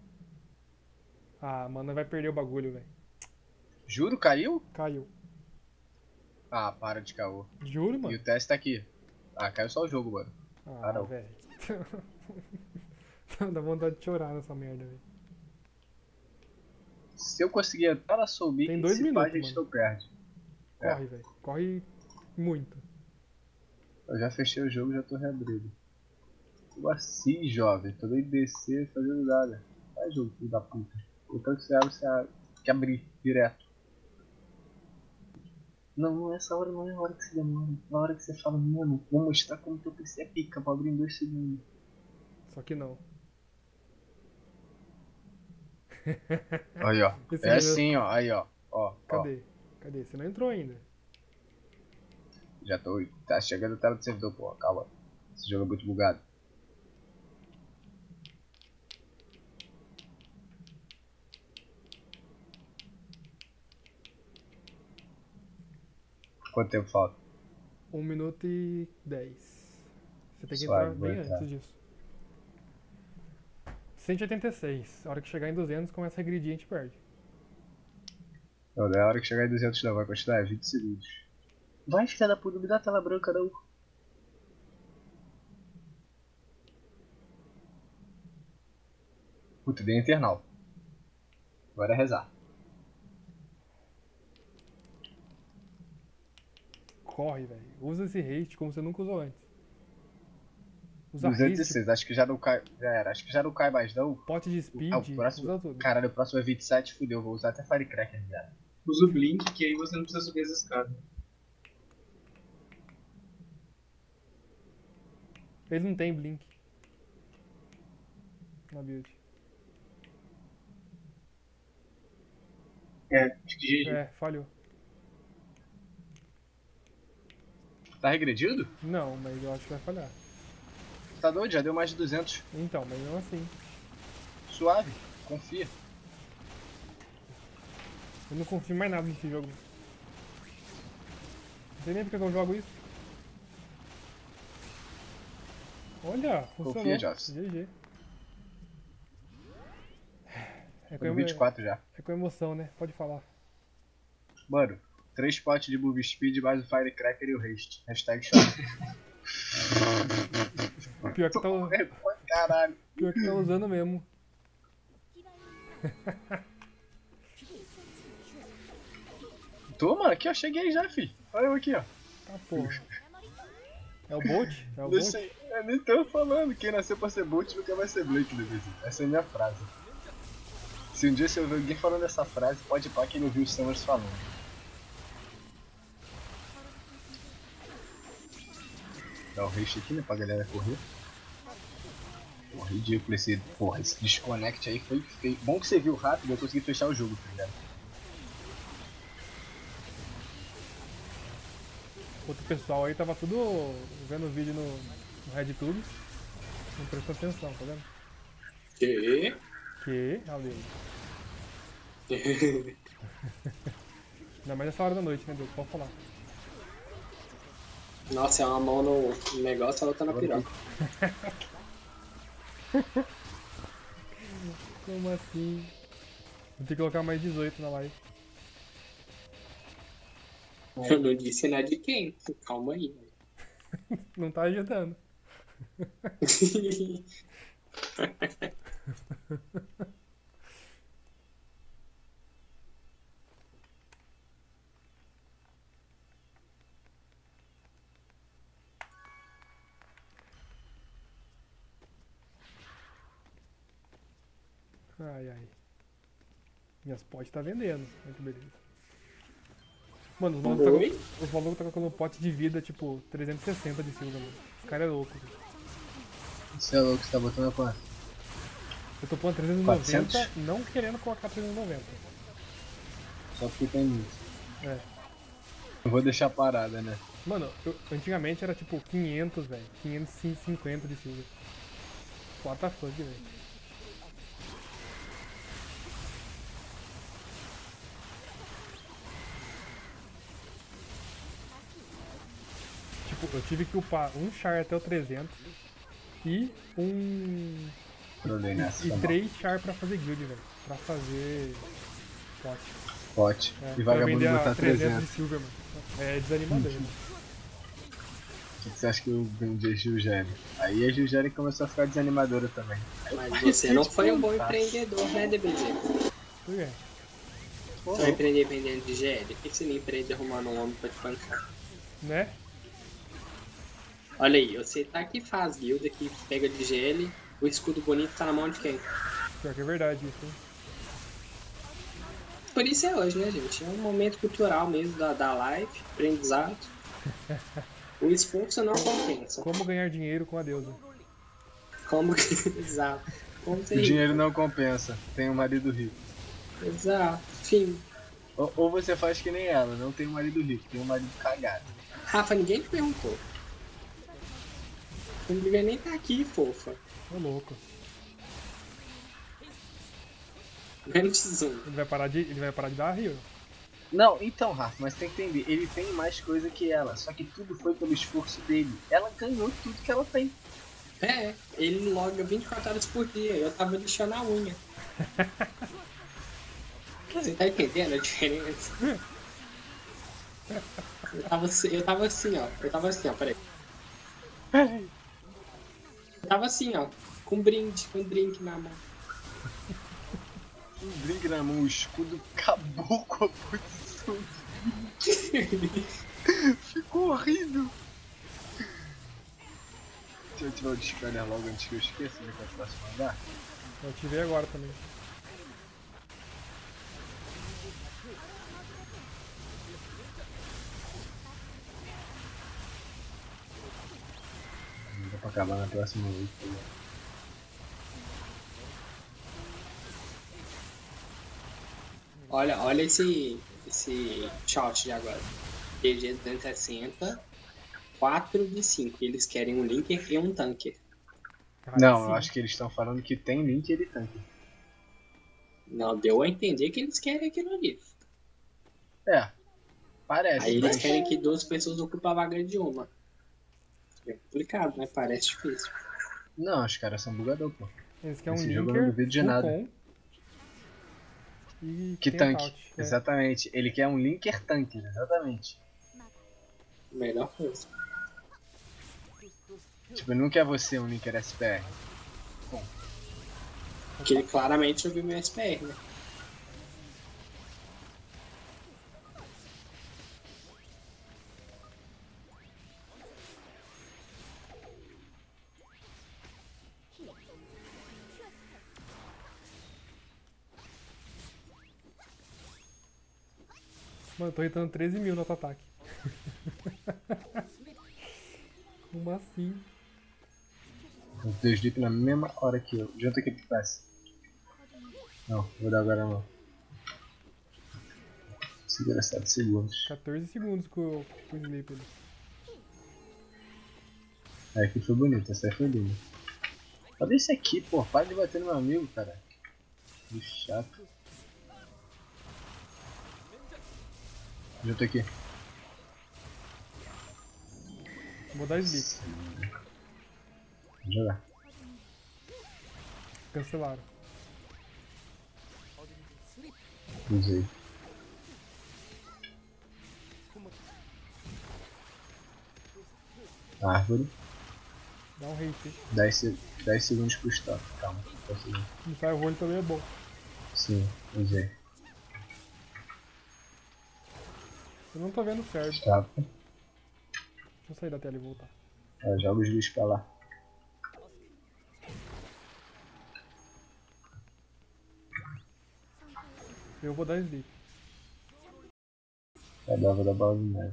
Speaker 1: Ah, mano, vai perder o bagulho, velho.
Speaker 3: Juro, caiu?
Speaker 1: Caiu.
Speaker 3: Ah, para de caô.
Speaker 1: Juro,
Speaker 3: E
Speaker 1: mano.
Speaker 3: o teste tá aqui. Ah, caiu só o jogo, mano.
Speaker 1: Ah,
Speaker 3: Ah, não.
Speaker 1: velho. Dá vontade de chorar nessa merda, velho.
Speaker 3: Se eu conseguir entrar na Soul
Speaker 1: Tem dois
Speaker 3: se
Speaker 1: minutos,
Speaker 3: pá, a gente
Speaker 1: mano.
Speaker 3: não perde. É.
Speaker 1: Corre, velho. Corre muito.
Speaker 3: Eu já fechei o jogo, já tô reabrindo. Como assim, jovem? Tô nem descer fazendo nada. Vai, jogo, filho da puta. Então que você abre, você abre. Tem que abrir direto. Não, não, essa hora não é a hora que você demora. É a hora que você fala, mano, vou mostrar como teu P C é pica pra abrir em dois segundos.
Speaker 1: Só que não.
Speaker 3: Aí, ó.
Speaker 1: Esse
Speaker 3: É
Speaker 1: mesmo.
Speaker 3: assim, ó. Aí, ó. Ó, ó.
Speaker 1: Cadê? Cadê? Você não entrou ainda.
Speaker 3: Já tô. Tá chegando a tela do servidor, pô. Calma. Esse jogo é muito bugado. Quanto tempo falta?
Speaker 1: um minuto e dez. Você tem que
Speaker 3: Suave,
Speaker 1: entrar
Speaker 3: vou
Speaker 1: bem
Speaker 3: entrar.
Speaker 1: antes disso. cento e oitenta e seis. A hora que chegar em duzentos, começa a regredir e a gente perde.
Speaker 3: Não, não é a hora que chegar em duzentos não, vai continuar, é vinte segundos. Vai, filha da puta, não me dá tela branca não. Puta, dei internal. Agora é rezar.
Speaker 1: Corre, velho. Usa esse haste como você nunca usou antes. Usa
Speaker 3: duzentos e
Speaker 1: haste,
Speaker 3: seis, acho que já não cai. Já era, acho que já não cai mais não.
Speaker 1: pote de speed,
Speaker 3: Ah, o próximo-
Speaker 1: usa tudo.
Speaker 3: Caralho, o próximo é vinte e sete, fudeu, vou usar até Firecracker, viado.
Speaker 5: Usa o Blink, que aí você não precisa subir as escadas.
Speaker 1: Eles não tem blink. Na build.
Speaker 5: É, acho que G G.
Speaker 1: É, falhou.
Speaker 3: Tá regredido?
Speaker 1: Não, mas eu acho que vai falhar.
Speaker 3: Tá doido? Já deu mais de duzentos.
Speaker 1: Então, mas não assim.
Speaker 3: Suave, confia.
Speaker 1: Eu não confio em mais nada nesse jogo. Não sei nem porque que eu jogo isso. Olha, funcionou.
Speaker 3: Confia, Joss.
Speaker 1: G G. É
Speaker 3: Tô
Speaker 1: com,
Speaker 3: no
Speaker 1: emo...
Speaker 3: vinte e quatro já.
Speaker 1: é com emoção, né? Pode falar.
Speaker 3: Mano, três potes de Move Speed mais o Firecracker e o Haste. Hashtag choque.
Speaker 1: Pior que tá, u-
Speaker 3: Caralho.
Speaker 1: pior que tá usando mesmo.
Speaker 3: Tô, mano, aqui ó, cheguei já, fi. Olha eu aqui, ó.
Speaker 1: Tá porra. É o Bolt? É o
Speaker 3: Não
Speaker 1: Bolt?
Speaker 3: sei, eu nem tô falando. Quem nasceu pra ser Bolt nunca vai ser Blake, Devizinho. Essa é a minha frase. Se um dia você ouvir alguém falando essa frase, pode ir pra quem não ouviu os Summers falando. Dá o haste aqui, né, pra galera correr. Porra, ridículo esse. Porra, esse disconnect aí foi feio. Bom que você viu rápido, eu consegui fechar o jogo, tá ligado?
Speaker 1: Outro pessoal aí tava tudo vendo o vídeo no, no RedTube. Não prestou atenção, tá vendo?
Speaker 4: Que?
Speaker 1: Que? Olha aí. Ainda mais essa hora da noite, né, Deus? Pode falar.
Speaker 4: Nossa, é uma mão no negócio e a outra na piroca.
Speaker 1: Como assim? Vou ter que colocar mais dezoito na live.
Speaker 4: Eu não disse nada de quem. Calma aí.
Speaker 1: Não tá ajudando. Ai, ai. Minhas potes tá vendendo. Muito beleza. Mano, os malucos tá,
Speaker 4: Oi?
Speaker 1: com- os malucos tá colocando pote de vida, tipo, trezentos e sessenta de silva, mano. Os caras é louco. velho.
Speaker 3: Você é louco, você tá botando a quanto?
Speaker 1: Eu tô pondo trezentos e noventa,
Speaker 3: quatrocentos?
Speaker 1: não querendo colocar trezentos e noventa.
Speaker 3: Só porque tem muito.
Speaker 1: É.
Speaker 3: Eu vou deixar parada, né?
Speaker 1: Mano, eu- antigamente era tipo quinhentos, velho. quinhentos e cinquenta de silva. What the fuck, velho. Tipo, eu tive que upar um char até o trezentos e um.
Speaker 3: Trolei nessa.
Speaker 1: E
Speaker 3: foi mal.
Speaker 1: três char pra fazer guild, velho. Pra fazer. Pote.
Speaker 3: Pote.
Speaker 1: É,
Speaker 3: E
Speaker 1: pra
Speaker 3: vagabundo
Speaker 1: vender a
Speaker 3: botar
Speaker 1: trezentos
Speaker 3: trezentos.
Speaker 1: de silver, mano. É desanimador, mano.
Speaker 3: O que que você acha que eu vendi a Gilgere? Aí a Gilgere começou a ficar desanimadora também.
Speaker 4: Mas você não foi um bom empreendedor, né, D B Z?
Speaker 1: Por quê?
Speaker 4: Você vai empreender vendendo de G L? Por que você não empreende arrumando um homem pra te pancar?
Speaker 1: Né?
Speaker 4: Olha aí, você tá aqui, faz guilda aqui, pega de G L, o escudo bonito tá na mão de quem?
Speaker 1: Pior que é verdade isso, hein?
Speaker 4: Por isso é hoje, né, gente? É um momento cultural mesmo da, da live, aprendizado. O esforço não compensa.
Speaker 1: Como ganhar dinheiro com a deusa.
Speaker 4: Como que. Exato. Como
Speaker 3: O
Speaker 4: ser rico.
Speaker 3: dinheiro não compensa. Tem um marido rico.
Speaker 4: Exato. Fim.
Speaker 3: Ou, ou você faz que nem ela, não tem um marido rico, tem um marido cagado.
Speaker 4: Rafa, ninguém te perguntou. Não devia nem estar aqui, fofa.
Speaker 1: Ô louco.
Speaker 4: Menos um.
Speaker 1: Ele vai parar de, ele vai parar de dar rio.
Speaker 3: Não, então, Rafa, mas tem que entender, ele tem mais coisa que ela, só que tudo foi pelo esforço dele. Ela ganhou tudo que ela tem.
Speaker 4: É, ele loga vinte e quatro horas por dia. Eu tava lixando a unha. Você tá entendendo a diferença? Eu tava, assim- eu tava assim, ó. Eu tava assim, ó, peraí. Eu tava assim, ó. Com um brinde, com um drink na mão.
Speaker 3: Um drink na mão, o escudo acabou com a posição. Ficou horrível. Deixa eu tirar o discanner logo antes que eu esqueça, né, que eu posso mandar.
Speaker 1: Eu tive agora também.
Speaker 3: pra acabar na próxima vez. Tá ligado?
Speaker 4: Olha, olha esse, esse shot de agora. P G duzentos e sessenta, quatro de cinco. Eles querem um linker e um tanker.
Speaker 1: Cara,
Speaker 3: Não,
Speaker 1: sim.
Speaker 3: eu acho que eles estão falando que tem link e ele tanque.
Speaker 4: Não deu a entender que eles querem aquilo ali.
Speaker 3: É, parece.
Speaker 4: Aí eles
Speaker 3: mas-
Speaker 4: querem que duas pessoas ocupem a vaga de uma. É complicado, né? Parece difícil.
Speaker 3: Não, os caras são bugador, pô.
Speaker 1: Eles querem um
Speaker 3: Esse jogo eu
Speaker 1: linker,
Speaker 3: não duvido de
Speaker 1: full
Speaker 3: nada.
Speaker 1: com e
Speaker 3: Que
Speaker 1: tem
Speaker 3: tanque.
Speaker 1: account, é.
Speaker 3: Exatamente. Ele quer um linker tanque, exatamente.
Speaker 4: Melhor coisa.
Speaker 3: Tipo, ele não quer você um linker S P R.
Speaker 4: Porque ele claramente ouviu meu S P R, né?
Speaker 1: Mano, eu tô hitando treze mil no auto-ataque. Como assim?
Speaker 3: Os dois dip na mesma hora que eu. Junta aqui pro passe. Não, vou dar agora não. Segura sete segundos.
Speaker 1: quatorze segundos com, o- com o Sleep ali.
Speaker 3: É, aqui foi bonito, essa aí foi linda. Olha esse aqui, pô. Para de bater no meu amigo, cara. Que chato. Junta aqui.
Speaker 1: Vou dar Sleep.
Speaker 3: Vou jogar.
Speaker 1: Cancelaram.
Speaker 3: Usei. Árvore.
Speaker 1: Dá um hate.
Speaker 3: dez, se- dez segundos pro stop. Calma. dez segundos.
Speaker 1: Não sai o rolo também é bom.
Speaker 3: Sim, usei.
Speaker 1: Eu não tô vendo certo.
Speaker 3: Stop.
Speaker 1: Deixa eu sair da tela e voltar.
Speaker 3: É, joga os bichos pra lá.
Speaker 1: Eu vou dar Sleep.
Speaker 3: Vai dar, vou dar bola de neve.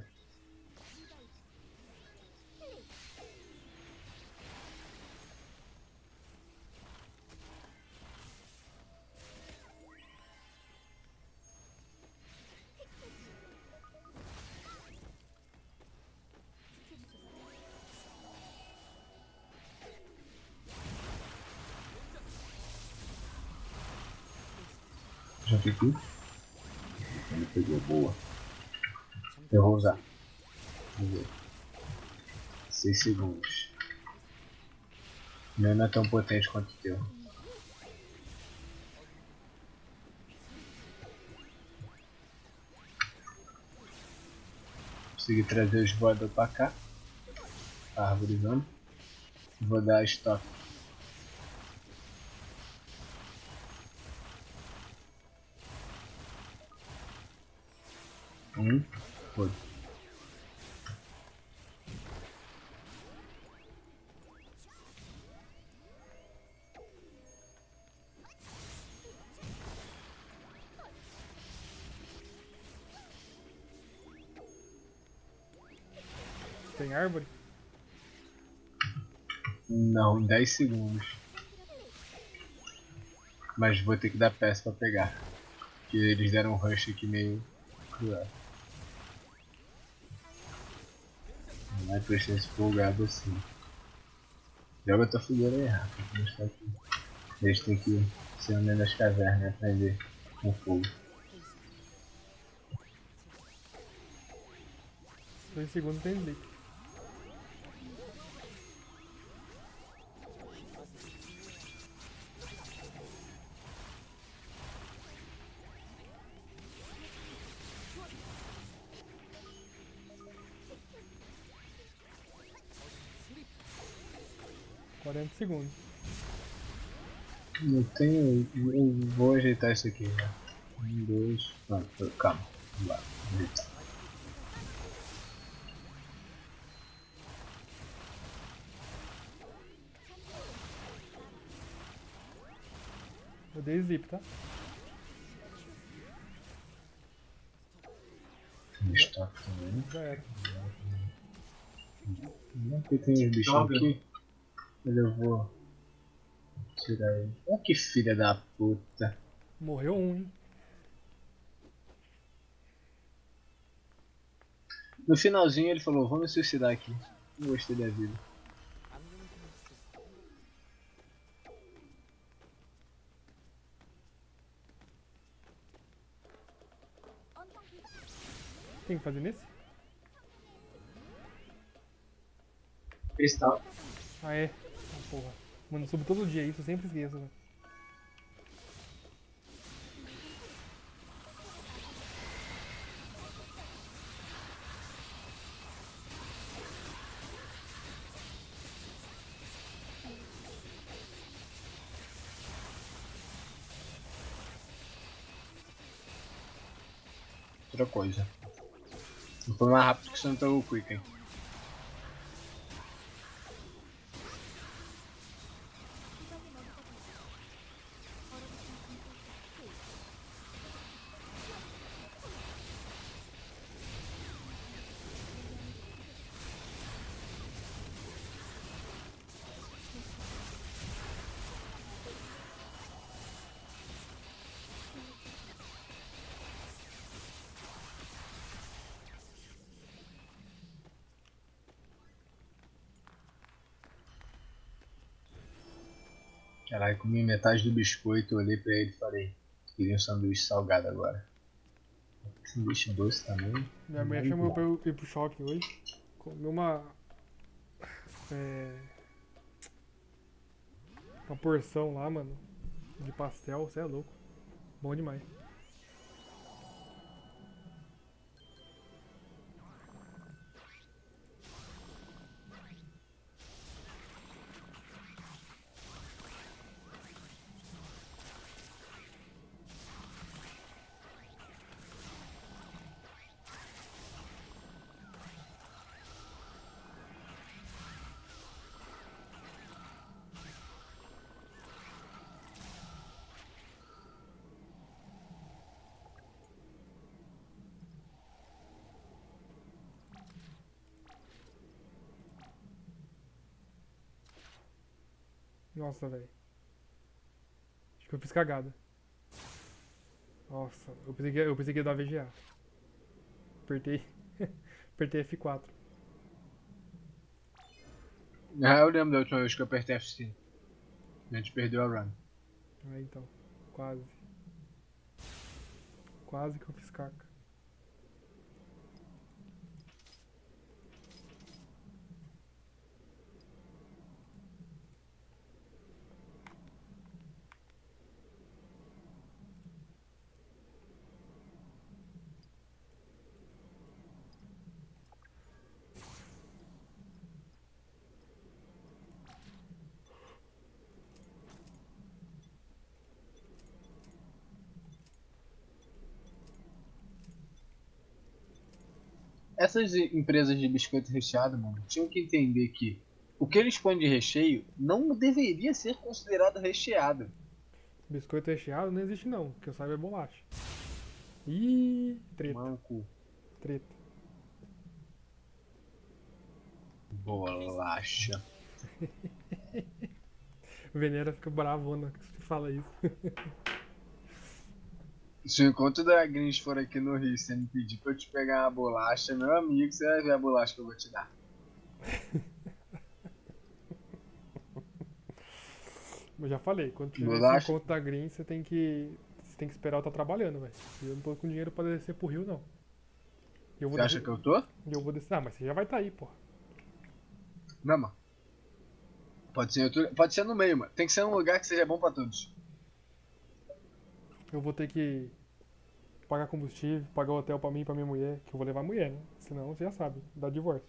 Speaker 3: Já pegou? Ele pegou, boa. Eu vou usar. Vamos ver. seis segundos. O meu não é tão potente quanto o teu. Consegui trazer os voadores pra cá. A árvore zona. Vou dar stop. Um. Foi.
Speaker 1: Tem árvore?
Speaker 3: Não, dez segundos. Mas vou ter que dar peça pra pegar. Porque eles deram um rush aqui meio cruel. Não é pra ser folgado assim. Joga tua fogueira aí rápido. Vou mostrar aqui. Eles têm que ser no meio das cavernas e aprender com fogo.
Speaker 1: dois segundos tem Sleep. quarenta segundos.
Speaker 3: Eu tenho. Eu vou ajeitar isso aqui já. Um, dois. Não, calma. Vamos lá. Vamos ajeitar.
Speaker 1: Eu dei Sleep, tá?
Speaker 3: Stop também.
Speaker 1: Já era.
Speaker 3: Não, porque tem os bichinhos
Speaker 5: Joga.
Speaker 3: aqui. Mas eu vou tirar ele. Olha que filha da puta.
Speaker 1: Morreu um, hein?
Speaker 3: No finalzinho ele falou, vou me suicidar aqui. Não gostei da vida.
Speaker 1: Tem que fazer nesse?
Speaker 5: Cristal.
Speaker 1: Ah, é? Ah, porra. Mano, eu subo todo dia isso, eu sempre esqueço, velho.
Speaker 3: Outra coisa. Não foi mais rápido que você não pegou o Quick, hein? Caralho, comi metade do biscoito, eu olhei pra ele e falei, queria um sanduíche salgado agora. Sanduíche doce também.
Speaker 1: Minha mulher
Speaker 3: Muito
Speaker 1: chamou
Speaker 3: bom.
Speaker 1: pra eu ir pro shopping hoje. Comer uma. É. Uma porção lá, mano. De pastel, você é louco. Bom demais. Nossa, velho. Acho que eu fiz cagada. Nossa, eu pensei que, eu pensei que ia dar V G A. Apertei. Apertei F quatro.
Speaker 3: Ah, eu lembro da última vez que eu apertei F cinco. A gente perdeu a run.
Speaker 1: Ah, então. Quase. Quase que eu fiz caca.
Speaker 3: Essas empresas de biscoito recheado, mano, tinham que entender que o que eles põem de recheio não deveria ser considerado recheado.
Speaker 1: Biscoito recheado não existe não. O que eu saiba é bolacha. Ih, treta,
Speaker 3: Manco,
Speaker 1: treta.
Speaker 3: bolacha.
Speaker 1: Venera fica bravona que você fala isso.
Speaker 3: Se o encontro da Grinch for aqui no Rio e você me pedir pra eu te pegar uma bolacha, meu amigo, você vai ver a bolacha que eu vou te dar.
Speaker 1: Eu já falei, quando tiver
Speaker 3: Bolacha?
Speaker 1: esse encontro da Green, você tem que. Você tem que esperar eu estar trabalhando, velho. Eu não tô com dinheiro pra descer pro Rio, não. E eu vou
Speaker 3: Você acha
Speaker 1: descer-
Speaker 3: que eu tô?
Speaker 1: e eu vou descer. Ah, mas você já vai estar aí, porra.
Speaker 3: Não, mano. Pode ser, em outro- pode ser no meio, mano. Tem que ser um lugar que seja bom pra todos.
Speaker 1: Eu vou ter que pagar combustível, pagar hotel pra mim e pra minha mulher, que eu vou levar a mulher, né? Senão você já sabe, dá divórcio.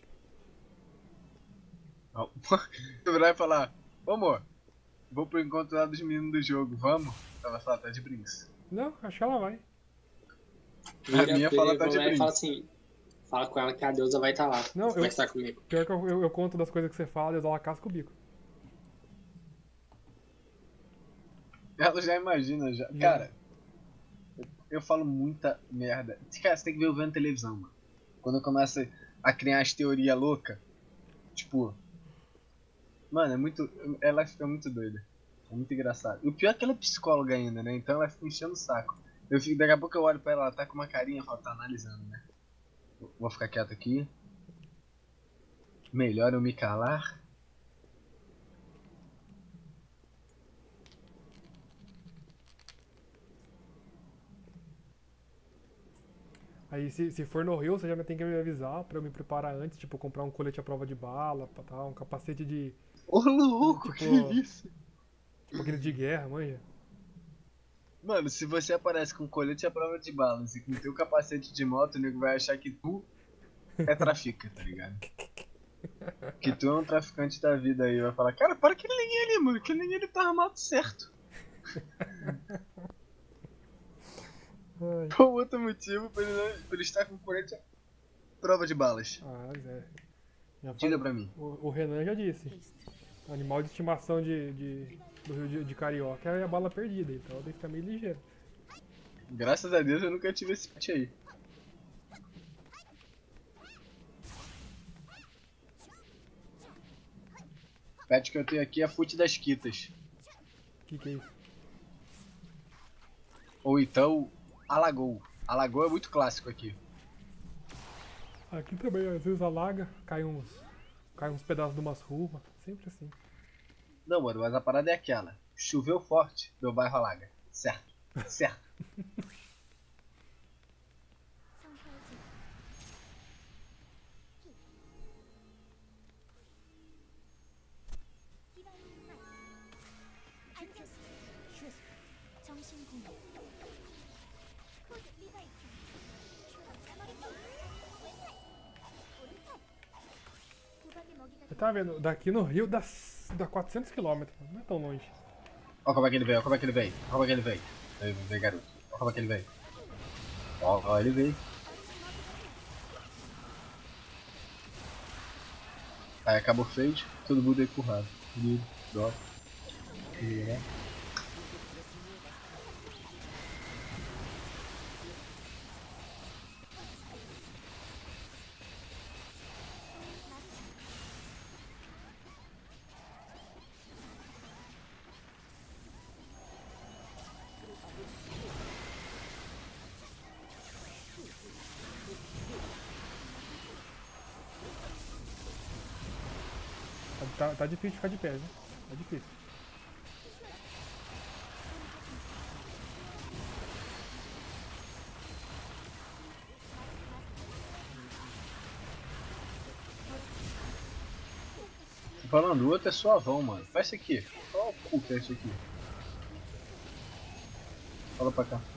Speaker 3: Ó, Você virar e falar, ô amor, vou pro encontro lá dos meninos do jogo, vamos? Ela fala, tá de brinks.
Speaker 1: Não, acho que ela vai.
Speaker 3: A minha fala tá de
Speaker 4: e
Speaker 3: brinks.
Speaker 4: fala assim, fala com ela que a deusa vai estar lá.
Speaker 1: Não,
Speaker 4: vai
Speaker 1: eu-
Speaker 4: estar comigo.
Speaker 1: Pior que eu, eu, eu conto das coisas que você fala e ela casca o bico.
Speaker 3: Ela já imagina, já.
Speaker 1: Já.
Speaker 3: Cara, eu, eu falo muita merda. Cara, você tem que ver eu vendo televisão, mano. Quando eu começo a criar as teorias loucas, tipo, Mano, é muito. Ela fica muito doida. É muito engraçado. E o pior é que ela é psicóloga ainda, né? Então ela fica enchendo o saco. Eu fico, daqui a pouco eu olho pra ela, ela tá com uma carinha, ela tá analisando, né? Vou ficar quieto aqui. Melhor eu me calar.
Speaker 1: Aí se, se for no Rio, você já tem que me avisar pra eu me preparar antes, tipo, comprar um colete à prova de bala, pra tal, um capacete de.
Speaker 3: Ô louco,
Speaker 1: Tipo-
Speaker 3: que isso?
Speaker 1: Tipo aquele de guerra, manja.
Speaker 3: Mano, se você aparece com colete à prova de balas e com teu capacete de moto, o nego vai achar que tu é trafica, tá ligado? Que tu é um traficante da vida aí. Vai falar, cara, para aquele ninguém ali, mano. Aquele ninguém ele tá armado certo.
Speaker 1: Ai.
Speaker 3: Qual outro motivo pra ele, não, pra ele estar com colete à prova de balas?
Speaker 1: Ah, Zé. Já
Speaker 3: Diga
Speaker 1: falei.
Speaker 3: pra mim.
Speaker 1: O, o Renan já disse. Animal de estimação de, de, do Rio de, de Carioca é a bala perdida, então tem que ficar meio ligeiro.
Speaker 3: Graças a Deus eu nunca tive esse pet aí. O pet que eu tenho aqui é a Fute das Quitas.
Speaker 1: O que, que é isso?
Speaker 3: Ou então, Alagou. Alagou é muito clássico aqui.
Speaker 1: Aqui também às vezes alaga, cai uns. Cai uns pedaços de umas ruas, sempre assim.
Speaker 3: Não, mano, mas a parada é aquela. Choveu forte, meu bairro alaga. Certo. Certo.
Speaker 1: Você tá vendo? Daqui no Rio dá, dá quatrocentos quilômetros, não é tão longe.
Speaker 3: Ó como é que ele veio, ó como é que ele veio. Ó como é que ele veio. Vem, vem, garoto. Ó como é que ele veio. Ó, ó, ele veio. Aí acabou o fade, todo mundo aí currado. Lido, dó. né?
Speaker 1: Tá, tá difícil ficar de pé, né? Tá difícil.
Speaker 3: Tô falando, o outro é suavão, mano. Faz isso aqui. Qual o cu que é isso aqui? Fala pra cá.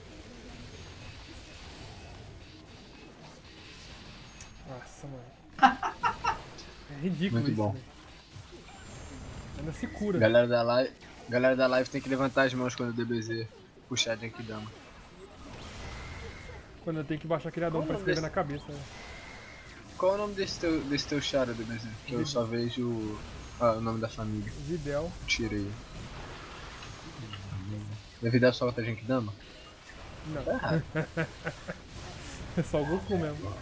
Speaker 1: Nossa, mano. É ridículo
Speaker 3: Muito
Speaker 1: isso,
Speaker 3: bom.
Speaker 1: velho. Ainda se cura.
Speaker 3: Galera da live, galera da live tem que levantar as mãos quando o D B Z puxar de Genkidama.
Speaker 1: Quando eu tenho que baixar aquele adão
Speaker 3: Qual
Speaker 1: pra
Speaker 3: o nome
Speaker 1: escrever
Speaker 3: desse-
Speaker 1: na cabeça. Né?
Speaker 3: Qual é o nome desse teu, desse teu Chara, D B Z? Que eu só vejo ah, o nome da família.
Speaker 1: Videl.
Speaker 3: Tirei. Deve dar só outra Genkidama?
Speaker 1: Não.
Speaker 3: Tá errado.
Speaker 1: É só o Goku mesmo.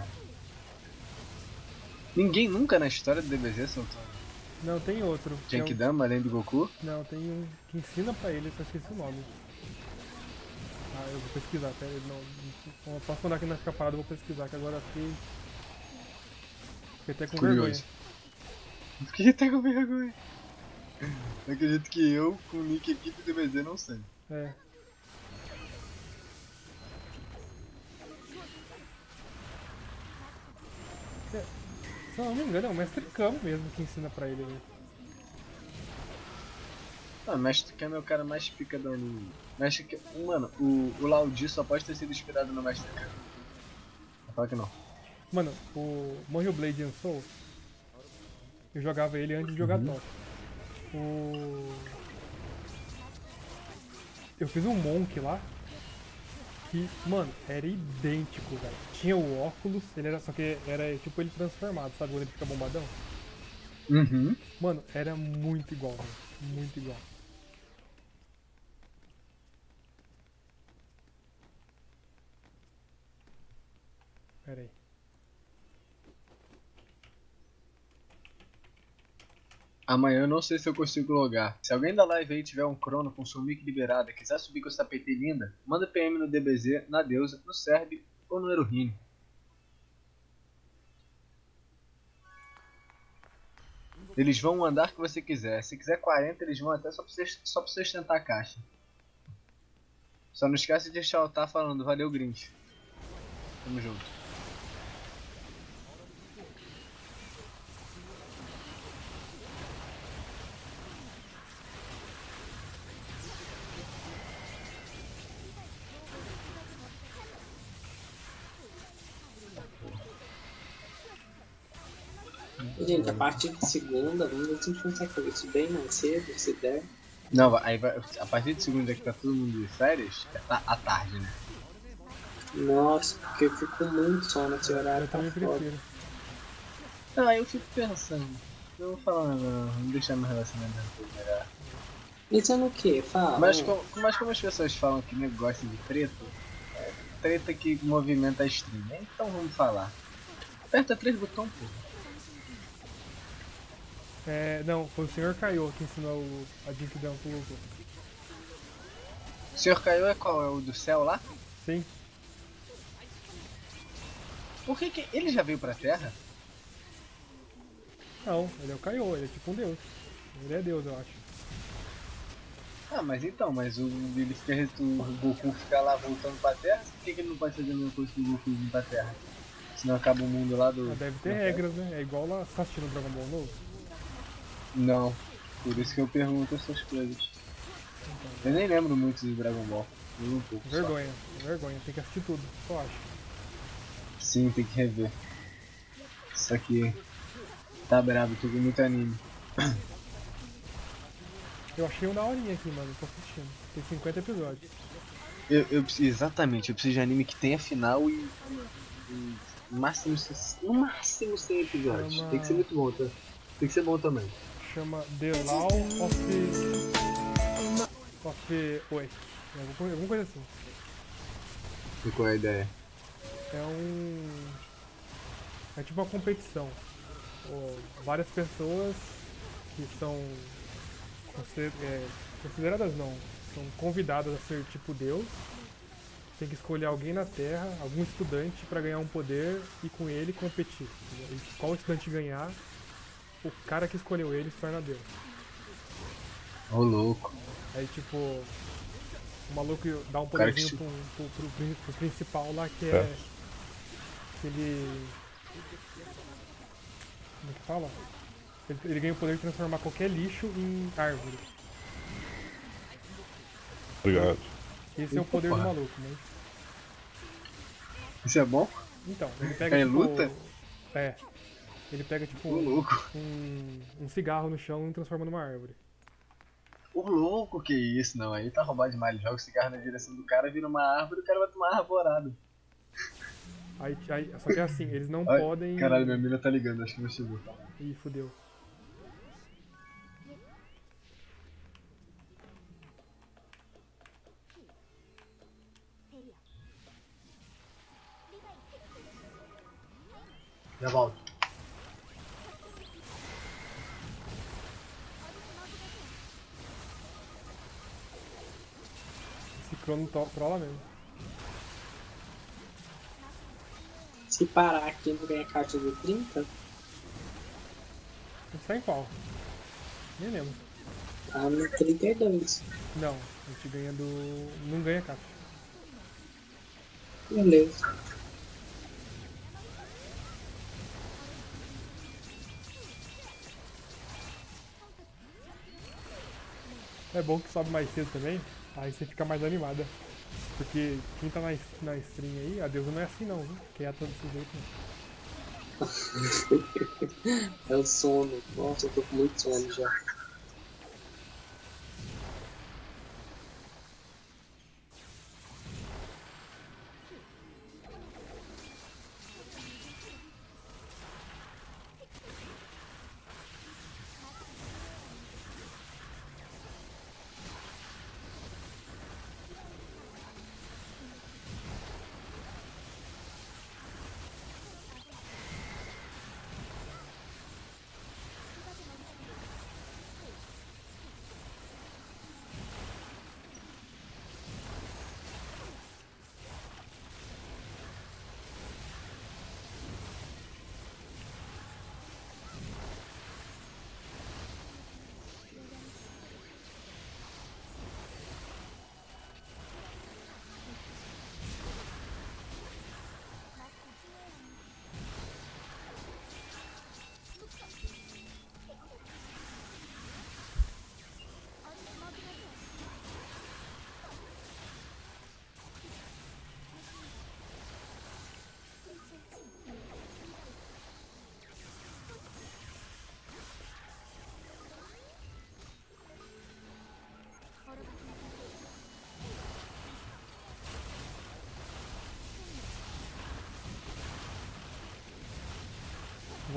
Speaker 3: Ninguém nunca na história do D B Z soltou
Speaker 1: Não, tem outro. Tem um-
Speaker 3: Genkidama além do Goku?
Speaker 1: Não, tem um que ensina pra ele, só esqueci o nome. Ah, eu vou pesquisar, pera aí, não, não posso mandar aqui na ficar parado, eu vou pesquisar, que agora eu fiquei... Fiquei até com
Speaker 3: Curioso. Fiquei até com vergonha. Eu acredito que eu, com o nick equipe D B Z, não sei.
Speaker 1: vergonha. É. É, se eu não me engano, é o Mestre Kamo mesmo que ensina pra ele, né?
Speaker 3: Ah, Mestre Kami é o cara mais pica do anime. Mestre Kami... Mano, o, o Laudi só pode ter sido inspirado no Mestre Kami. Vou falar que não.
Speaker 1: Mano, o Mojo Blade and Soul, eu jogava ele antes de jogar top. O... Eu fiz um Monk lá, que, mano, era idêntico, velho. Tinha o óculos, ele era só que era tipo ele transformado, sabe quando ele fica bombadão?
Speaker 3: Uhum.
Speaker 1: Mano, era muito igual, velho. Muito igual. Pera aí.
Speaker 3: Amanhã eu não sei se eu consigo logar. Se alguém da live aí tiver um crono com sumic liberado e quiser subir com essa P T linda, manda P M no D B Z, na Deusa, no Serb ou no Eruhine. Eles vão andar que você quiser. Se quiser quarenta, eles vão até só pra você, só pra você sustentar a caixa. Só não esquece de deixar o tá falando, valeu Grinch. Tamo junto.
Speaker 4: Gente, a partir de segunda, vamos ver se a gente consegue fazer isso bem mais cedo, se der.
Speaker 3: Não, aí vai, a partir de segunda que tá todo mundo de férias, é ta- à tarde, né?
Speaker 4: Nossa, porque eu fico com muito sono nesse horário.
Speaker 1: Eu
Speaker 4: Tá
Speaker 1: também
Speaker 4: foda.
Speaker 1: prefiro.
Speaker 3: Não, aí eu fico pensando. Eu vou falar, não, vamos deixar meu relacionamento melhor.
Speaker 4: Pensando o quê? Fala.
Speaker 3: Mas, com, mas como as pessoas falam que nego gosta de treta, é treta que movimenta a stream, né? Então vamos falar. Aperta três botões, pô.
Speaker 1: É, não, foi o senhor Kaiô que ensinou o, a Jink Down pro Lugo.
Speaker 3: O senhor Kaiô é qual? É o do céu lá?
Speaker 1: Sim.
Speaker 3: Por que que ele já veio pra terra?
Speaker 1: Não, ele é o Kaiô, ele é tipo um deus. Ele é deus, eu acho.
Speaker 3: Ah, mas então, mas o, ele fica, o Goku fica lá voltando pra terra, por que, que ele não pode fazer a mesma coisa que o Goku vir pra terra? Senão acaba o mundo lá do...
Speaker 1: Mas deve ter
Speaker 3: da
Speaker 1: regras, né? É igual lá, você tá assistindo o Dragon Ball novo?
Speaker 3: Terra. Não, por isso que eu pergunto essas coisas. Eu nem lembro muito de Dragon Ball. Eu um pouco só.
Speaker 1: Vergonha, vergonha, tem que assistir tudo, eu acho.
Speaker 3: Sim, tem que rever. Isso aqui tá brabo, tô com muito anime.
Speaker 1: Eu achei um daorinha aqui, mano, tô assistindo. Tem cinquenta episódios.
Speaker 3: Eu, eu preciso, exatamente, eu preciso de anime que tenha final e, e no máximo, no máximo cem episódios.
Speaker 1: Chama-
Speaker 3: Tem que ser muito bom, tá? Tem que ser bom também.
Speaker 1: Chama The Law of... of... Oi. Alguma alguma coisa assim.
Speaker 3: E qual é a ideia?
Speaker 1: É um... É tipo uma competição. Ó, várias pessoas que são consider- é, consideradas não, são convidadas a ser tipo Deus. Tem que escolher alguém na Terra, algum estudante para ganhar um poder e com ele competir. E qual estudante ganhar, o cara que escolheu ele se torna Deus.
Speaker 3: Ô louco.
Speaker 1: Aí tipo, o maluco dá um
Speaker 3: Cara que
Speaker 1: poderzinho
Speaker 3: se-
Speaker 1: pro, pro, pro, prin- pro principal lá que é.
Speaker 6: É.
Speaker 1: Que ele. Como é que fala? Ele, ele ganha o poder de transformar qualquer lixo em árvore.
Speaker 6: Obrigado.
Speaker 1: Esse é o poder do
Speaker 3: Opa.
Speaker 1: maluco, mas.
Speaker 3: Isso é bom?
Speaker 1: Então, ele pega
Speaker 3: É
Speaker 1: tipo.
Speaker 3: luta?
Speaker 1: É. Ele pega tipo
Speaker 3: Ô louco.
Speaker 1: um, um cigarro no chão e transforma numa árvore.
Speaker 3: Ô louco, que isso? Não, aí tá roubado demais. Ele joga o cigarro na direção do cara, vira uma árvore e o cara vai tomar arvorado.
Speaker 1: Aí, aí, só que é assim, eles não
Speaker 3: Ai,
Speaker 1: podem.
Speaker 3: Caralho, minha mina tá ligando, acho que não chegou.
Speaker 1: Ih, fudeu.
Speaker 3: Já volto.
Speaker 1: Esse crono to- trola mesmo.
Speaker 4: Se parar aqui não ganha caixa de trinta,
Speaker 1: A gente tá em qual? Nem lembro.
Speaker 4: tá no trinta e dois.
Speaker 1: Não, a gente ganha do. Não ganha caixa.
Speaker 4: Beleza.
Speaker 1: É bom que sobe mais cedo também, aí você fica mais animada. Porque quem tá na, es- na stream aí, a deusa não é assim não, viu? Quieta desse jeito não.
Speaker 4: É o sono. Nossa, eu tô com muito sono já.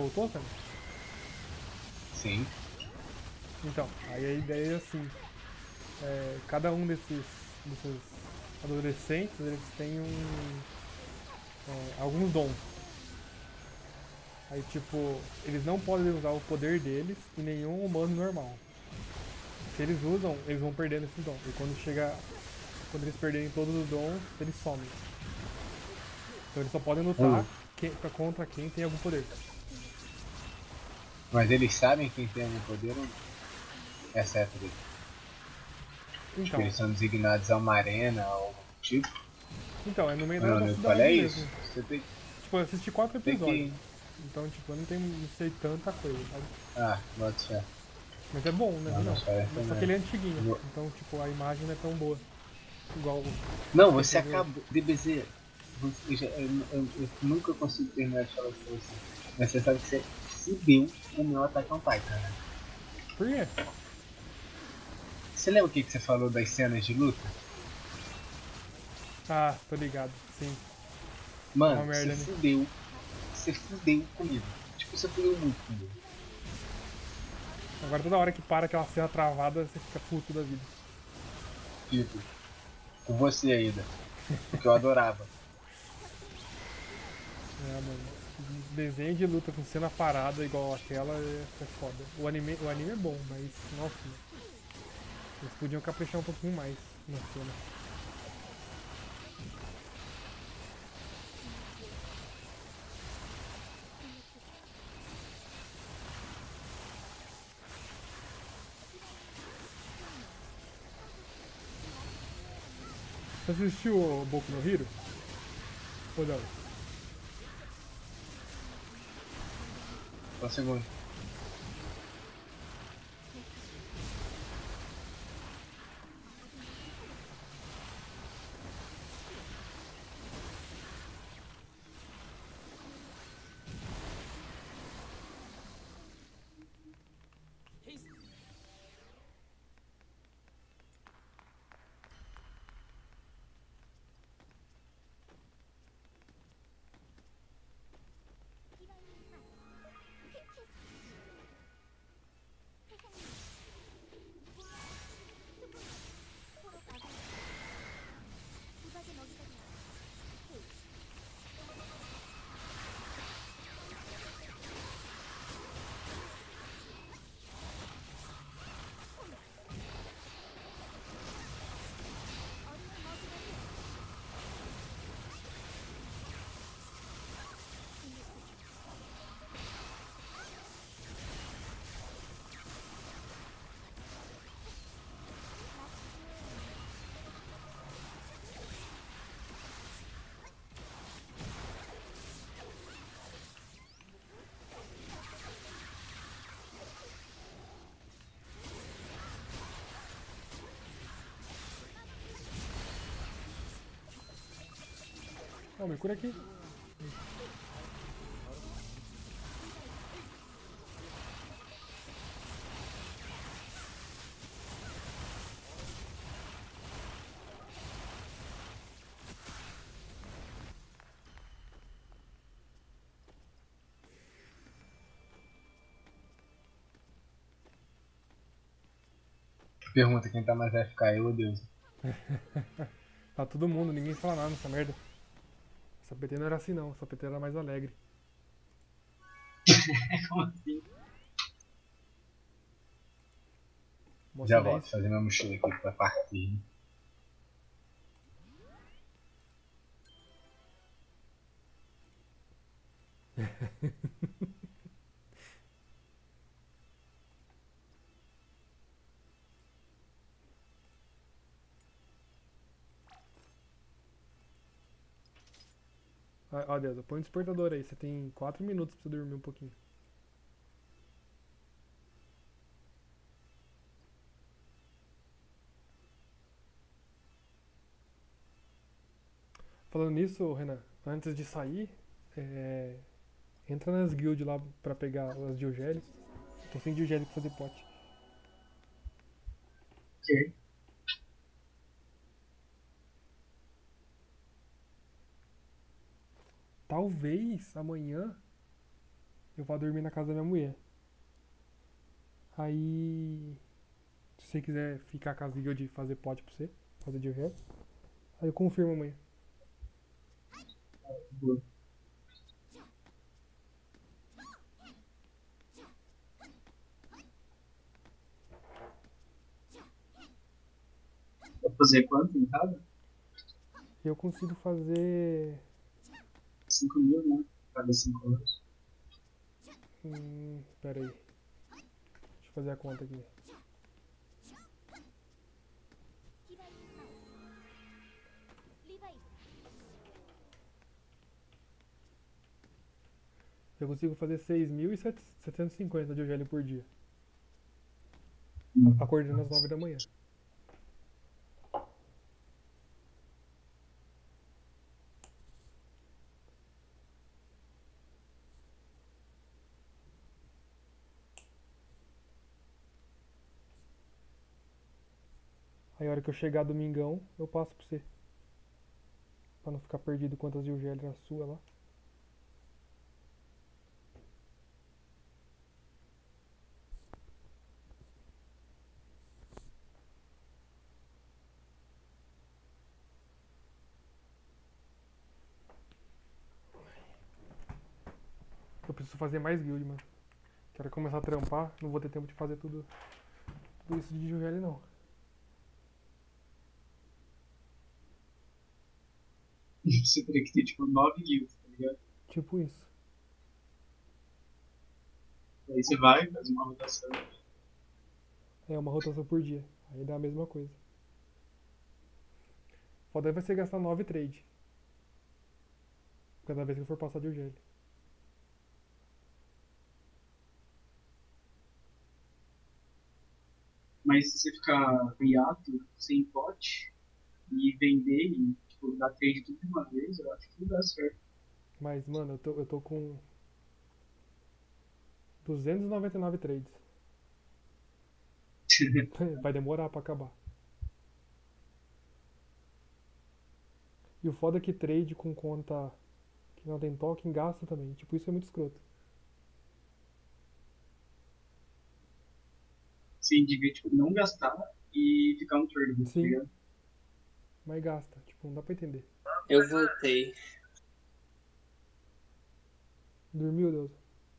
Speaker 1: voltou, Sam?
Speaker 3: Sim.
Speaker 1: Então, aí a ideia é assim, é, cada um desses, desses adolescentes, eles têm um, é, alguns dons. Aí tipo, eles não podem usar o poder deles em nenhum humano normal. Se eles usam, eles vão perdendo esses dons. E quando chega, quando eles perderem todos os dons, eles somem. Então eles só podem lutar
Speaker 3: Hum.
Speaker 1: que, pra- contra quem tem algum poder.
Speaker 3: Mas eles sabem quem tem algum poder ou não? Essa é a treta. Tipo,
Speaker 1: Então,
Speaker 3: eles são designados a uma arena ou algo do tipo.
Speaker 1: então é no meio da,
Speaker 3: Não,
Speaker 1: da
Speaker 3: não,
Speaker 1: cidade
Speaker 3: qual é
Speaker 1: mesmo.
Speaker 3: isso? Você tem,
Speaker 1: Tipo, eu assisti quatro
Speaker 3: tem
Speaker 1: episódios.
Speaker 3: que.
Speaker 1: Então, tipo, eu não, tenho, não sei tanta coisa, sabe?
Speaker 3: Ah, bota fé.
Speaker 1: Mas é bom, né?
Speaker 3: Não,
Speaker 1: Não.
Speaker 3: mas parece
Speaker 1: Só
Speaker 3: também.
Speaker 1: que ele é antiguinho.
Speaker 3: Vou-
Speaker 1: Então, tipo, a imagem não é tão boa. Igual o.
Speaker 3: Não, você
Speaker 1: Entendeu?
Speaker 3: acabou. D B Z, você, eu, já- eu- eu- eu nunca consigo terminar de falar isso pra você. Mas você sabe que você fudeu o meu Attack on Titan, né?
Speaker 1: Por quê?
Speaker 3: Você lembra o que, que você falou das cenas de luta?
Speaker 1: Ah, tô ligado. Sim.
Speaker 3: Mano,
Speaker 1: Uma merda,
Speaker 3: você
Speaker 1: né?
Speaker 3: fudeu. Você fudeu comigo. Tipo, você fudeu muito comigo.
Speaker 1: Agora toda hora que para aquela cena travada, você fica puto da vida.
Speaker 3: Tipo, com você ainda. Porque eu adorava.
Speaker 1: É, mano. Desenho de luta com cena parada igual aquela é, é foda. O anime, o anime é bom, mas nossa. Eles podiam caprichar um pouquinho mais na cena. Você assistiu o Boku no Hero? Ou não?
Speaker 3: Só um segundo.
Speaker 1: Ó, me cura aqui.
Speaker 3: Pergunta quem tá mais F K, eu ou Deus?
Speaker 1: Tá todo mundo, ninguém fala nada nessa merda. Essa P T não era assim não, essa P T era mais alegre.
Speaker 5: Como assim?
Speaker 1: Mó
Speaker 3: Já
Speaker 1: silêncio.
Speaker 3: volto, fazer minha mochila aqui pra partir.
Speaker 1: Ah, ó, Deus, põe um despertador aí, você tem quatro minutos pra você dormir um pouquinho. Falando nisso, Renan, antes de sair, é, entra nas guilds lá pra pegar as diogélicas. Tô sem diogélico pra fazer pote.
Speaker 5: Ok.
Speaker 1: Talvez amanhã eu vou dormir na casa da minha mulher. Aí, se você quiser ficar com as guildas de fazer pot pra você, fazer de resto, aí eu confirmo amanhã.
Speaker 5: Boa. Vai fazer quanto em cada?
Speaker 1: Eu consigo fazer.
Speaker 5: cinco mil, né? Cada cinco anos.
Speaker 1: Hum, pera aí. Deixa eu fazer a conta aqui. Eu consigo fazer seis mil setecentos e cinquenta de O G L por dia.
Speaker 5: Hum.
Speaker 1: Acordando às nove da manhã. Aí a hora que eu chegar domingão, eu passo pra você. Pra não ficar perdido quantas de O G L na sua lá. Eu preciso fazer mais guild, mano. Quero começar a trampar, não vou ter tempo de fazer tudo, tudo isso de O G L não.
Speaker 5: Você teria que ter tipo nove guilds, tá ligado?
Speaker 1: Tipo isso.
Speaker 5: Aí você vai, faz uma rotação.
Speaker 1: É uma rotação por dia. Aí dá a mesma coisa. Foda vai ser gastar nove trade. Cada vez que eu for passar de O G L.
Speaker 5: Mas se você ficar hiato, sem pote, e vender e tipo, dar trade tudo de uma vez, eu acho que não dá certo.
Speaker 1: Mas, mano, eu tô, eu tô com duzentos e noventa e nove trades. Vai demorar pra acabar. E o foda é que trade com conta que não tem token gasta também. Tipo, isso é muito escroto.
Speaker 5: Você devia tipo, não gastar e ficar um turbo, tá
Speaker 1: Sim.
Speaker 5: ligado?
Speaker 1: Mas gasta. Tipo, não dá pra entender.
Speaker 4: Eu voltei.
Speaker 1: Dormiu, Deus?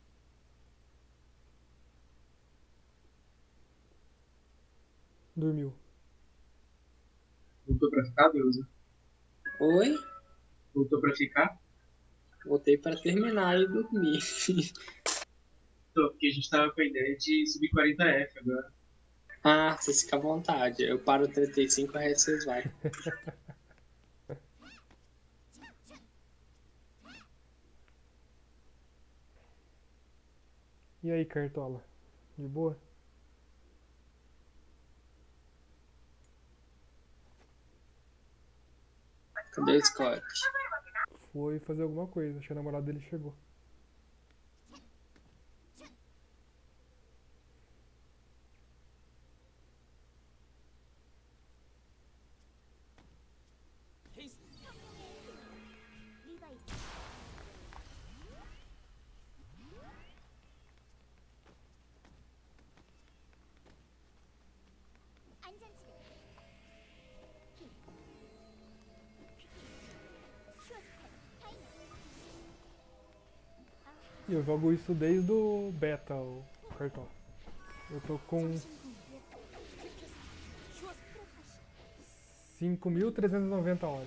Speaker 1: Dormiu.
Speaker 5: Voltou pra ficar, Deusa?
Speaker 4: Oi?
Speaker 5: Voltou pra ficar?
Speaker 4: Voltei pra terminar e dormir.
Speaker 5: Tô, porque a gente tava com a ideia de subir quarenta F agora.
Speaker 4: Ah, vocês ficam à vontade. Eu paro trinta e cinco, o resto vocês vai.
Speaker 1: E aí, Cartola? De boa?
Speaker 4: Cadê o Scott?
Speaker 1: Foi fazer alguma coisa. Acho que a namorada dele chegou. E eu jogo isso desde o beta, o Cartola. Eu tô com cinco mil trezentos e noventa horas.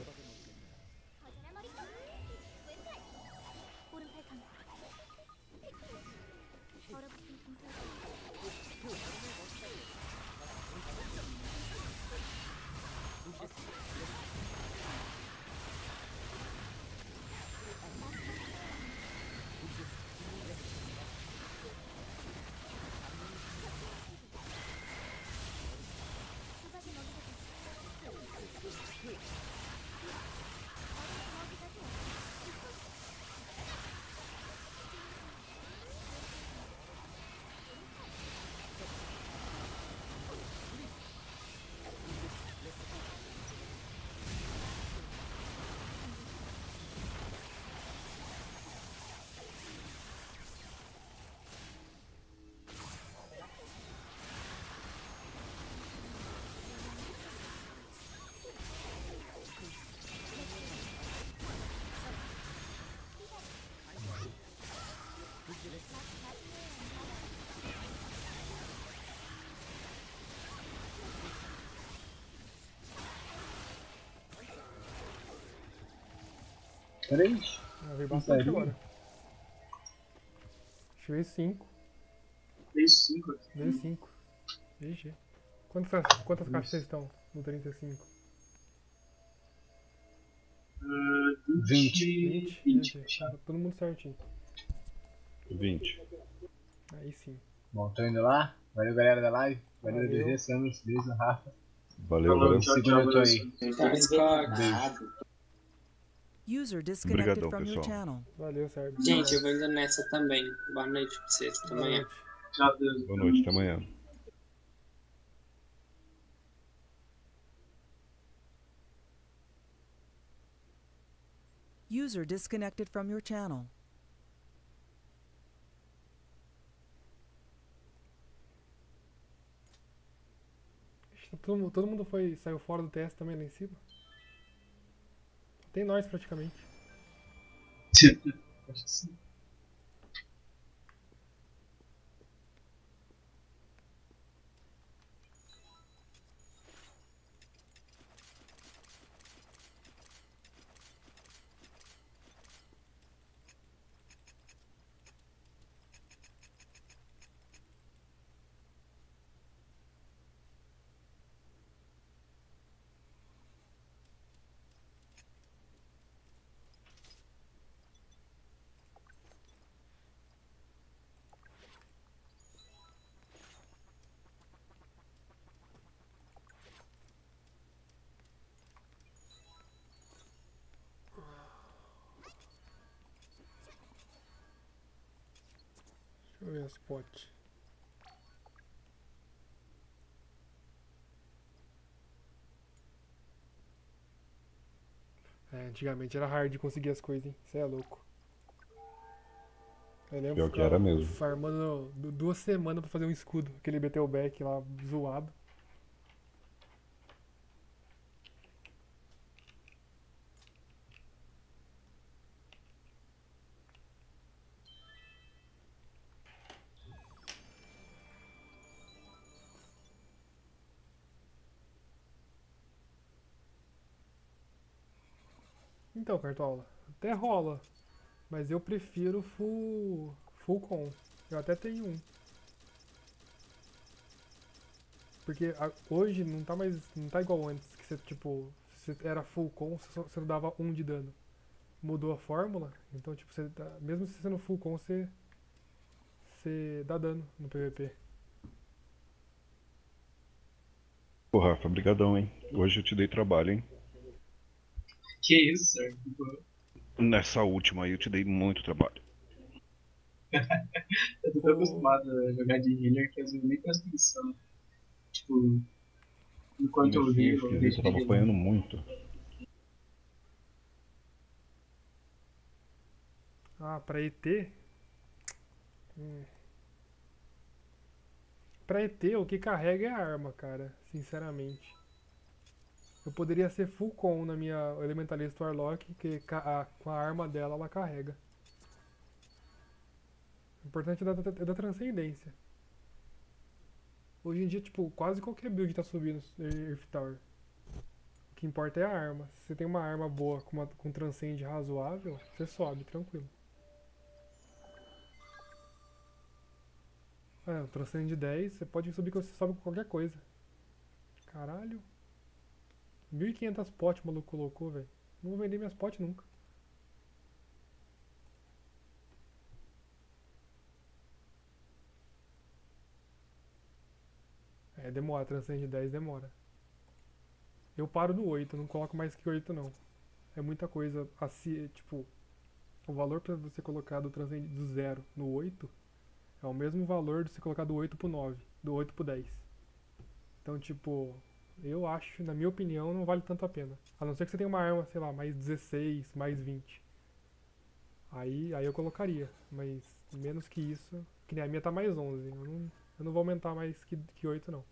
Speaker 3: Três?
Speaker 1: Ah, veio bastante
Speaker 5: Putaria.
Speaker 1: agora. Acho que veio cinco.
Speaker 5: Veio cinco aqui.
Speaker 1: Veio cinco. G G. Quantas, quantas caixas vocês estão no trinta e cinco?
Speaker 5: Uh,
Speaker 3: Vinte.
Speaker 5: vinte.
Speaker 1: vinte?
Speaker 5: vinte.
Speaker 1: G G.
Speaker 5: Fechado.
Speaker 1: Tá todo mundo certinho.
Speaker 6: vinte.
Speaker 1: Aí sim.
Speaker 3: Bom, tô indo lá. Valeu, galera da live. Valeu,
Speaker 1: Valeu.
Speaker 3: D G, Samus, Beleza, Rafa.
Speaker 6: Valeu,
Speaker 5: Falou,
Speaker 6: valeu.
Speaker 5: tchau,
Speaker 3: Segura
Speaker 5: tchau,
Speaker 3: eu tô aí.
Speaker 5: Vanessa.
Speaker 4: Não tá descarado.
Speaker 2: User disconnected
Speaker 6: Obrigadão,
Speaker 2: from your
Speaker 6: pessoal.
Speaker 2: channel.
Speaker 1: Valeu, Sérgio.
Speaker 4: Gente, eu vou indo nessa também. Boa noite pra vocês. Até
Speaker 1: Boa
Speaker 4: amanhã.
Speaker 1: noite.
Speaker 5: Tchau, Deus.
Speaker 6: Boa noite, até amanhã.
Speaker 2: User disconnected from your channel.
Speaker 1: Ixi, Todo, mundo- todo mundo foi, saiu fora do T S também lá em cima. Tem nós praticamente.
Speaker 5: Acho que sim.
Speaker 1: Deixa eu ver as potes. É, antigamente era hard de conseguir as coisas, hein? Você é louco. Eu lembro
Speaker 6: Pior que
Speaker 1: ficava
Speaker 6: era mesmo.
Speaker 1: farmando du- duas semanas pra fazer um escudo. Aquele B T O back lá zoado. Então, Cartola, até rola. Mas eu prefiro full, full com. Eu até tenho um. Porque a- hoje não tá mais. Não tá igual antes, que você tipo. Você era full com, você, só, você não dava um de dano. Mudou a fórmula, então tipo, você dá- mesmo se você não full com, você. Você dá dano no P V P.
Speaker 6: Pô, Rafa, brigadão, hein? Hoje eu te dei trabalho, hein?
Speaker 5: Que isso, Sérgio?
Speaker 6: Nessa última aí eu te dei muito trabalho.
Speaker 5: Eu tô tão acostumado a jogar de healer que às vezes eu nem presto atenção. Tipo, enquanto eu
Speaker 6: Comecei,
Speaker 5: heal, eu
Speaker 6: esquisito,
Speaker 5: deixo
Speaker 6: eu
Speaker 5: de
Speaker 6: tava
Speaker 5: healer.
Speaker 6: apanhando muito.
Speaker 1: Ah, pra E T? Hum. Pra E T, o que carrega é a arma, cara. Sinceramente. Eu poderia ser full com na minha Elementalista Warlock, que ca- a- com a arma dela ela carrega. O importante é da, da, é da transcendência. Hoje em dia, tipo, quase qualquer build tá subindo Earth Tower. O que importa é a arma. Se você tem uma arma boa com, uma, com transcend razoável, você sobe, tranquilo. É, o transcend dez, você pode subir que você sobe com qualquer coisa. Caralho. mil e quinhentas potes o maluco colocou, velho. Não vou vender minhas potes nunca. É, demora, transcend dez demora. Eu paro no oito, não coloco mais que oito não. É muita coisa, assim, tipo, o valor pra você colocar do transcend do zero no oito é o mesmo valor de você colocar do oito pro nove, do oito pro dez. Então, tipo, eu acho, na minha opinião, não vale tanto a pena. A não ser que você tenha uma arma, sei lá, mais dezesseis, mais vinte. Aí, aí eu colocaria, mas menos que isso, que nem a minha tá mais onze. Eu não, eu não vou aumentar mais que, que oito não.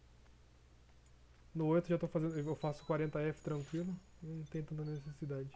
Speaker 1: No oito já tô fazendo, eu faço quarenta F tranquilo, não tem tanta necessidade.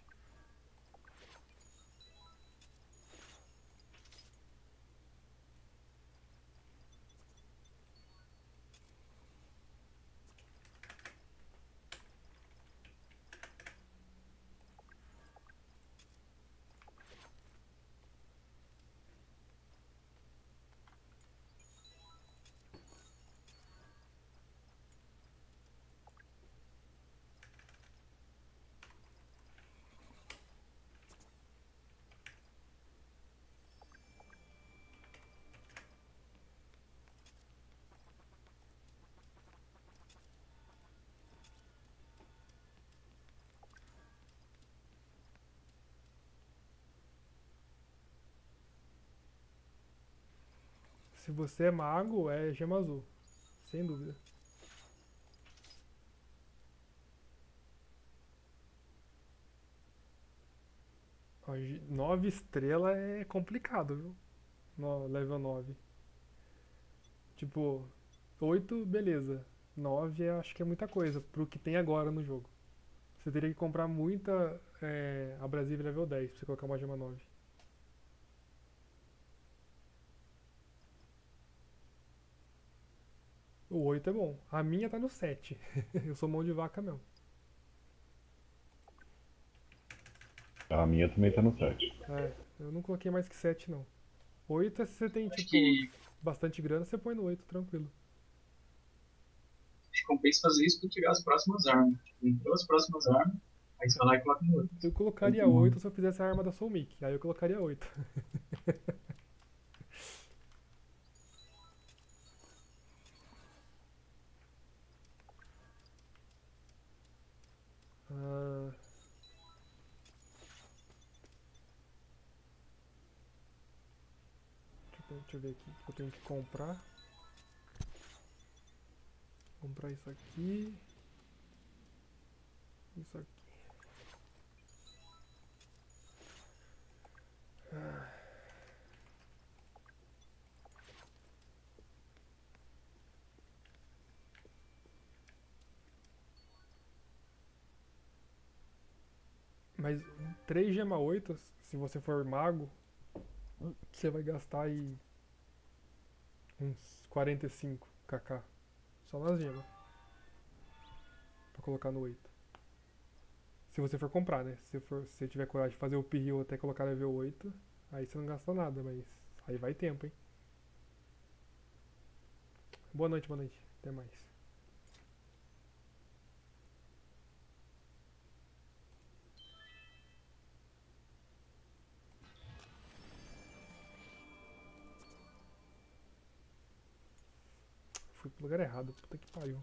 Speaker 1: se você é mago, é gema azul. Sem dúvida. Ó, ge- nove estrelas é complicado, viu? No level nove. Tipo, oito, beleza. Nove eu acho que é muita coisa pro que tem agora no jogo. Você teria que comprar muita é, abrasiva level dez pra você colocar uma gema nove. O oito é bom. A minha tá no sete. Eu sou mão de vaca mesmo.
Speaker 6: A minha também tá no sete.
Speaker 1: É, eu não coloquei mais que sete não. Oito é se você tem,
Speaker 5: Acho
Speaker 1: tipo,
Speaker 5: que,
Speaker 1: bastante grana, você põe no oito, tranquilo.
Speaker 5: acho que compensa fazer isso quando chegar as próximas armas. Tipo, entrou as próximas armas, aí você vai lá e coloca no outro.
Speaker 1: Eu colocaria oito se eu fizesse a arma da Soul Mick. Aí eu colocaria oito. Ah, deixa eu, deixa eu ver aqui o que eu tenho que comprar. Comprar isso aqui. Isso aqui. Ah. Mas três gema oito, se você for mago, você vai gastar aí uns quarenta e cinco kk. Só nas gemas. Pra colocar no oito. Se você for comprar, né? Se, for, se você tiver coragem de fazer o uphill até colocar level oito, aí você não gasta nada, mas aí vai tempo, hein? Boa noite, boa noite. Até mais. Fui pro lugar errado, puta que pariu.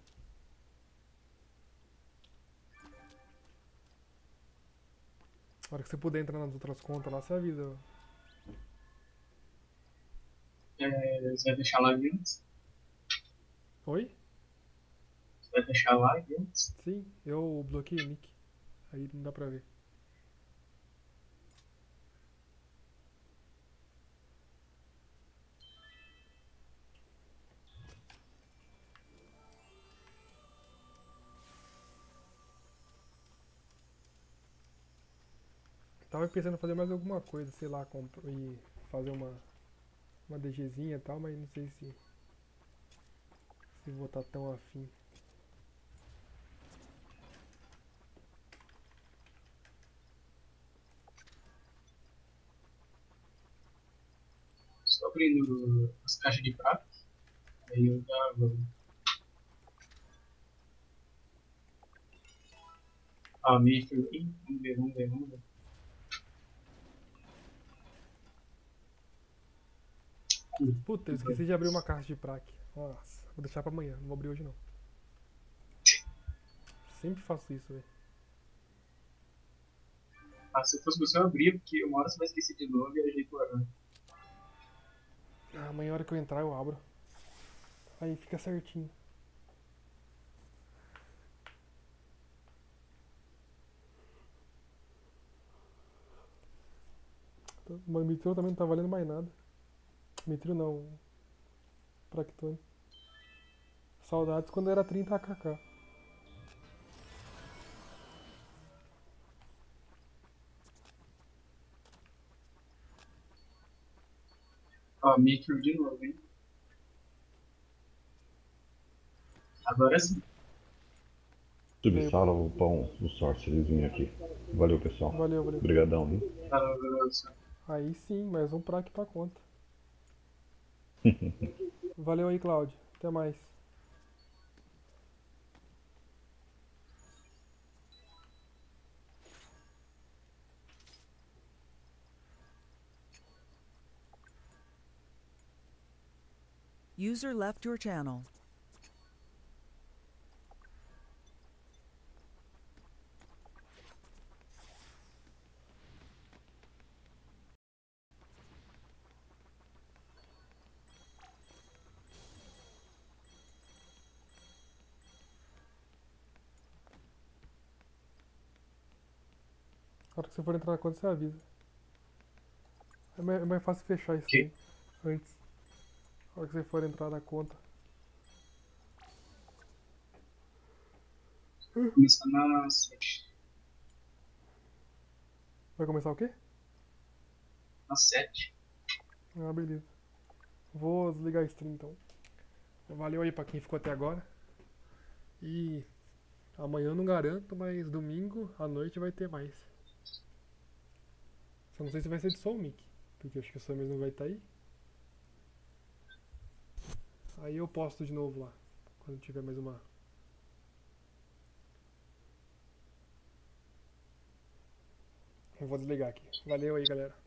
Speaker 1: Na hora que você puder entrar nas outras contas lá, você avisa.
Speaker 5: É, você vai deixar live antes?
Speaker 1: Oi?
Speaker 5: Você vai deixar live antes?
Speaker 1: Sim, eu bloqueei o nick. Aí não dá pra ver. Tava pensando em fazer mais alguma coisa, sei lá, compro, e fazer uma, uma DGzinha e tal, mas não sei se, se vou estar tão afim.
Speaker 5: Estou abrindo as caixas de prata. Aí eu já vou. Ah, meio que. Ih, Vamos ver, vamos ver, vamos ver.
Speaker 1: Puta, eu esqueci de abrir uma caixa de praque. Nossa, vou deixar pra amanhã, não vou abrir hoje não. Sempre faço isso, velho.
Speaker 5: Ah, se eu fosse você, eu abria, porque uma hora você vai esquecer de novo e eu ajeito o arame.
Speaker 1: Ah, amanhã, a hora que eu entrar, eu abro. Aí fica certinho. Mas Mitril também não tá valendo mais nada. Mitril não. Practone. Saudades quando era trinta kk.
Speaker 5: Ó, Mitchell de novo, hein? Agora sim.
Speaker 6: Subsala o pão do sorceryzinho aqui. Valeu, pessoal.
Speaker 1: Valeu, valeu.
Speaker 6: Obrigadão, viu?
Speaker 1: Aí sim, mais um praque pra conta. Valeu aí, Cláudio. Até mais.
Speaker 2: User left your channel.
Speaker 1: hora que você for entrar na conta, você avisa. É mais, é mais fácil fechar isso
Speaker 5: Que?
Speaker 1: aí antes. Na hora que você for entrar na conta.
Speaker 5: Começar na sete.
Speaker 1: Vai começar o quê?
Speaker 5: Na sete.
Speaker 1: Ah, beleza. Vou desligar a stream então. Valeu aí pra quem ficou até agora. E amanhã eu não garanto, mas domingo à noite vai ter mais. Só não sei se vai ser de Soul Mick, porque eu acho que o Summers não vai estar aí. Aí eu posto de novo lá, quando tiver mais uma. Eu vou desligar aqui. Valeu aí, galera.